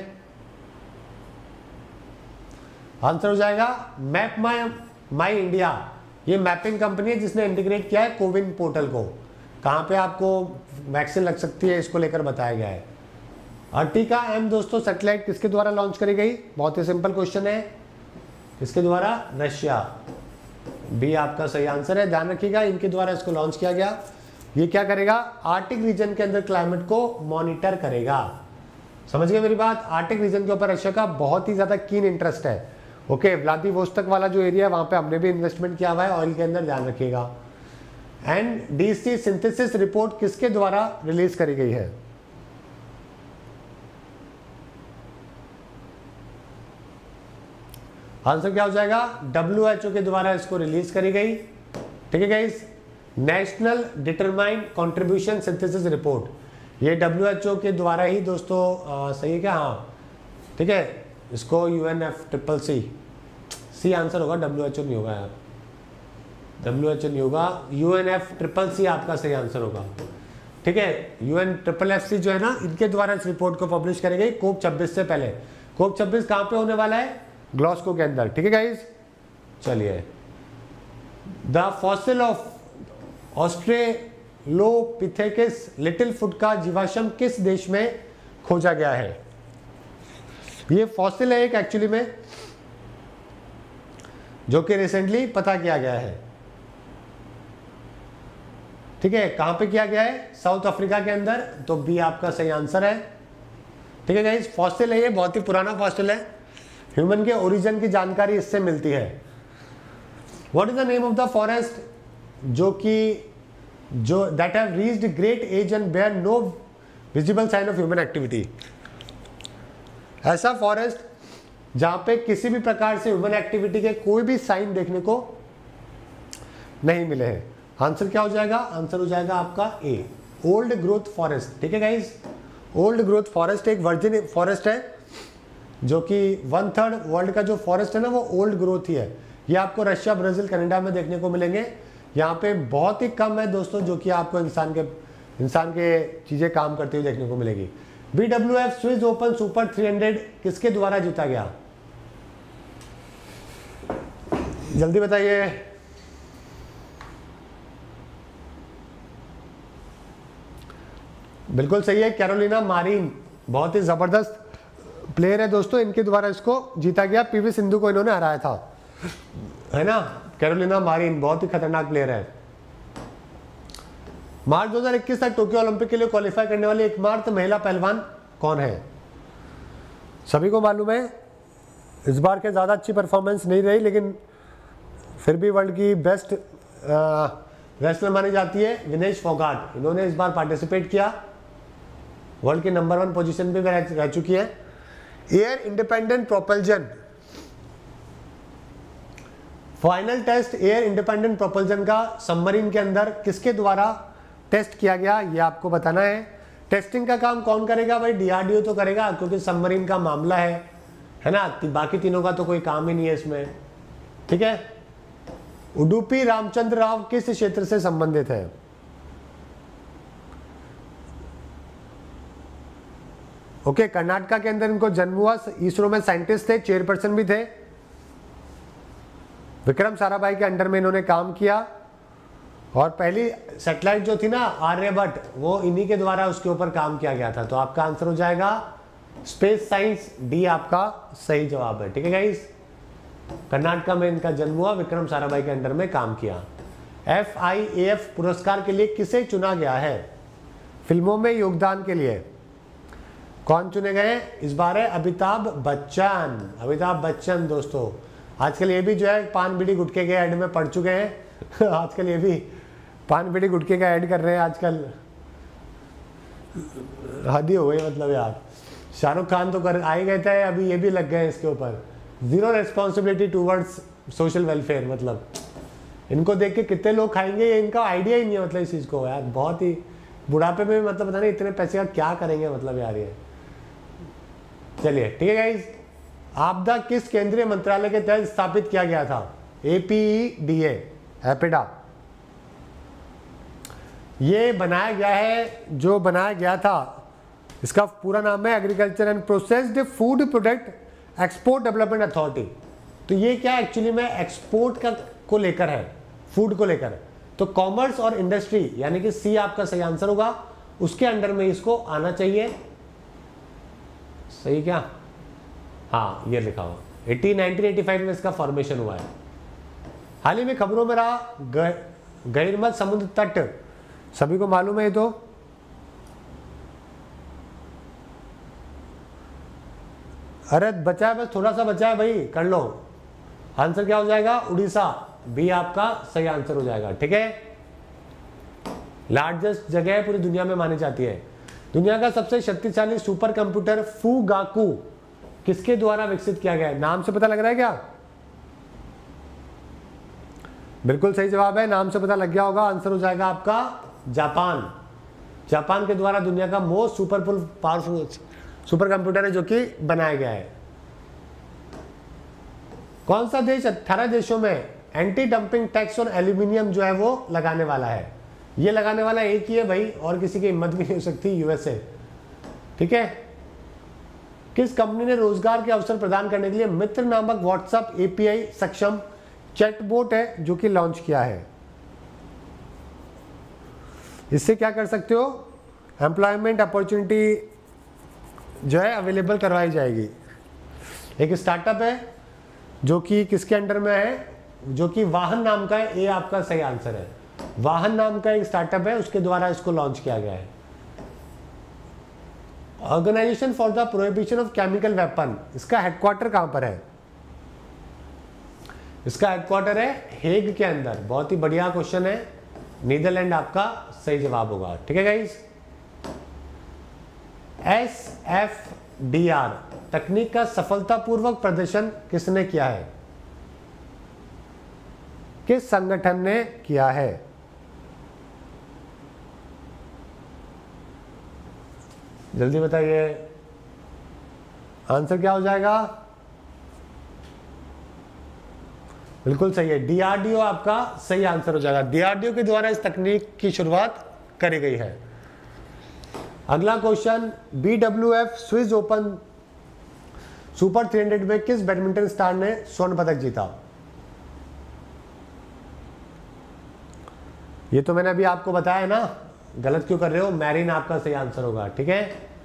आंसर हो जाएगा मैप माई माई इंडिया। ये मैपिंग कंपनी है जिसने इंटीग्रेट किया है कोविन पोर्टल को। कहां पे आपको वैक्सीन लग सकती है इसको लेकर बताया गया है। अर्टिका एम दोस्तों सैटेलाइट किसके द्वारा लॉन्च करी गई? बहुत ही सिंपल क्वेश्चन है, किसके द्वारा? रशिया। बी आपका सही आंसर है। ध्यान रखिएगा, इनके द्वारा इसको लॉन्च किया गया। ये क्या करेगा? आर्टिक रीजन के अंदर क्लाइमेट को मॉनिटर करेगा। समझ गए मेरी बात? आर्टिक रीजन के ऊपर रशिया का बहुत ही ज्यादा कीन इंटरेस्ट है। ओके, व्लादिवोस्तोक वाला जो एरिया है वहां पे हमने भी इन्वेस्टमेंट किया हुआ है ऑयल के अंदर, ध्यान रखिएगा। एंड डीसी सिंथेसिस रिपोर्ट किसके द्वारा रिलीज करी गई है? आंसर क्या हो जाएगा? डब्ल्यू एच ओ के द्वारा इसको रिलीज करी गई। ठीक है guys, national determined contribution synthesis report, ये डब्ल्यू एच ओ के द्वारा ही दोस्तों आ, सही है क्या? हाँ ठीक है, इसको U N F triple C C answer होगा, डब्ल्यू एच ओ नहीं होगा यार, डब्ल्यू एच ओ नहीं होगा, U N F triple C आपका सही आंसर होगा। ठीक है, U N triple F C जो है ना, इनके द्वारा इस रिपोर्ट को पब्लिश करेंगे कोप छब्बीस से पहले। कोप छब्बीस कहाँ पे होने वाला है? ग्लासगो के अंदर। ठीक है गाइज, चलिए the fossil of australopithecus little foot का जीवाश्म किस देश में खोजा गया है? ये फॉसिल है एक एक्चुअली में, जो कि रिसेंटली पता किया गया है। ठीक है, कहां पे किया गया है? साउथ अफ्रीका के अंदर, तो बी आपका सही आंसर है। ठीक है गाइस, फॉसिल है ये, बहुत ही पुराना फॉसिल है। ह्यूमन के ओरिजिन की जानकारी इससे मिलती है। What is the name of the forest जो कि जो that have reached great age and bear no visible sign of human activity? ऐसा फॉरेस्ट जहां पे किसी भी प्रकार से ह्यूमन एक्टिविटी के कोई भी साइन देखने को नहीं मिले हैं। आंसर क्या हो जाएगा? आंसर हो जाएगा आपका ए, ओल्ड ग्रोथ फॉरेस्ट। ठीक है गाइज, ओल्ड ग्रोथ फॉरेस्ट एक वर्जिन फॉरेस्ट है, जो कि वन थर्ड वर्ल्ड का जो फॉरेस्ट है ना, वो ओल्ड ग्रोथ ही है। ये आपको रशिया, ब्राजील, कनाडा में देखने को मिलेंगे। यहाँ पे बहुत ही कम है दोस्तों जो कि आपको इंसान के इंसान के चीजें काम करती हुई देखने को मिलेगी। B W F Swiss open super three hundred किसके द्वारा जीता गया? जल्दी बताइए। बिल्कुल सही है, कैरोलिना मारिन, बहुत ही जबरदस्त प्लेयर है दोस्तों, इनके द्वारा इसको जीता गया। पीवी सिंधु को इन्होंने हराया था, है ना। कैरोलिना मारिन बहुत ही खतरनाक प्लेयर है। मार्च दो हज़ार इक्कीस तक टोक्यो ओलंपिक के लिए क्वालिफाई करने वाली एकमात्र महिला पहलवान कौन है? सभी को मालूम है, इस बार के ज़्यादा अच्छी परफॉर्मेंस नहीं रही, लेकिन फिर भी वर्ल्ड की बेस्ट रेसलर मानी जाती है विनेश फोगाट। इन्होंने इस बार पार्टिसिपेट किया, वर्ल्ड की नंबर वन पोजीशन पे रह, रह चुकी है। Air independent propulsion, final test air independent propulsion का सबमरीन के अंदर किसके द्वारा टेस्ट किया गया, ये आपको बताना है। टेस्टिंग का काम कौन करेगा भाई? डी आर डी ओ तो करेगा, क्योंकि सबमरीन का मामला है, है ना। बाकी तीनों का तो कोई काम ही नहीं है इसमें। ठीक है, उडुपी रामचंद्र राव किस क्षेत्र से संबंधित है? ओके, कर्नाटका के अंदर इनको जन्म हुआ, इसरो में साइंटिस्ट थे, चेयरपर्सन भी थे। विक्रम साराभाई के अंडर में इन्होंने काम किया, और पहली सैटेलाइट जो थी ना आर्यभट्ट, वो इन्हीं के द्वारा उसके ऊपर काम किया गया था। तो आपका आंसर हो जाएगा स्पेस साइंस, डी आपका सही जवाब है। ठीक है गाइस, कर्नाटका में इनका जन्म हुआ, विक्रम साराभाई के अंडर में काम किया। एफ आई ए एफ पुरस्कार के लिए किसे चुना गया है? फिल्मों में योगदान के लिए कौन चुने गए इस बार? है अमिताभ बच्चन। अमिताभ बच्चन दोस्तों, आजकल ये भी जो है पान बीड़ी गुटके के ऐड में पड़ चुके हैं आजकल ये भी पान बीड़ी गुटके का ऐड कर रहे हैं आजकल, हद ही हो गई मतलब यार। शाहरुख खान तो कर आ ही गए थे, अभी ये भी लग गए इसके ऊपर। Zero responsibility towards social welfare, मतलब इनको देख के कितने लोग खाएंगे, ये इनका आइडिया ही नहीं है मतलब इस चीज़ को यार। बहुत ही बुढ़ापे में मतलब पता नहीं इतने पैसे का क्या करेंगे मतलब यार ये। चलिए ठीक है गाइज, आपदा किस केंद्रीय मंत्रालय के तहत स्थापित किया गया था? A P E D A, APEDA. ये बनाया गया है, जो बनाया गया था इसका पूरा नाम है agriculture and processed food product export development authority. तो ये क्या एक्चुअली में एक्सपोर्ट का को लेकर है, फूड को लेकर। तो कॉमर्स और इंडस्ट्री यानी कि सी आपका सही आंसर होगा, उसके अंडर में इसको आना चाहिए। सही क्या? हाँ ये लिखा हुआ एटी नाइनटीन एटी फाइव में इसका फॉर्मेशन हुआ है। हाल ही में खबरों में रहा गहिरमत समुद्र तट, सभी को मालूम है ये तो। अरे बचा है, बस थोड़ा सा बचा है भाई, कर लो। आंसर क्या हो जाएगा? उड़ीसा, बी आपका सही आंसर हो जाएगा। ठीक है, लार्जेस्ट जगह पूरी दुनिया में मानी जाती है। दुनिया का सबसे शक्तिशाली सुपर कंप्यूटर फूगाकू किसके द्वारा विकसित किया गया है? नाम से पता लग रहा है क्या? बिल्कुल सही जवाब है, नाम से पता लग गया होगा, आंसर हो जाएगा आपका जापान। जापान के द्वारा दुनिया का most super powerful super computer है जो कि बनाया गया है। कौन सा देश अठारह देशों में anti dumping tax on aluminium जो है वो लगाने वाला है? ये लगाने वाला एक ही है भाई, और किसी की हिम्मत भी नहीं हो सकती, यूएसए। ठीक है। किस कंपनी ने रोजगार के अवसर प्रदान करने के लिए मित्र नामक व्हाट्सएप एपीआई सक्षम चैटबॉट है जो कि लॉन्च किया है? इससे क्या कर सकते हो, एम्प्लॉयमेंट अपॉर्चुनिटी जो है अवेलेबल करवाई जाएगी। एक स्टार्टअप है जो कि किसके अंडर में है, जो कि वाहन नाम का है, ये आपका सही आंसर है। वाहन नाम का एक स्टार्टअप है, उसके द्वारा इसको लॉन्च किया गया है। Organisation for the prohibition of chemical weapon, इसका हेडक्वार्टर कहां पर है? इसका हेडक्वार्टर है हेग के अंदर। बहुत ही बढ़िया क्वेश्चन है, नीदरलैंड आपका सही जवाब होगा। ठीक है guys. S F D R तकनीक का सफलतापूर्वक प्रदर्शन किसने किया है? किस संगठन ने किया है? जल्दी बताइए, आंसर क्या हो जाएगा? बिल्कुल सही है, डीआरडीओ आपका सही आंसर हो जाएगा। डीआरडीओ के द्वारा इस तकनीक की शुरुआत करी गई है। अगला question, BWF Swiss open super तीन सौ में किस बैडमिंटन स्टार ने स्वर्ण पदक जीता? ये तो मैंने अभी आपको बताया ना, गलत क्यों कर रहे हो? मैरिन आपका सही आंसर होगा। ठीक है।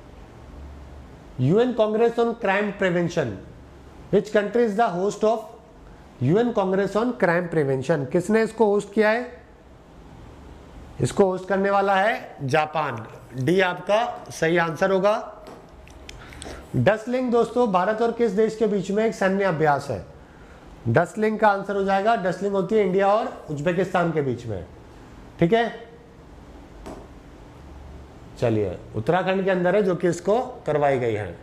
UN congress on crime prevention, which country is the host of UN congress on crime prevention? किसने इसको होस्ट किया है? इसको होस्ट करने वाला है जापान। डी आपका सही आंसर होगा। डसलिंग दोस्तों भारत और किस देश के बीच में एक सैन्य अभ्यास है? डसलिंग का आंसर हो जाएगा, डसलिंग होती है इंडिया और उज्बेकिस्तान के बीच में। ठीक है। चलिए, उत्तराखंड के अंदर है जो कि इसको करवाई गई है।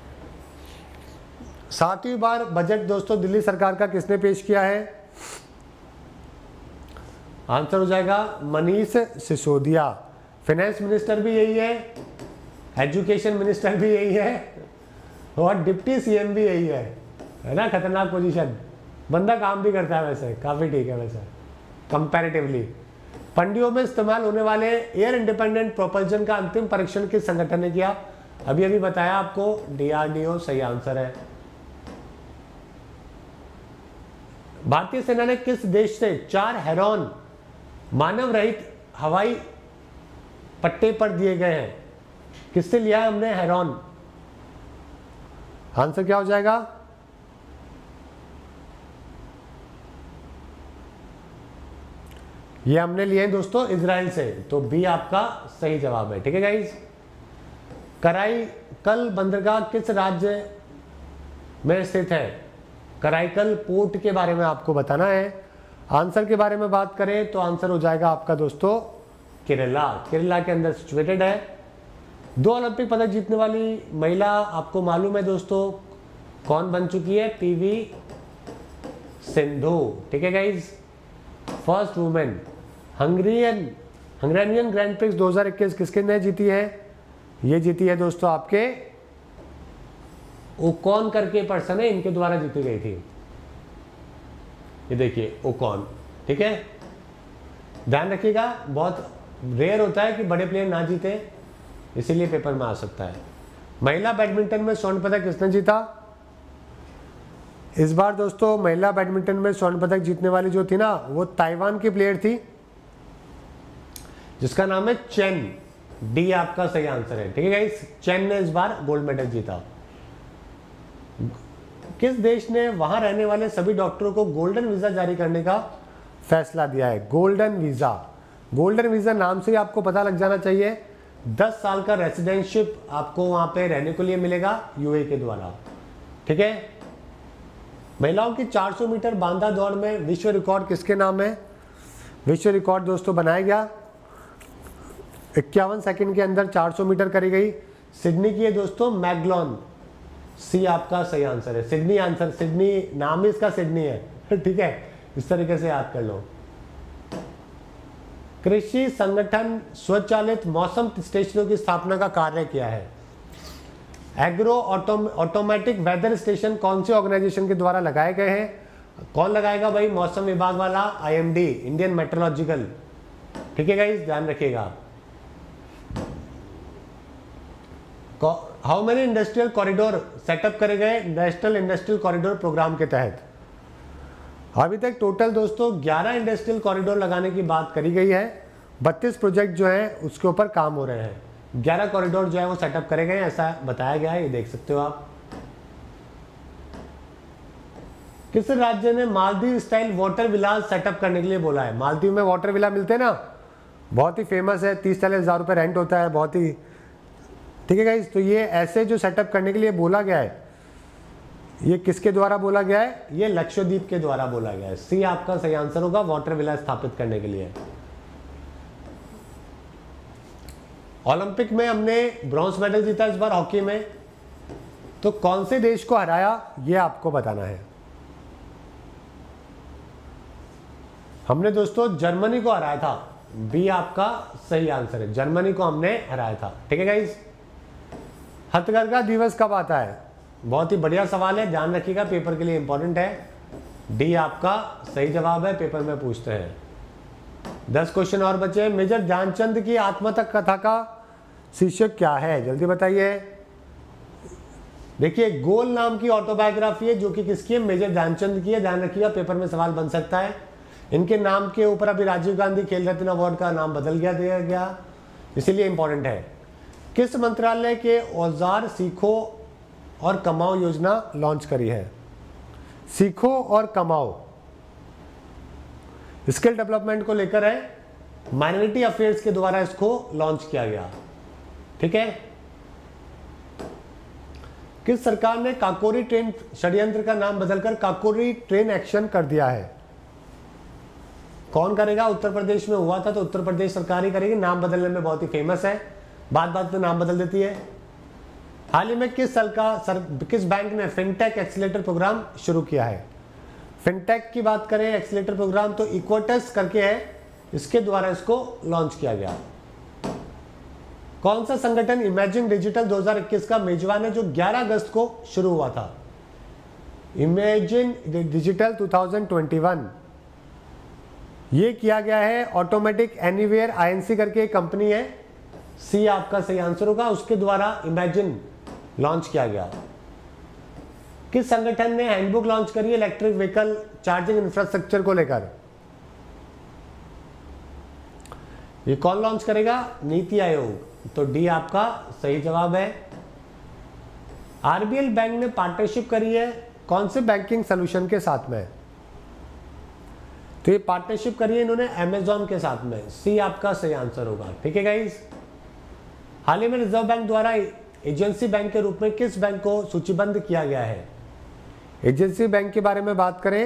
सातवीं बार बजट दोस्तों दिल्ली सरकार का किसने पेश किया है? आंसर हो जाएगा मनीष सिसोदिया। फाइनेंस मिनिस्टर भी यही है, एजुकेशन मिनिस्टर भी यही है और डिप्टी सीएम भी यही है। है ना, खतरनाक पोजीशन। बंदा काम भी करता है वैसे, काफी ठीक है वैसे कंपैरेटिवली। पनडुब्बियों में इस्तेमाल होने वाले एयर इंडिपेंडेंट प्रोपल्शन का अंतिम परीक्षण किस संगठन ने किया? अभी अभी बताया आपको, डीआरडीओ सही आंसर है। भारतीय सेना ने किस देश से चार हेरॉन मानव रहित हवाई पट्टे पर दिए गए हैं? किससे लिया है हमने हेरॉन? आंसर क्या हो जाएगा? ये हमने लिए हैं दोस्तों इजराइल से, तो बी आपका सही जवाब है। ठीक है गाइस। कराईकल बंदरगाह किस राज्य में स्थित है? कराईकल पोर्ट के बारे में आपको बताना है। आंसर के बारे में बात करें तो आंसर हो जाएगा आपका दोस्तों केरला। केरला के अंदर सिचुएटेड है। दो ओलंपिक पदक जीतने वाली महिला आपको मालूम है दोस्तों कौन बन चुकी है? पीवी सिंधु। ठीक है guys. First women Hungarian Hungarian grand prix दो हज़ार इक्कीस किसके ने जीती है? ये जीती है दोस्तों आपके ओकॉन करके पर्सन है, इनके द्वारा जीती गई थी। ये देखिए ओकॉन। ठीक है, ध्यान रखिएगा, बहुत रेयर होता है कि बड़े प्लेयर ना जीते, इसीलिए पेपर में आ सकता है। महिला बैडमिंटन में स्वर्ण पदक किसने जीता? इस बार दोस्तों महिला बैडमिंटन में स्वर्ण पदक जीतने वाली जो थी ना, वो ताइवान की प्लेयर थी जिसका नाम है चेन। डी आपका सही आंसर है। ठीक है गाइस, चेन ने इस बार गोल्ड मेडल जीता। किस देश ने वहां रहने वाले सभी डॉक्टरों को गोल्डन वीजा जारी करने का फैसला दिया है? Golden visa. गोल्डन वीजा नाम से ही आपको पता लग जाना चाहिए। दस साल का रेसिडेंशिप आपको वहां पे रहने के लिए मिलेगा यूए के द्वारा। ठीक है। महिलाओं की चार सौ मीटर बांधा दौड़ में विश्व रिकॉर्ड किसके नाम है? विश्व रिकॉर्ड दोस्तों बनाया गया, इक्यावन सेकंड के अंदर चार सौ मीटर करी गई। सिडनी की है दोस्तों मैगलॉन। सी आपका सही आंसर है। सिडनी आंसर, सिडनी नाम ही इसका सिडनी है। ठीक है, इस तरीके से याद कर लो। कृषि संगठन स्वचालित मौसम स्टेशनों की स्थापना का कार्य किया है? एग्रो ऑटोमेटिक वेदर स्टेशन कौन से ऑर्गेनाइजेशन के द्वारा लगाए गए हैं? कौन लगाएगा भाई? मौसम विभाग वाला आईएमडी, इंडियन मेट्रोलॉजिकल। ठीक है गाइस, ध्यान रखिएगा। How many industrial corridor setup करे गए नेशनल इंडस्ट्रियल कॉरिडोर प्रोग्राम के तहत? अभी तक टोटल दोस्तों ग्यारह इंडस्ट्रियल कॉरिडोर लगाने की बात करी गई है। बत्तीस प्रोजेक्ट जो है उसके ऊपर काम हो रहे हैं। ग्यारह कॉरिडोर जो है वो सेटअप करे गए, ऐसा बताया गया है, ये देख सकते हो आप। किस राज्य ने Maldives style water villa setup करने के लिए बोला है? मालदीव में वाटर विला मिलते हैं ना, बहुत ही फेमस है, तीस चालीस हजार रुपये रेंट होता है, बहुत ही ठीक है गाइस। तो ये ऐसे जो सेटअप करने के लिए बोला गया है, ये किसके द्वारा बोला गया है? ये लक्षद्वीप के द्वारा बोला गया है। सी आपका सही आंसर होगा, वाटर विला स्थापित करने के लिए। ओलंपिक में हमने ब्रॉन्ज मेडल जीता इस बार हॉकी में, तो कौन से देश को हराया ये आपको बताना है। हमने दोस्तों जर्मनी को हराया था। बी आपका सही आंसर है, जर्मनी को हमने हराया था। ठीक है गाइस। हथकरघा दिवस कब आता है? बहुत ही बढ़िया सवाल है, ध्यान रखिएगा, पेपर के लिए इंपॉर्टेंट है। डी आपका सही जवाब है, पेपर में पूछते हैं। दस क्वेश्चन और बचे। मेजर ध्यानचंद की आत्मकथा कथा का शीर्षक क्या है? जल्दी बताइए। देखिए, गोल नाम की ऑटोबायोग्राफी है, जो कि किसकी है? मेजर ध्यानचंद की है। ध्यान रखिएगा, पेपर में सवाल बन सकता है। इनके नाम के ऊपर अभी राजीव गांधी खेल रत्न अवार्ड का नाम बदल गया दिया गया, इसीलिए इंपॉर्टेंट है। किस मंत्रालय के औजार सीखो और कमाओ योजना लॉन्च करी है? सीखो और कमाओ स्किल डेवलपमेंट को लेकर है, माइनॉरिटी अफेयर्स के द्वारा इसको लॉन्च किया गया। ठीक है। किस सरकार ने काकोरी ट्रेन षड्यंत्र का नाम बदलकर काकोरी ट्रेन एक्शन कर दिया है? कौन करेगा? उत्तर प्रदेश में हुआ था, तो उत्तर प्रदेश सरकार ही करेगी। नाम बदलने में बहुत ही फेमस है, बात बात में नाम बदल देती है। हाल ही में किस साल का सर, किस बैंक ने फिनटेक एक्सीलेटर प्रोग्राम शुरू किया है? फिनटेक की बात करें एक्सीलेटर प्रोग्राम, तो इक्वेटस करके है, इसके द्वारा इसको लॉन्च किया गया। कौन सा संगठन इमेजिन डिजिटल दो हज़ार इक्कीस का मेजबान है, जो ग्यारह अगस्त को शुरू हुआ था? इमेजिन डिजिटल दो हज़ार इक्कीस ये किया गया है ऑटोमेटिक एनीवेयर आईएनसी करके एक कंपनी है। सी आपका सही आंसर होगा, उसके द्वारा इमेजिन लॉन्च किया गया। किस संगठन ने हैंडबुक लॉन्च करी है इलेक्ट्रिक व्हीकल चार्जिंग इंफ्रास्ट्रक्चर को लेकर? ये कौन लॉन्च करेगा? नीति आयोग। तो डी आपका सही जवाब है। आरबीएल बैंक ने पार्टनरशिप करी है कौन से बैंकिंग सॉल्यूशन के साथ में? तो ये पार्टनरशिप करी है इन्होंने अमेजॉन के साथ में। सी आपका सही आंसर होगा। ठीक है गाइस। हाल ही में रिजर्व बैंक द्वारा एजेंसी बैंक के रूप में किस बैंक को सूचीबद्ध किया गया है? एजेंसी बैंक के बारे में बात करें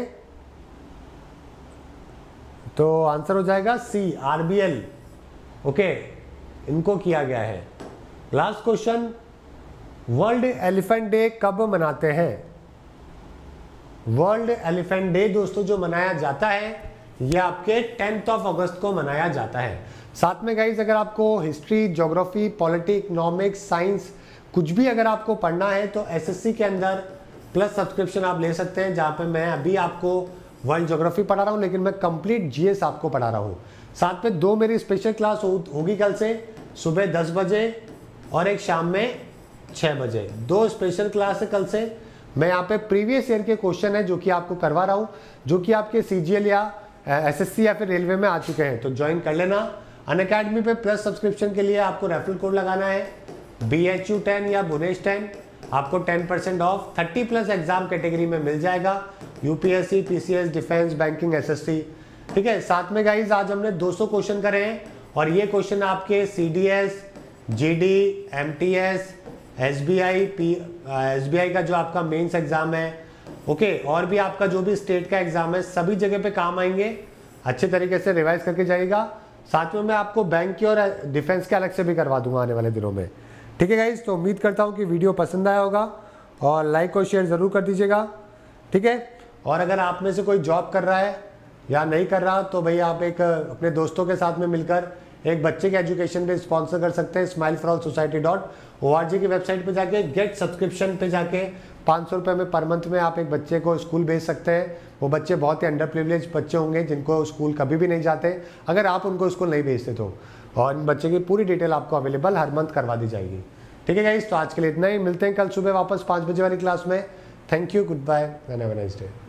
तो आंसर हो जाएगा सी आरबीएल। ओके, इनको किया गया है। Last question, world elephant day कब मनाते हैं? वर्ल्ड एलिफेंट डे दोस्तों जो मनाया जाता है ये आपके टेंथ ऑफ अगस्त को मनाया जाता है। साथ में गाइस अगर आपको history, geography, polity, economics, science कुछ भी अगर आपको पढ़ना है तो एसएससी के अंदर प्लस सब्सक्रिप्शन आप ले सकते हैं, जहाँ पे मैं अभी आपको वर्ल्ड ज्योग्राफी पढ़ा रहा हूँ, लेकिन मैं कंप्लीट जीएस आपको पढ़ा रहा हूँ। साथ में दो मेरी स्पेशल क्लास हो, होगी कल से सुबह दस बजे और एक शाम में छः बजे। दो स्पेशल क्लास है कल से। मैं यहाँ पे प्रीवियस ईयर के क्वेश्चन है जो कि आपको करवा रहा हूँ, जो कि आपके सीजीएल या एसएससी या फिर रेलवे में आ चुके हैं, तो ज्वाइन कर लेना। अनअकैडमी पे प्लस सब्सक्रिप्शन के लिए आपको रेफरल कोड लगाना है बी एच यू टेन या बुनेश टेन, आपको ten percent of thirty plus exam category में मिल जाएगा, UPSC, PCS, defence, banking, SSC. ठीक है। साथ में गाइज आज हमने दो सौ क्वेश्चन करे हैं और ये क्वेश्चन आपके CDS, GD, MTS, SBI, P SBI का जो आपका मेंस एग्जाम है, ओके, और भी आपका जो भी स्टेट का एग्जाम है, सभी जगह पे काम आएंगे। अच्छे तरीके से रिवाइज करके जाइएगा। साथ में मैं आपको बैंक की और डिफेंस के अलग से भी करवा दूंगा आने वाले दिनों में। ठीक है गाइज, तो उम्मीद करता हूँ कि वीडियो पसंद आया होगा और लाइक और शेयर ज़रूर कर दीजिएगा। ठीक है। और अगर आप में से कोई जॉब कर रहा है या नहीं कर रहा तो भाई आप एक अपने दोस्तों के साथ में मिलकर एक बच्चे के एजुकेशन पे स्पॉन्सर कर सकते हैं। Smile for all society dot O R G की वेबसाइट पे जाके गेट सब्सक्रिप्शन पे जाके पाँच सौ रुपये में पर मंथ में आप एक बच्चे को स्कूल भेज सकते हैं। वो बच्चे बहुत ही अंडर प्रिविलेज बच्चे होंगे जिनको स्कूल कभी भी नहीं जाते, अगर आप उनको स्कूल नहीं भेजते तो, और इन बच्चे की पूरी डिटेल आपको अवेलेबल हर मंथ करवा दी जाएगी। ठीक है गाइस, तो आज के लिए इतना ही। मिलते हैं कल सुबह वापस पाँच बजे वाली क्लास में। Thank you, good bye and have a nice day.